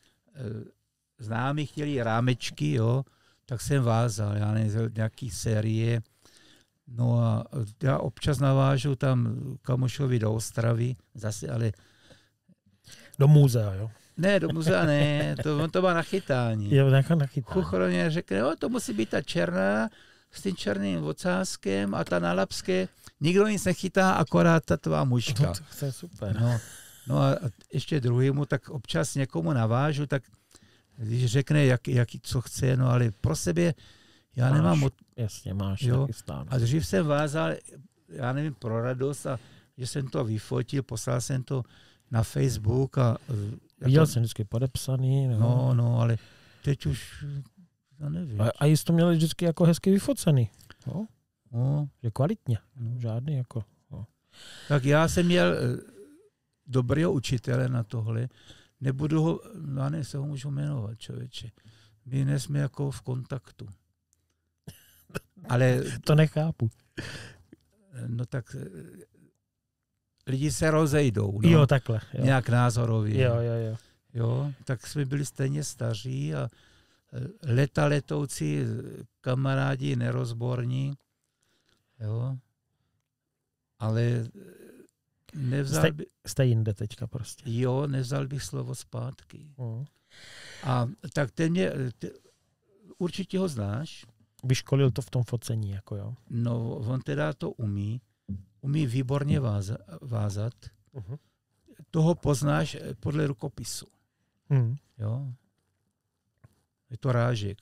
známí chtěli rámečky, jo, tak jsem vázal, já nevím, nějaký série. No a já občas navážu tam kamošovi do Ostravy, zase, ale... Do muzea, jo? Ne, do muzea ne, to, on to má na chytání. Jo, na chytání. Chuchroně řekne, jo, to musí být ta černá s tím černým ocáskem a ta na lapské. Nikdo nic nechytá, akorát ta tvá mužka. No, to je super. No, no a ještě druhýmu, tak občas někomu navážu, tak když řekne, jak, jak, co chce, no ale pro sebe já máš, nemám... Od... Jasně, máš jo, taky stáno. A dřív jsem vázal, já nevím, pro radost a že jsem to vyfotil, poslal jsem to na Facebook a... Viděl to... jsem vždycky podepsaný. No, no, no ale teď už, já nevím. A, a jsi to měli vždycky jako hezky vyfocený. No, no. Je kvalitně. No, žádný jako... No. Tak já jsem měl dobrého učitele na tohle. Nebudu ho, já ne, se ho můžu jmenovat, člověče. My nejsme jako v kontaktu. Ale... To nechápu. No tak lidi se rozejdou. No, jo, takhle. Jo. Nějak názorově. Jo, jo, jo. Jo, tak jsme byli stejně staří a leta letoucí kamarádi nerozborní. Jo. Ale nevzal jste, by... jste jinde teďka prostě. Jo, nevzal bych slovo zpátky. Uh. A tak ten mě... Te, určitě ho znáš. Vyškolil to v tom focení, jako jo. No, on teda to umí. Umí výborně váza, vázat. Uh-huh. Toho poznáš podle rukopisu. Uh-huh. Jo. Je to Rážek.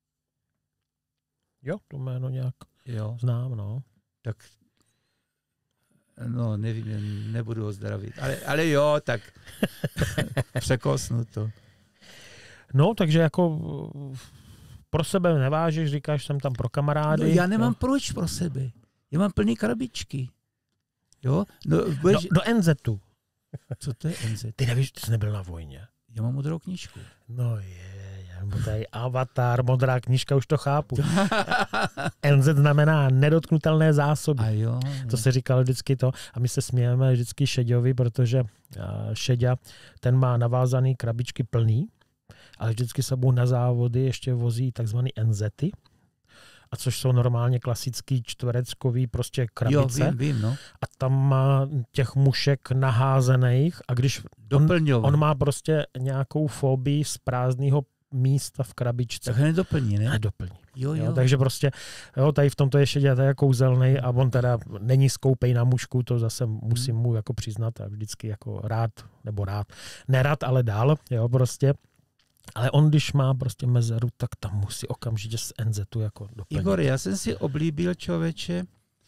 Jo, to jméno nějak jo. znám, no. Tak, no, nevím, nebudu ho zdravit. Ale, ale jo, tak překosnu to. No, takže jako pro sebe nevážeš, říkáš, jsem tam pro kamarády. No, já nemám jo. proč pro sebe. Já mám plný krabičky. Jo? No, budeš... do, do N Z tu. Co to je N Z? Ty nevíš, ty jsi nebyl na vojně. Já mám modrou knížku. No je, tady Avatar, modrá knížka, už to chápu. N Z znamená nedotknutelné zásoby. A jo, jo. To se říkalo vždycky to. A my se smějeme vždycky Šeďovi, protože Šeďa, ten má navázaný krabičky plný, ale vždycky sebou na závody ještě vozí takzvaný N Z ty. A což jsou normálně klasický čtvereckový prostě krabice. Jo, vím, vím, no. A tam má těch mušek naházených a když on, on má prostě nějakou fobii z prázdného místa v krabičce. Tak ho nedoplní, ne? Nedoplní. Jo, jo. Jo, takže prostě, jo, tady v tomto je Šeďa tady kouzelnej a on teda není skoupej na mušku, to zase musím mu jako přiznat a vždycky jako rád, nebo rád, nerad, ale dál, jo, prostě. Ale on, když má prostě mezeru, tak tam musí okamžitě z N Z tu jako doplnit. Igor, já jsem si oblíbil, člověče,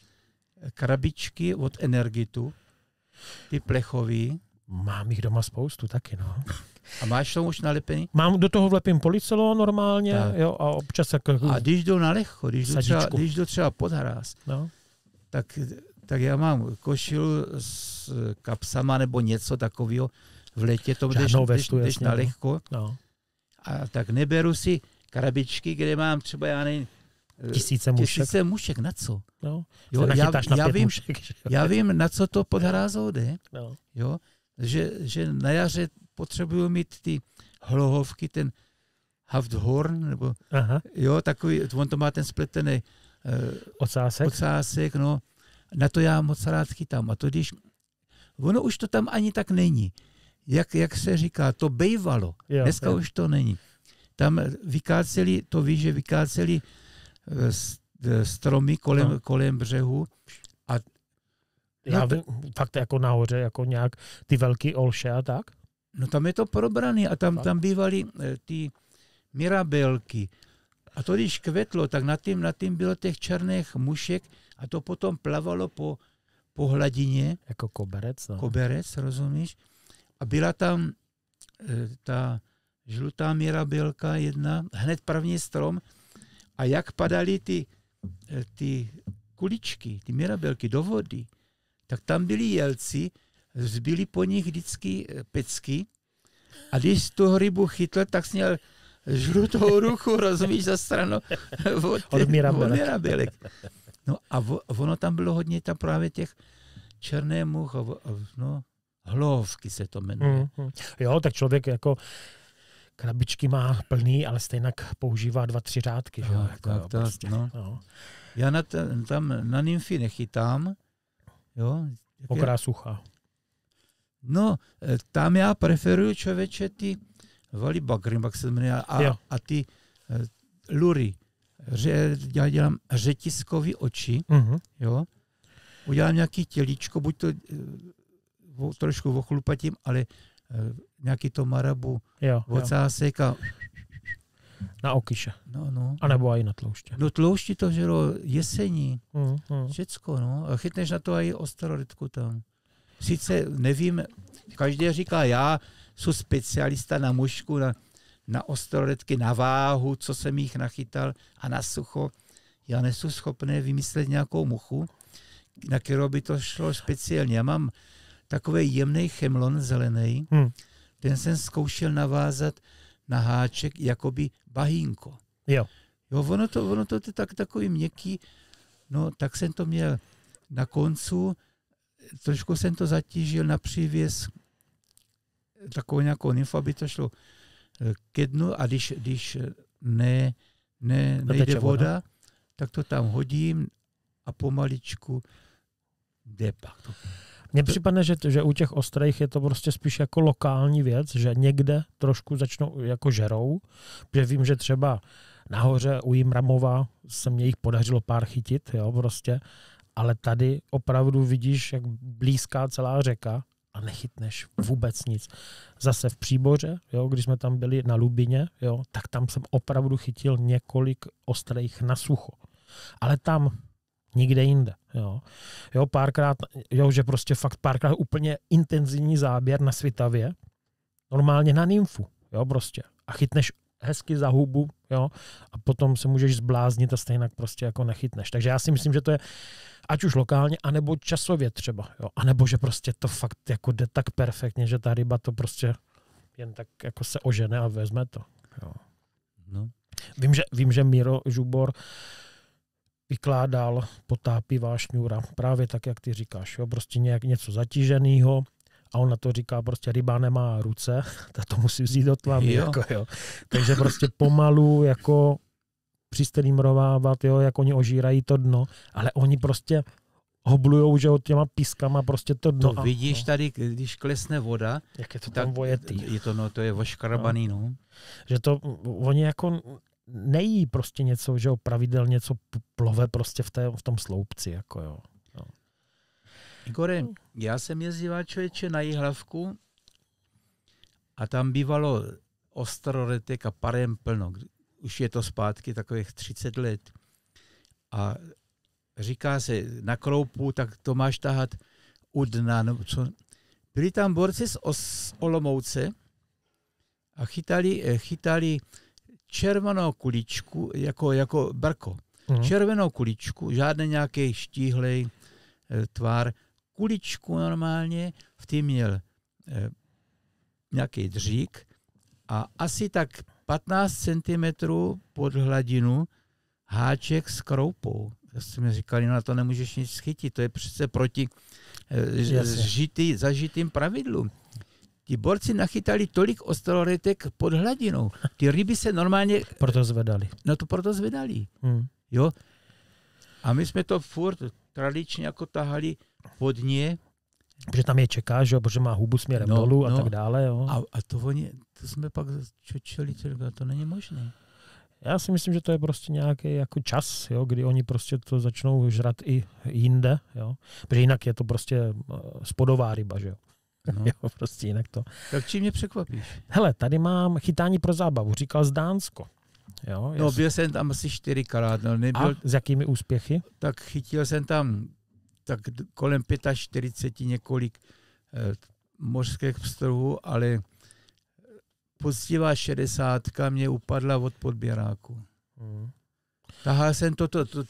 krabičky od Energitu, ty plechový. Mám jich doma spoustu taky, no. A máš to už nalepený? Mám do toho vlepím polycelon normálně, tak. Jo, a občas jako... A když jdu na lehko, když jdu třeba, když jdu třeba pod hráz, no. tak, tak já mám košilu s kapsama nebo něco takového v létě, to jdeš, vestu, jdeš na lehko. No. A tak neberu si krabičky, kde mám třeba, já nevím, tisíce mušek. Tisíce mušek, na co? No, jo, já, na já, vím, mušek, já vím, na co to pod hrázou jde. No. Jo, že, že na jaře potřebuju mít ty hlohovky, ten Hafthorn, nebo aha. Jo, takový, on to má ten spletený uh, ocásek. ocásek, no, na to já moc rád chytám. A to když, ono už to tam ani tak není. Jak, jak se říká, to bejvalo. Jo, dneska jo. už to není. Tam vykáceli, to víš, že vykáceli stromy kolem, no. kolem břehu. A já no, vím, fakt jako nahoře, jako nějak ty velký olše a tak? No tam je to probraný a tam, tam bývaly ty mirabelky. A to, když kvetlo, tak nad tím, nad tím bylo těch černých mušek a to potom plavalo po, po hladině. Jako koberec. No. Koberec, rozumíš? A byla tam e, ta žlutá mirabelka jedna, hned první strom. A jak padaly ty, e, ty kuličky, ty mirabelky do vody, tak tam byli jelci, zbyly po nich vždycky pecky. A když tu rybu chytl, tak směl žlutou ruku, rozumíš, za stranu od, od mirabelek. No a vo, ono tam bylo hodně tam právě těch černé much, no, hlohovky se to jmenuje. Mm, mm. Jo, tak člověk jako krabičky má plný, ale stejně používá dva, tři řádky. Jo, jako, tak, tak, prostě, no. No. Já na t- tam na nymfy nechytám. Jo. Mokrá suchá. No, tam já preferuju člověče ty valibakry, jak se jmenuje, a, a ty uh, lury. Že já dělám řetiskový oči, uh-huh. jo. Udělám nějaký tělíčko, buď to uh, trošku ochlupatím, ale uh, nějaký to marabu, ocásek a na okyše. No, no. A nebo i na tlouště. No tloušti to žero jesení. Mm, mm. Všecko, no. A chytneš na to i ostrorytku tam. Sice nevím, každý říká, já jsem specialista na mušku, na, na ostrorytky, na váhu, co jsem jich nachytal a na sucho. Já nejsem schopný vymyslet nějakou muchu, na kterou by to šlo speciálně. Já mám takový jemný chemlon zelený, mm. ten jsem zkoušel navázat na háček jakoby bahínko. Jo. Jo, ono to, ono to je tak, takový měkký, no tak jsem to měl na koncu, trošku jsem to zatížil na přívěs takovou nějakou nymfu, aby to šlo ke dnu a když, když ne, ne, nejde voda, voda, tak to tam hodím a pomaličku jde pak to. Mně připadne, že, že u těch ostrých je to prostě spíš jako lokální věc, že někde trošku začnou jako žerou, protože vím, že třeba nahoře u Jimramova se mě jich podařilo pár chytit, jo, prostě, ale tady opravdu vidíš, jak blízká celá řeka a nechytneš vůbec nic. Zase v Příboře, jo, když jsme tam byli na Lubině, jo, tak tam jsem opravdu chytil několik ostrých na sucho. Ale tam nikde jinde. Jo. Jo, párkrát, jo, že prostě fakt párkrát úplně intenzivní záběr na Svitavě, normálně na nymfu, jo, prostě. A chytneš hezky za hubu, jo, a potom se můžeš zbláznit a stejně prostě jako nechytneš. Takže já si myslím, že to je ať už lokálně, anebo časově třeba, jo, anebo že prostě to fakt jako jde tak perfektně, že ta ryba to prostě jen tak jako se ožene a vezme to. Jo. No. Vím, že, vím, že Miro Žubor vykládal Potápí vášňůra, právě tak, jak ty říkáš, jo, prostě nějak něco zatíženého a on na to říká, prostě ryba nemá ruce, tak to musí vzít od tlamy, jako, jo. Takže prostě pomalu, jako přistreamrovávat, jo, jak oni ožírají to dno, ale oni prostě hoblujou, že od těma pískama prostě to dno. To a, vidíš no. Tady, když klesne voda, jak je to tam vojetý. Je to, no, to je oškrabaný, no. no. Že to, oni jako nejí prostě něco, že pravidelně něco plove prostě v, té, v tom sloupci, jako jo. No. Igore, já jsem jezdila člověče na Jihlavku a tam bývalo ostroretek a parem plno. Už je to zpátky takových třicet let. A říká se na kroupu, tak to máš tahat u dna. No, co? Byli tam borci z Os- Olomouce a chytali, chytali červenou kuličku, jako, jako brko. Mm. Červenou kuličku, žádný nějaký štíhlej e, tvar. Kuličku normálně, v tím měl e, nějaký dřík a asi tak patnáct centimetrů pod hladinu háček s kroupou. Já jsem mi říkali, no na to nemůžeš nic chytit, to je přece proti e, zžitý, zažitým pravidlům. Ti borci nachytali tolik ostroretek pod hladinou. Ty ryby se normálně... Proto zvedali. No to proto zvedali. Hmm. Jo. A my jsme to furt tradičně jako tahali pod ně. Protože tam je čeká, že? Protože má hubu směrem no, dolů a no. tak dále. Jo. A, a to oni, to jsme pak čočili, to není možné. Já si myslím, že to je prostě nějaký jako čas, jo, kdy oni prostě to začnou žrat i jinde. Jo. Protože jinak je to prostě spodová ryba, že jo. No. Jo, prostě jinak to. Tak čím mě překvapíš? Hele, tady mám chytání pro zábavu, říkal z Dánsko. Jo, no, byl jsem tam asi čtyřikrát. No, nebyl... A s jakými úspěchy? Tak chytil jsem tam tak kolem čtyřicet pět několik eh, mořských pstruhů, ale poctivá šedesátka mě upadla od podběráku. Hmm. Tahal jsem toto to, to,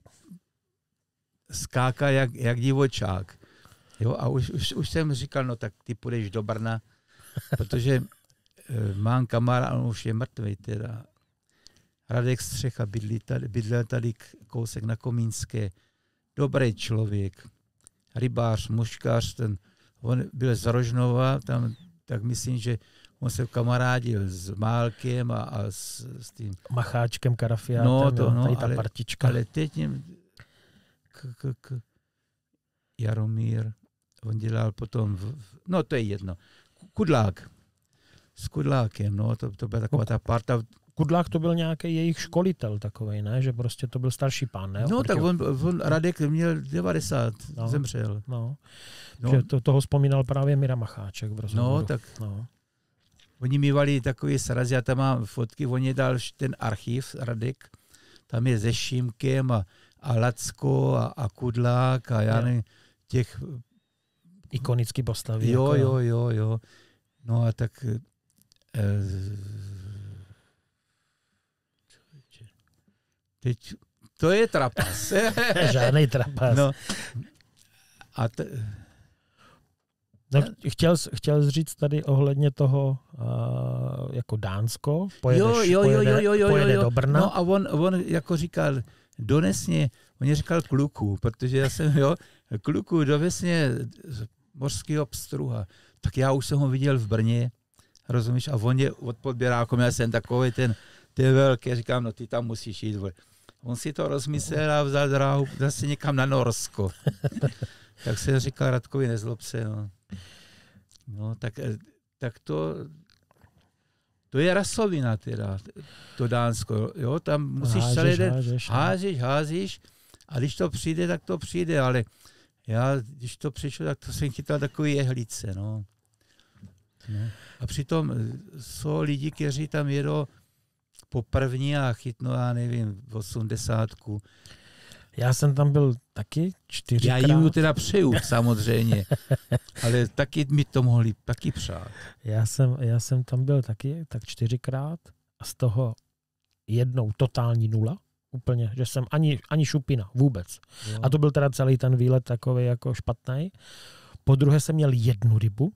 skákal jak, jak divočák. Jo, a už, už, už jsem říkal, no tak ty půjdeš do Brna, protože e, mám kamarád, on už je mrtvej teda. Radek Střecha bydlí tady, bydlel tady kousek na Komínské. Dobrý člověk, rybář, muškář, ten, on byl z Rožnova, tam, tak myslím, že on se kamarádil s Málkem a, a s, s tím... Macháčkem, Karafiátem, no, to, no, tady ta ale, partička. Ale teď něm, k, k, k, Jaromír, on dělal potom, v, no to je jedno, Kudlák. S Kudlákem, no, to, to byla taková ta parta. Kudlák to byl nějaký jejich školitel takovej, ne? Že prostě to byl starší pán, ne? No, Oproti... tak on, on, Radek měl devadesát, no, zemřel. No, no. Že to, toho vzpomínal právě Mira Macháček v rozhovoru. No, tak no. Oni mývali takový sraz, já tam mám fotky, oni dal ten archiv, Radek, tam je se Šímkem a, a Lacko a, a Kudlák a já nevím, těch... Ikonický postavy. Jo, jako... jo, jo, jo. No a tak... Teď, to je trapas. Žádnej trapas. No. A t... no, chtěl, chtěl jsi říct tady ohledně toho uh, jako Dánsko, pojedeš, jo, jo, pojede, jo, jo, jo, pojede jo. do Brna. No a on, on jako říkal, dones mě, on říkal kluku, protože já jsem, jo, kluku doves mě z mořského pstruha. Tak já už jsem ho viděl v Brně, rozumíš, a on je od podběrákom, já jsem takový ten, ten velký, říkám, no ty tam musíš jít. On si to rozmyslel a vzal dráhu zase někam na Norsko. Tak jsem říkal Radkovi, nezlob se, no. No, tak, tak to, to je rasovina teda, to Dánsko, jo, tam musíš hážeš, celý den, hážeš, házíš, házíš a když to přijde, tak to přijde, ale já, když to přišlo, tak to jsem chytal takový jehlice, no. no. A přitom jsou lidi, kteří tam jedou po první a chytnou, já nevím, v osmdesátku. Já jsem tam byl taky čtyřikrát. Já jim teda přeju, samozřejmě, ale taky mi to mohli taky přát. Já jsem, já jsem tam byl taky tak čtyřikrát a z toho jednou totální nula, úplně, že jsem ani, ani šupina, vůbec. Jo. A to byl teda celý ten výlet takový jako špatný. Po druhé jsem měl jednu rybu,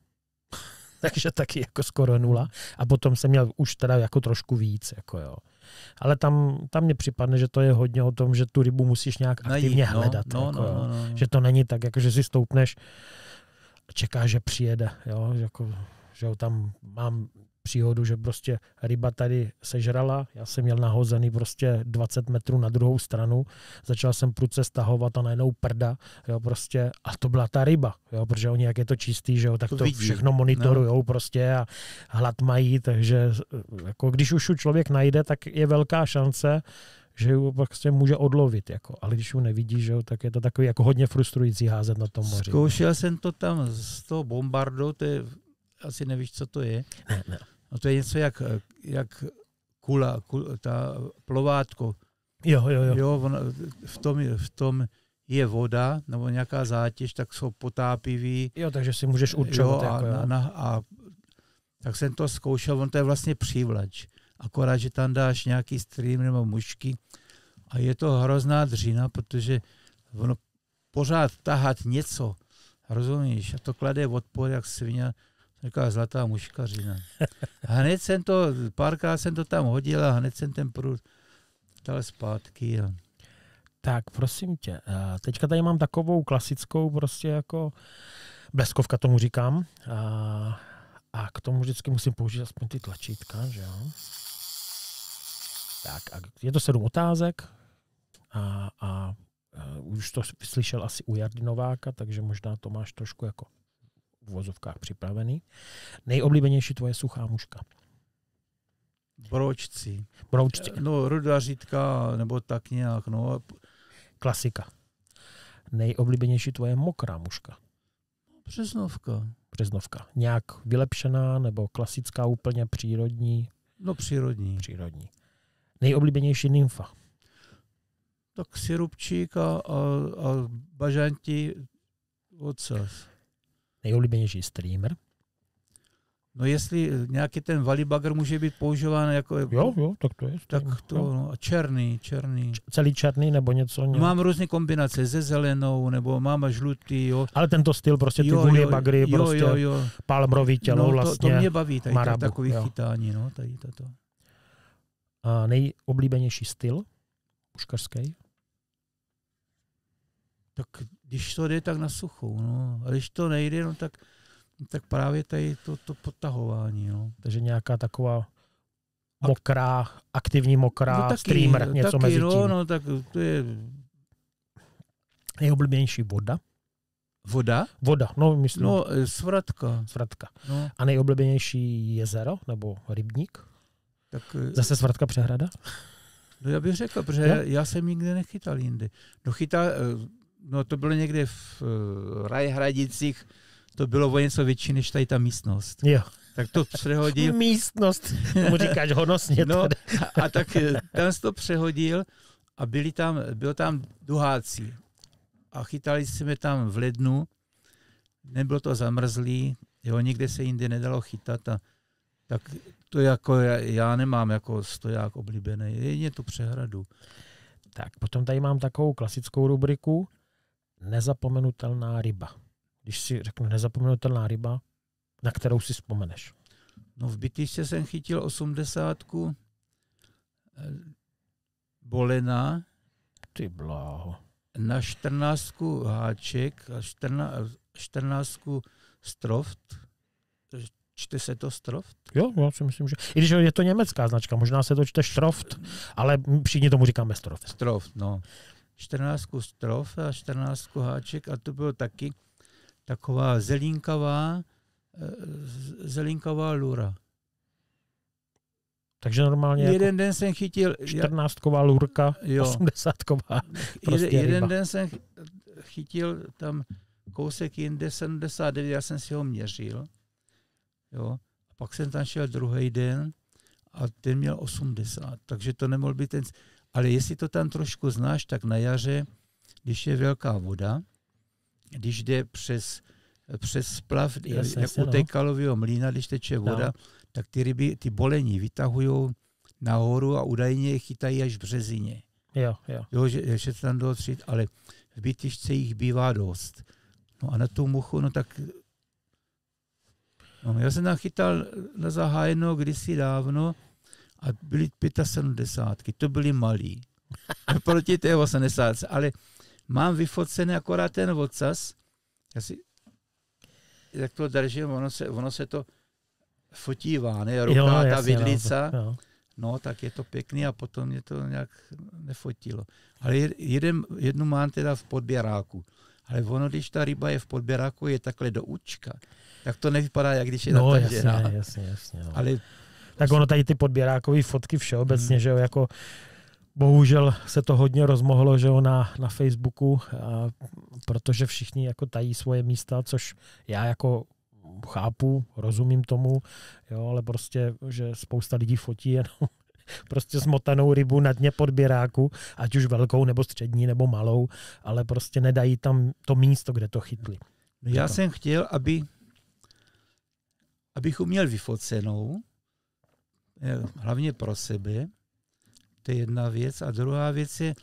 takže taky jako skoro nula. A potom jsem měl už teda jako trošku víc, jako jo. Ale tam, tam mně připadne, že to je hodně o tom, že tu rybu musíš nějak aktivně no, hledat. No, jako, no, no, no. Že to není tak, jako že si stoupneš a čekáš, že přijede. Jo? Že, jako, že tam mám příhodu, že prostě ryba tady sežrala, já jsem měl nahozený prostě dvacet metrů na druhou stranu, začal jsem prudce stahovat a najednou prda, jo, prostě, a to byla ta ryba, jo, protože oni, jak je to čistý, že jo, tak to, to všechno monitorujou no. prostě a hlad mají, takže jako když už člověk najde, tak je velká šance, že ji prostě může odlovit, jako, ale když ji nevidí, že jo, tak je to takový jako hodně frustrující házet na tom moři. Zkoušel jsem to tam z toho bombardou, to je, asi nevíš, co to je. Ne, ne. No to je něco jak, jak kula, kula, ta plovátko. Jo, jo, jo. jo on, v, tom, v tom je voda, nebo nějaká zátěž, tak jsou potápivý. Jo, takže si můžeš určovat. Jo, a, jako, jo. Na, na, a tak jsem to zkoušel, on to je vlastně přívlač. Akorát, že tam dáš nějaký stream nebo mušky a je to hrozná dřina, protože ono pořád tahat něco, rozumíš, a to klade odpor jak svině, říká zlatá muškařina. A hned jsem to, párkrát jsem to tam hodil a hned jsem ten prut dal zpátky. A... Tak, prosím tě, teďka tady mám takovou klasickou prostě jako bleskovka tomu říkám a, a k tomu vždycky musím použít aspoň ty tlačítka, že jo. Tak, a je to sedm otázek a, a, a už to slyšel asi u Jardy Nováka, takže možná to máš trošku jako v uvozovkách připravený. Nejoblíbenější tvoje suchá muška? Broučci. Broučci. No, rudařitka, nebo tak nějak, no. Klasika. Nejoblíbenější tvoje mokrá muška? Březnovka. Březnovka. Nějak vylepšená, nebo klasická úplně přírodní? No, přírodní. Přírodní. Nejoblíbenější nymfa? Tak sirupčík a, a, a bažanti ocas. Nejoblíbenější streamer? No jestli nějaký ten valibagr může být používán jako... Jo, jo, tak to je. Tak to, no, černý, černý. Celý černý nebo něco? No, mám různé kombinace se zelenou, nebo mám žlutý, jo. Ale tento styl, prostě ty vůli bagry, jo, prostě jo, jo. palmrový tělo, no, vlastně. To, to mě baví, tady marabu, takový jo. chytání, no, tady toto. A nejoblíbenější styl puškařský? Tak když to jde, tak na suchou, no. A když to nejde, no tak, tak právě tady to, to potahování, no. Takže nějaká taková mokrá, aktivní mokrá, no, taky, streamer, něco taky, mezi tím. No, no, tak to je... Nejoblíbenější voda? Voda? Voda, no myslím. No, svratka. Svratka. No. A nejoblíbenější jezero nebo rybník? Tak, Zase Svratka přehrada? No já bych řekl, protože já, já jsem nikdy nechytal jindy. No chytal, no to bylo někde v Rajhradicích, to bylo o něco větší než tady ta místnost. Jo. Tak to přehodil. Místnost, tomu říkáš honosně. No, a, a tak tam to přehodil a byli tam, byl tam duháci. A chytali jsme tam v lednu, nebylo to zamrzlý, jo, nikde se jinde nedalo chytat. A, tak to jako já, já nemám jako stoják oblíbený, jedině tu přehradu. Tak, potom tady mám takovou klasickou rubriku Nezapomenutelná ryba. Když si řeknu nezapomenutelná ryba, na kterou si vzpomeneš? No v Bytyšce jsem chytil osmdesátku bolena. Ty bláho. Na čtrnáctku háček a čtrnáctku stroft. Čte se to stroft? Jo, já si myslím, že... I když je to německá značka, možná se to čte Stroft, ale všichni tomu říkáme Stroft. Stroft, no. čtrnáctku stroft a čtrnáctku háček a to bylo taky taková zelinkavá, zelinkavá lura. Takže normálně jeden jako den jsem chytil čtrnáctková lurka, jo. osmdesátková prostě jeden, jeden ryba. den jsem chytil tam kousek jinde sedmdesát devět, já jsem si ho měřil. Jo. A pak jsem tam šel druhý den a ten měl osmdesát, takže to nemohl být ten... Ale jestli to tam trošku znáš, tak na jaře, když je velká voda, když jde přes, přes splav, jasně, jak u té Kalového mlýna, když teče voda, no. tak ty ryby, ty bolení vytahují nahoru a údajně je chytají až v březině. Jo, jo. Jo, že, že se tam dotřít, ale v Bytyšce jich bývá dost. No a na tu muchu, no tak... No, já jsem tam chytal na zahájeno kdysi dávno a byly sedmdesátky, to byly malí. Proti té osmdesátce, ale mám vyfocený akorát ten ocas. Já si jak to držím, ono se, ono se to fotívá, ne? Ruka, jo, ta jasně, vidlica. No, no, tak je to pěkný a potom mě to nějak nefotilo. Ale jeden, jednu mám teda v podběráku. Ale ono, když ta ryba je v podběráku, je takhle do účka, tak to nevypadá, jak když je no, natažená. jasně, jasně, jasně. No. Ale tak ono tady ty podběrákové fotky všeobecně, hmm. že jo, jako bohužel se to hodně rozmohlo, že jo, na, na Facebooku, a, protože všichni jako tají svoje místa, což já jako chápu, rozumím tomu, jo, ale prostě, že spousta lidí fotí jenom prostě smotanou rybu na dně podběráku, ať už velkou, nebo střední, nebo malou, ale prostě nedají tam to místo, kde to chytli. Já to. jsem chtěl, aby abych uměl vyfocenou, hlavně pro sebe, to je jedna věc. A druhá věc je,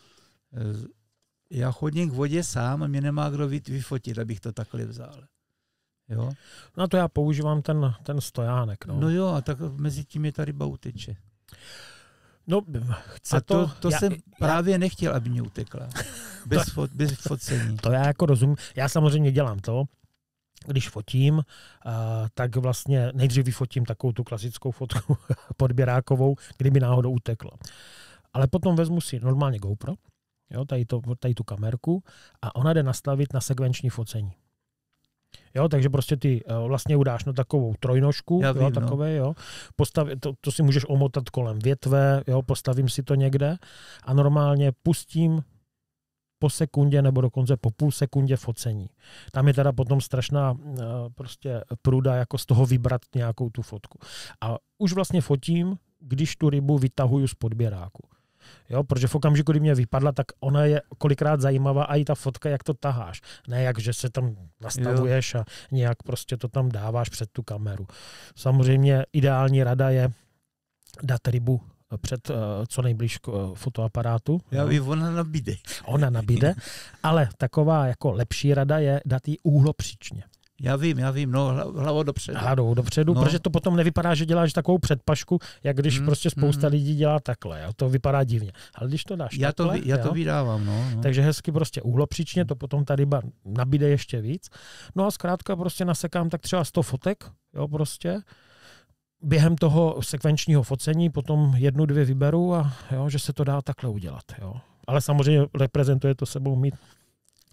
já chodím k vodě sám a mě nemá kdo vyfotit, abych to takhle vzal. Jo? No to já používám ten, ten stojánek. No. no jo, a tak mezi tím je ta ryba uteče. No, chce a to, to, to já, jsem já, právě nechtěl, aby mě utekla. Bez, to, fot, bez focení. To já jako rozumím. Já samozřejmě dělám to, když fotím, uh, tak vlastně nejdřív vyfotím takovou tu klasickou fotku podběrákovou, kdyby náhodou utekla. Ale potom vezmu si normálně GoPro, jo, tady, to, tady tu kamerku a ona jde nastavit na sekvenční focení. Jo, takže prostě ty uh, vlastně udáš na takovou trojnožku, Já jo, vím, takové, no. jo. Postav, to, to si můžeš omotat kolem větve, jo, postavím si to někde a normálně pustím po sekundě nebo dokonce po půl sekundě focení. Tam je teda potom strašná uh, prostě průda jako z toho vybrat nějakou tu fotku. A už vlastně fotím, když tu rybu vytahuju z podběráku. Jo, protože v okamžiku, kdy mě vypadla, tak ona je kolikrát zajímavá a i ta fotka, jak to taháš. Ne jak, že se tam nastavuješ jo. a nějak prostě to tam dáváš před tu kameru. Samozřejmě ideální rada je dát rybu před uh, co nejblíž k uh, fotoaparátu. Já vím, ona nabíde. Ona nabíde, ale taková jako lepší rada je dát jí úhlopříčně. Já vím, já vím, no hlavou dopředu. Hlavou dopředu, no. Protože to potom nevypadá, že děláš takovou předpašku, jak když hmm, prostě spousta hmm. lidí dělá takhle. Jo? To vypadá divně. Ale když to dáš já takhle, to, já jo? to vydávám, no, no. Takže hezky prostě úhlopříčně, to potom ta ryba nabíde ještě víc. No a zkrátka prostě nasekám tak třeba sto fotek, jo, prostě. Během toho sekvenčního focení potom jednu, dvě vyberu a jo, že se to dá takhle udělat. Jo. Ale samozřejmě reprezentuje to sebou mít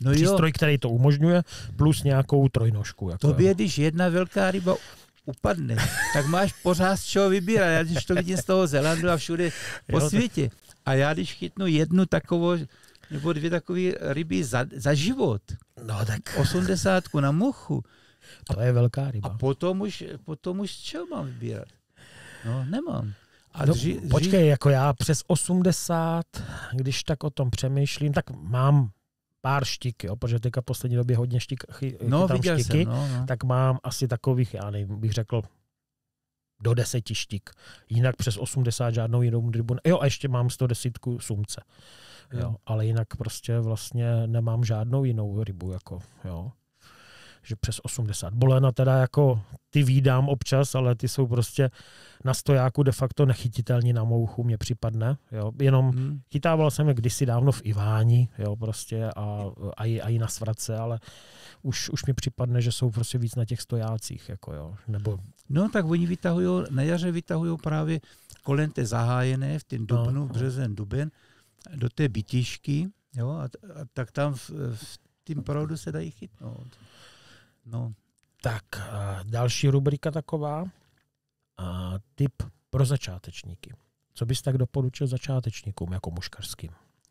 No přístroj, jo. který to umožňuje, plus nějakou trojnožku. Jako Tobě, jo. Když jedna velká ryba upadne, tak máš pořád z čeho vybírat. Já když to vidím z toho Zélandu a všude po jo, světě. A já když chytnu jednu takovou, nebo dvě takové ryby za, za život, no, tak... osmdesátku na muchu. To je velká ryba. A potom už, potom už z čeho mám vybírat? No, nemám. A no, dři, počkej, dři... jako já přes osmdesát, když tak o tom přemýšlím, tak mám pár štik, jo, protože teďka v poslední době hodně štik, chy, no, chytám štiky, jsem, no, no. tak mám asi takových, já nevím, bych řekl, do deseti štik. Jinak přes osmdesát žádnou jinou rybu. Jo, a ještě mám sto deset sumce. Jo, hmm. Ale jinak prostě vlastně nemám žádnou jinou rybu, jako, jo. Že přes osmdesát. Bolena teda jako ty vídám občas, ale ty jsou prostě na stojáku de facto nechytitelní na mouchu, mně připadne. Jo. Jenom hmm. chytával jsem je kdysi dávno v Iváni, jo, prostě a, a, i, a i na svratce, ale už, už mi připadne, že jsou prostě víc na těch stojácích. Jako, jo. Nebo... No tak oni vytahují, na jaře vytahují právě kolem té zahájené, v ten dubnu, no, březen, duben, do té bytišky, jo, a, a tak tam v, v tím proudu se dají chytnout. No. Tak, další rubrika taková. A tip pro začátečníky. Co bys tak doporučil začátečníkům jako muškařským?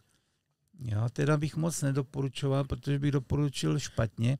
Já teda bych moc nedoporučoval, protože bych doporučil špatně.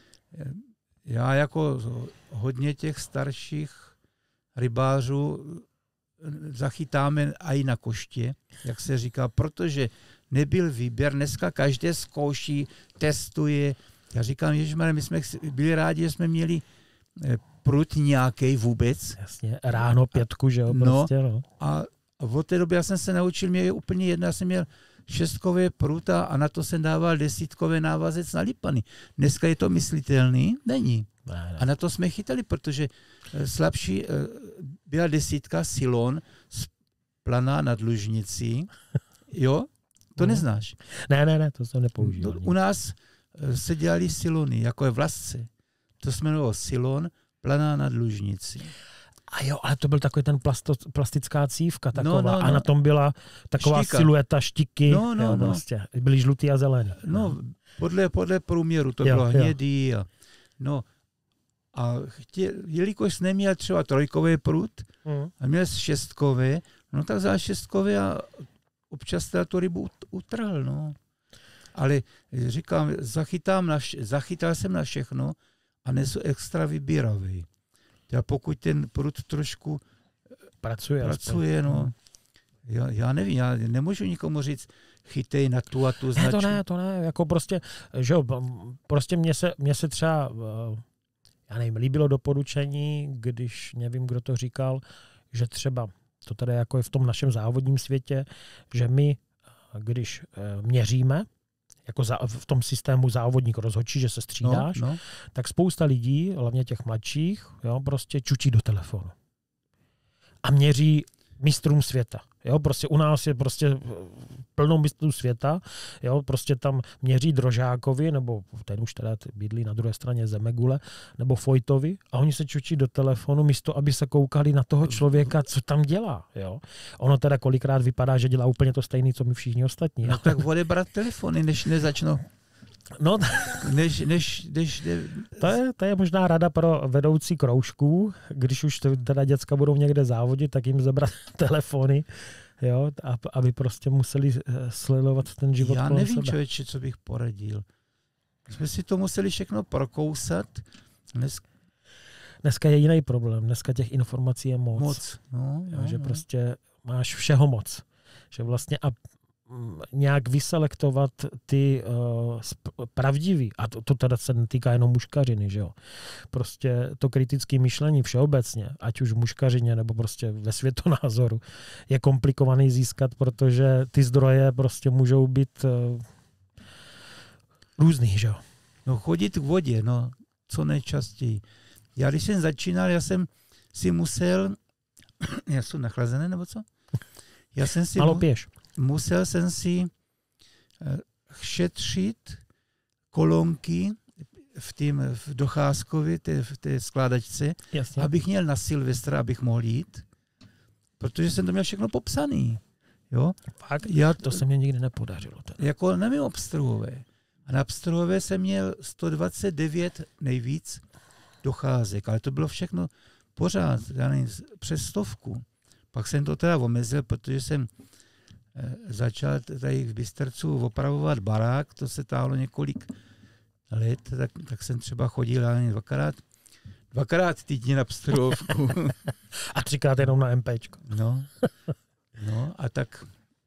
Já jako hodně těch starších rybářů zachytáme i na koště, jak se říká, protože nebyl výběr. Dneska každé zkouší, testuje. Já říkám, ježišmarja, my jsme byli rádi, že jsme měli prut nějaký vůbec. Jasně, ráno pětku, že jo, prostě, no. no. A od té doby já jsem se naučil, mě je úplně jedno, já jsem měl šestkové pruta a na to jsem dával desítkové návazec na lipany. Dneska je to myslitelný? Není. Ne, ne. A na to jsme chytali, protože slabší byla desítka Silon z Planá nad Lužnicí. Jo? To neznáš? Ne, ne, ne, to jsem nepoužíval. U nás se dělali silony, jako je v Lasce. To se jmenovalo Silon, Planá nad Lužnicí. A jo, ale to byl takový ten plasto, plastická cívka taková. No, no, no. A na tom byla taková Štika. Silueta, štiky. No, no, jo, no. Prostě. Byly žlutý a zelený. No, podle, podle průměru to jo, bylo jo. hnědý. A, no, a chtě, jelikož jsi neměl třeba trojkový prut mm. a měl šestkové, no tak vzal šestkové a občas teda tu rybu utrhl, no. Ale říkám, zachytám na vše, zachytal jsem na všechno a nesu extra vybíravý. Já pokud ten prut trošku pracuje, pracuje no, já, já nevím, já nemůžu nikomu říct, chytej na tu a tu značku. Ne, to ne, to ne, jako prostě, že jo, prostě mně se, mně se třeba, já nevím, líbilo doporučení, když nevím, kdo to říkal, že třeba, to tady jako je v tom našem závodním světě, že my, když měříme, jako za, v tom systému závodník rozhodčí, že se střídáš, no, no. tak spousta lidí, hlavně těch mladších, jo, prostě čučí do telefonu. A měří mistrům světa. Jo, prostě u nás je prostě plnou mistrů světa, jo, prostě tam měří Drožákovi, nebo ten už teda bydlí na druhé straně Zemegule, nebo Fojtovi a oni se čučí do telefonu místo, aby se koukali na toho člověka, co tam dělá, jo. Ono teda kolikrát vypadá, že dělá úplně to stejné, co my všichni ostatní. No tak odebrat telefony, než nezačnou. No, než, než, než, ne... to, je, to je možná rada pro vedoucí kroužků, když už teda děcka budou někde závodit, tak jim zabrat telefony, jo, aby prostě museli sledovat ten život Já kolem nevím, sebe. člověče, co bych poradil. Jsme si to museli všechno prokousat. Dnes... Dneska je jiný problém. Dneska těch informací je moc. Moc, no, jo, no, že no. prostě máš všeho moc. Že vlastně a nějak vyselektovat ty uh, pravdivý, a to, to teda se netýká jenom muškařiny, že jo. Prostě to kritické myšlení všeobecně, ať už v muškařině nebo prostě ve světonázoru, je komplikovaný získat, protože ty zdroje prostě můžou být uh, různý, že jo. No chodit k vodě, no, co nejčastěji. Já když jsem začínal, já jsem si musel, já jsem nachlazený, nebo co? Já jsem si Malo pěš. Musel jsem si šetřit kolonky v tým v Docházkově, té, v té skládačce, Jasně. abych měl na Silvestra, abych mohl jít, protože jsem to měl všechno popsaný. Jo? Fakt? Já, to se mě nikdy nepodařilo. Teda. Jako nevím obstruhové. A na Pstrhové jsem měl sto dvacet devět nejvíc docházek, ale to bylo všechno pořád, já nevím, přes stovku. Pak jsem to teda omezil, protože jsem eh, začal tady v Bystrcu opravovat barák, to se táhlo několik let, tak, tak jsem třeba chodil já nevím, dvakrát, dvakrát týdně na Pstrhovku. A třikrát jenom na MPčko. No, no a tak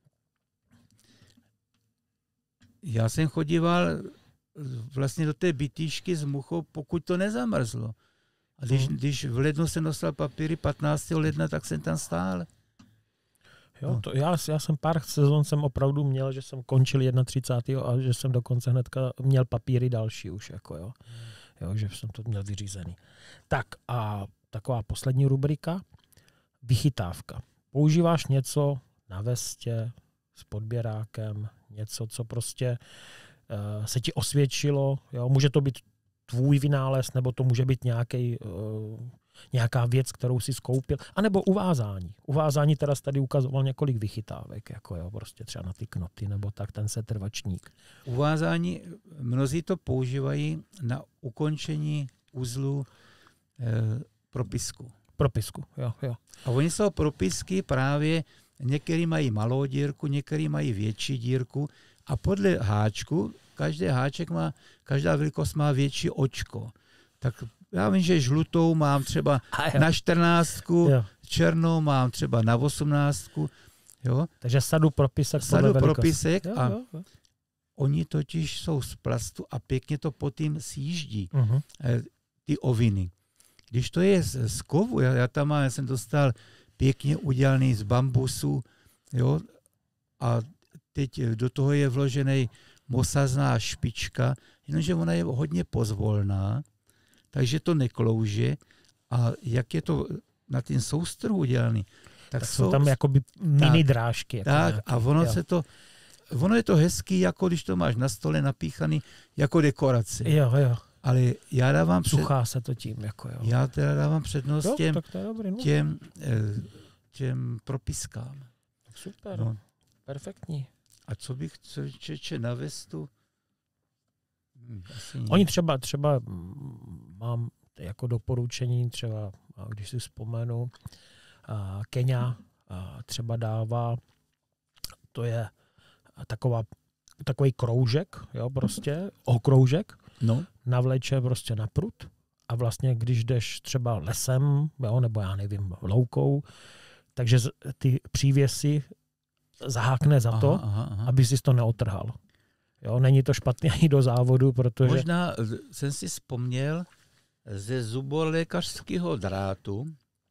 já jsem chodíval vlastně do té bytýšky s muchou, pokud to nezamrzlo. A když, hmm. když v lednu jsem dostal papíry patnáctého ledna, tak jsem tam stál. Jo, no. to, já, já jsem pár sezon jsem opravdu měl, že jsem končil třicátého prvního a že jsem dokonce hnedka měl papíry další už, jako jo. Jo, že jsem to měl vyřízený. Tak a taková poslední rubrika, vychytávka. Používáš něco na vestě s podběrákem, něco, co prostě uh, se ti osvědčilo, jo? Může to být tvůj vynález, nebo to může být nějaký, uh, nějaká věc, kterou si skoupil, anebo uvázání. Uvázání teda tady ukazoval několik vychytávek, jako jo, prostě třeba na ty knoty, nebo tak ten setrvačník. Uvázání, mnozí to používají na ukončení uzlu eh, propisku. Propisku, jo, jo. A oni jsou propisky právě, některý mají malou dírku, některý mají větší dírku a podle háčku, každý háček má, každá velikost má větší očko. Tak já vím, že žlutou mám třeba na čtrnáctku, jo. Černou mám třeba na osmnáctku. Jo? Takže sadu propisek. Sadu propisek jo, a jo, jo. Oni totiž jsou z plastu a pěkně to potom sjíždí, uh-huh. ty oviny. Když to je z, z kovu, já, já tam mám, já jsem dostal pěkně udělaný z bambusu, jo, a teď do toho je vložený mosazná špička, jenomže ona je hodně pozvolná, takže to neklouže a jak je to na ten soustrhu udělaný, tak, tak jsou jsou tam jakoby mini drážky. Jako tak nějaký, a ono jo. se to, ono je to hezký, jako když to máš na stole napíchaný, jako dekorace. Jo, jo. Ale já dávám před... Suchá se to tím, jako jo. Já teda dávám přednost jo, těm, tak to je dobrý, no. těm, těm propiskám. Super, no. Perfektní. A co bych co čeče na vestu? Hm, Oni třeba, třeba mám jako doporučení, třeba, když si vzpomenu, Kenya třeba dává, to je taková, takový kroužek, jo, prostě, okroužek, no. navleče prostě na prut a vlastně, když jdeš třeba lesem, jo, nebo já nevím, loukou, takže ty přívěsy zahákne za to, aha, aha, aha. aby si to neotrhal. Jo, není to špatný ani do závodu, protože... Možná jsem si vzpomněl, ze zubolékařského drátu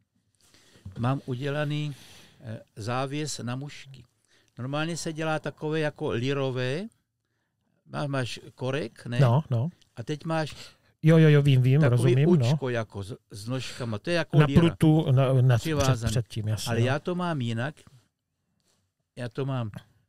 mám udělaný závěs na mušky. Normálně se dělá takové jako lirové, máš korek, ne? No, no. A teď máš jo, jo, jo, vím, vím, takový rozumím, učko no. jako s, s nožkama, to je jako na líra. prutu, na, na před, před tím, jasně. Ale no. já to mám jinak. Já to mám,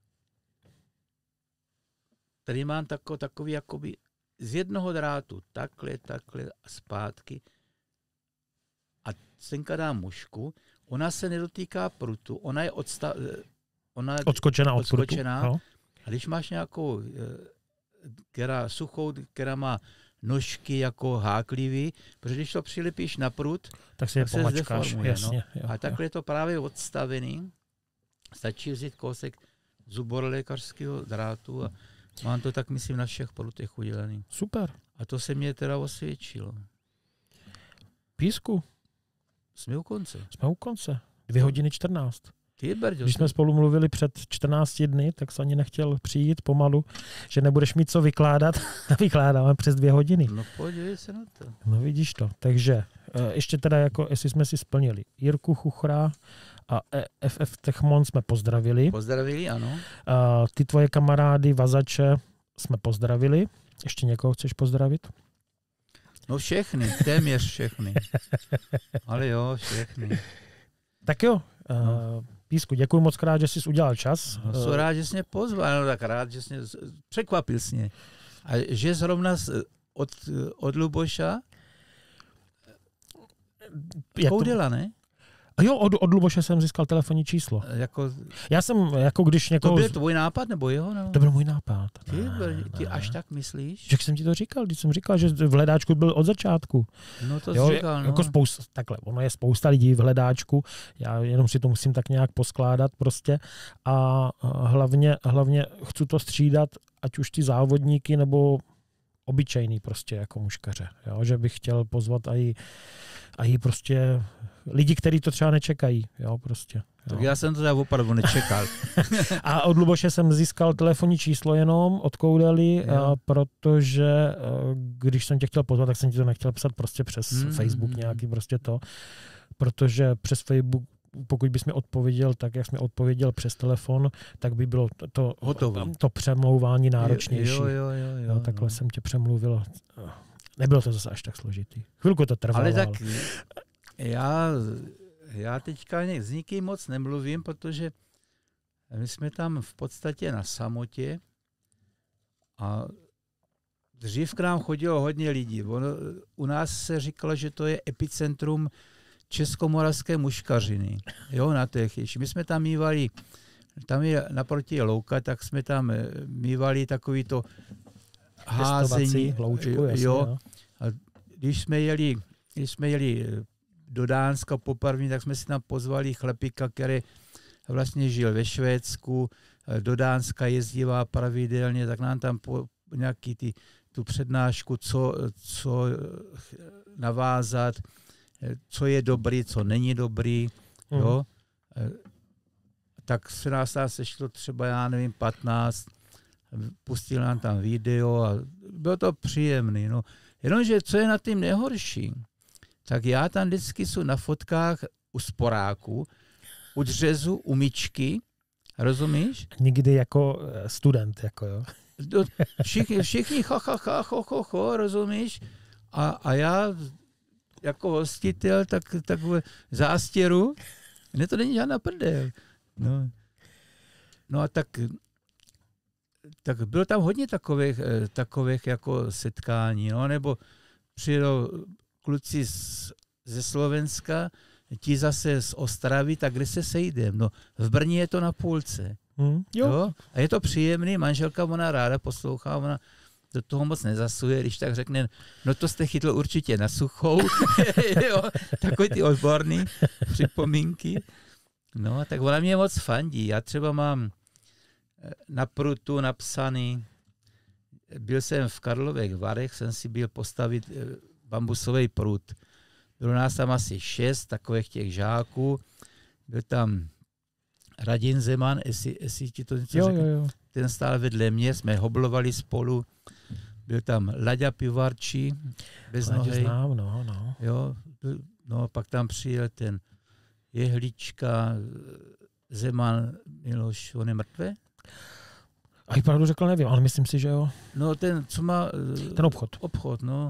tady mám tako, takový jakoby z jednoho drátu, takhle, takhle a zpátky. A senka dám mušku, ona se nedotýká prutu, ona je odsta, ona odskočená od odskočená, prutu. No. A když máš nějakou, která suchou, která má nožky jako háklivý, protože když to přilepíš na prut, tak si je se zdeformuje. Jasně, no. jo, A takhle jo. je to právě odstavený. Stačí vzít kousek zubolékařského drátu a mám to tak, myslím, na všech prutech udělaný. Super. A to se mě teda osvědčilo. Písku. Jsme u konce. Jsme u konce. Dvě hodiny čtrnáct. Ty, Berďo, Když jsme spolu mluvili před čtrnácti dny, tak se ani nechtěl přijít pomalu, že nebudeš mít co vykládat. Vykládáme přes dvě hodiny. No podívej se na to. No vidíš to. Takže ještě teda, jako jestli jsme si splnili Jirku Chuchra a F F Techmon jsme pozdravili. Pozdravili, ano. A ty tvoje kamarády Vazače jsme pozdravili. Ještě někoho chceš pozdravit? No všechny, téměř všechny. Ale jo, všechny. Tak jo, no. Písku, děkuji moc krát, že jsi udělal čas. No, jsem rád, že jsi mě pozval, no tak rád, že jsi mě překvapil jsi mě. A že zrovna od, od Luboša Koudela, ne? A jo, od, od Luboše jsem získal telefonní číslo. Jako... Já jsem, jako když někoho... To byl tvůj nápad, nebo jeho? Nebo? To byl můj nápad. Ty, ne, ty ne. až tak myslíš? Jak jsem ti to říkal, když jsem říkal, že v hledáčku byl od začátku. No to jo, jsi říkal, no. Jako spousta, takhle, ono je spousta lidí v hledáčku, já jenom si to musím tak nějak poskládat prostě a hlavně, hlavně chci to střídat, ať už ty závodníky, nebo obyčejný prostě jako muškaře, jo? Že bych chtěl pozvat i, i prostě lidi, kteří to třeba nečekají, jo, prostě. Jo. Tak já jsem to teda opravdu nečekal. A od Luboše jsem získal telefonní číslo jenom od Koudely, a protože když jsem tě chtěl pozvat, tak jsem ti to nechtěl psat prostě přes hmm. Facebook nějaký prostě to, protože přes Facebook, pokud bys mi odpověděl tak, jak jsi mi odpověděl přes telefon, tak by bylo to, to, to přemlouvání náročnější. Jo, jo, jo, jo, jo, takhle no. jsem tě přemluvil. Nebylo to zase až tak složitý. Chvilku to trvalo. Ale tak já, já teďka s nikým moc nemluvím, protože my jsme tam v podstatě na samotě a dřív k nám chodilo hodně lidí. Ono, u nás se říkalo, že to je epicentrum českomoravské muškařiny. Jo, na těch. My jsme tam mívali, tam je naproti louka, tak jsme tam mívali takový to házení. Loučku, jasně, jo. No. A když jsme jeli, když jsme jeli do Dánska poprvé, tak jsme si tam pozvali chlapíka, který vlastně žil ve Švédsku, do Dánska jezdívá pravidelně, tak nám tam po nějaký ty, tu přednášku, co, co navázat, co je dobrý, co není dobrý, mm. jo. Tak se nás tam sešlo třeba, já nevím, patnáct, pustil nám tam video a bylo to příjemný, no. Jenomže, co je na tím nejhorší, tak já tam vždycky jsou na fotkách u sporáku, u dřezu, u myčky, rozumíš? Nikdy jako student, jako jo. Všichni, všichni ha, ha, ha, ho, ho, ho, rozumíš? A, a já jako hostitel, tak, tak zástěru, ne, to není žádná prdel. No, no a tak, tak bylo tam hodně takových, takových jako setkání, no, nebo přijedou kluci z, ze Slovenska, ti zase z Ostravy, tak kde se sejdeme? No, v Brně je to na půlce. Hmm, jo. Jo? A je to příjemný, manželka, ona ráda poslouchá, ona do toho moc nezasuje, když tak řekne, no to jste chytl určitě na suchou, jo? Takový ty odborný připomínky. No, tak ona mě moc fandí. Já třeba mám na prutu napsaný, byl jsem v Karlových Varech, jsem si byl postavit bambusový prut. Bylo nás tam asi šest takových těch žáků. Byl tam Radim Zeman, jestli, jestli ti to něco jo, řekne. Jo, jo. Ten stál vedle mě, jsme hoblovali spolu. Byl tam Laďa Pivarčí, bez nohy. Znám, no, no. Jo, no, pak tam přijel ten Jehlička, Zeman, Miloš, on je mrtvé? A i pravdu řekl, nevím, ale myslím si, že jo. No ten, co má... Ten obchod. Obchod, no.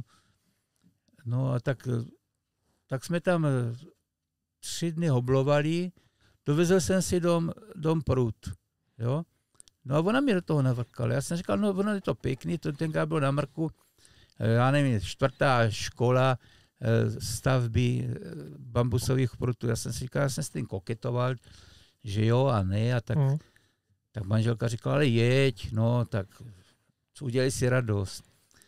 No a tak, tak jsme tam tři dny hoblovali, dovezl jsem si dom, dom prut, jo. No a ona mi do toho navrkala. Já jsem říkal, no ono je to pěkný, to tenkrát bylo na Mrku, já nevím, čtvrtá škola stavby bambusových prutů. Já jsem si říkal, já jsem s tím koketoval, že jo a ne, a tak, mm. tak manželka říkala, ale jeď, no, tak udělej si radost.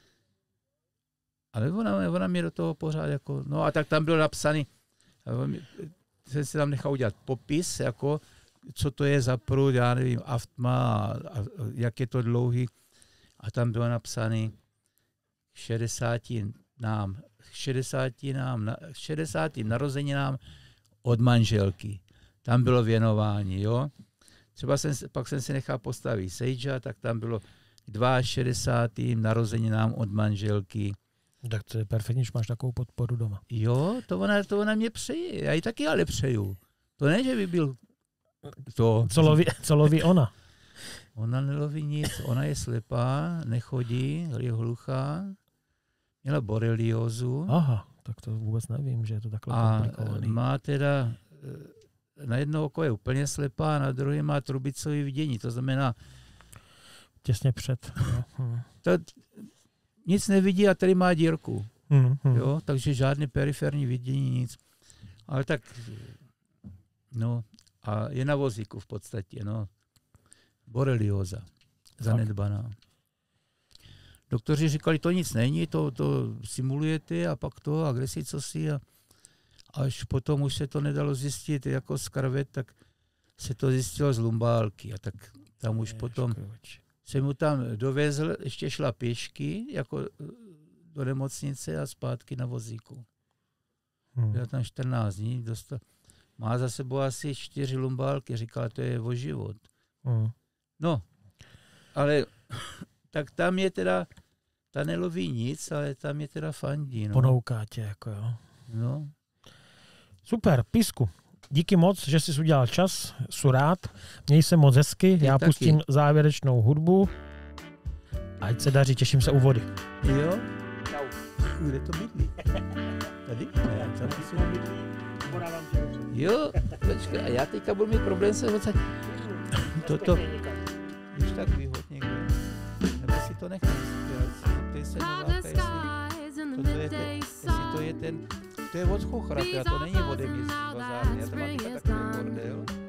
Ale ona, ona mě do toho pořád jako, no a tak tam bylo napsaný, jsem si tam nechal udělat popis, jako, co to je za prut, já nevím, aftma a, a jak je to dlouhý. A tam bylo napsaný šedesáti nám, šedesáti nám, šedesátým narozeninám od manželky. Tam bylo věnování, jo. Třeba jsem, pak jsem si nechal postavit sejdža, tak tam bylo šedesátým druhým narozeninám od manželky. Tak to je perfektní, že máš takovou podporu doma. Jo, to ona, to ona mě přeje. Já ji taky ale přeju. To ne, že by byl to. Co loví, co loví ona? Ona neloví nic, ona je slepá, nechodí, je hluchá, měla boreliózu. Aha, tak to vůbec nevím, že je to takhle a komplikovaný. A má teda, na jedno oko je úplně slepá, na druhé má trubicové vidění, to znamená... Těsně před. Jo. To, nic nevidí a tady má dírku. Hmm, hmm. Jo, takže žádné periferní vidění, nic. Ale tak No a je na vozíku v podstatě, no. Borelioza, zanedbaná. Doktoři říkali, to nic není, to, to simulujete a pak to, a kde si, co si. A až potom už se to nedalo zjistit jako z krve, tak se to zjistilo z lumbálky. A tak tam už potom jsem mu tam dovezl, ještě šla pěšky, jako do nemocnice a zpátky na vozíku. Hmm. Byla tam čtrnáct dní, dostal. Má za sebou asi čtyři lumbálky, říkala, to je o život. Hmm. No, ale tak tam je teda, ta neloví nic, ale tam je teda fandí. No. Ponouká tě, jako jo. No. Super, Písku. Díky moc, že jsi udělal čas, jsou rád. Měj se moc hezky, Ty já taky. Pustím závěrečnou hudbu. Ať se daří, těším se u vody. Jo? Kde to bydlí? Tady? Ne, tam asi nebydlí. Jo, počkej, a já teďka budu mít problém se odsaď. Toto, když tak vyhod někde. Nebo si to nechám zpělat. Se Nováka, jestli, toto je ten, jestli to je ten, to je od Chochra, to není ode mě z bazárny, já to mám teďka takový bordel.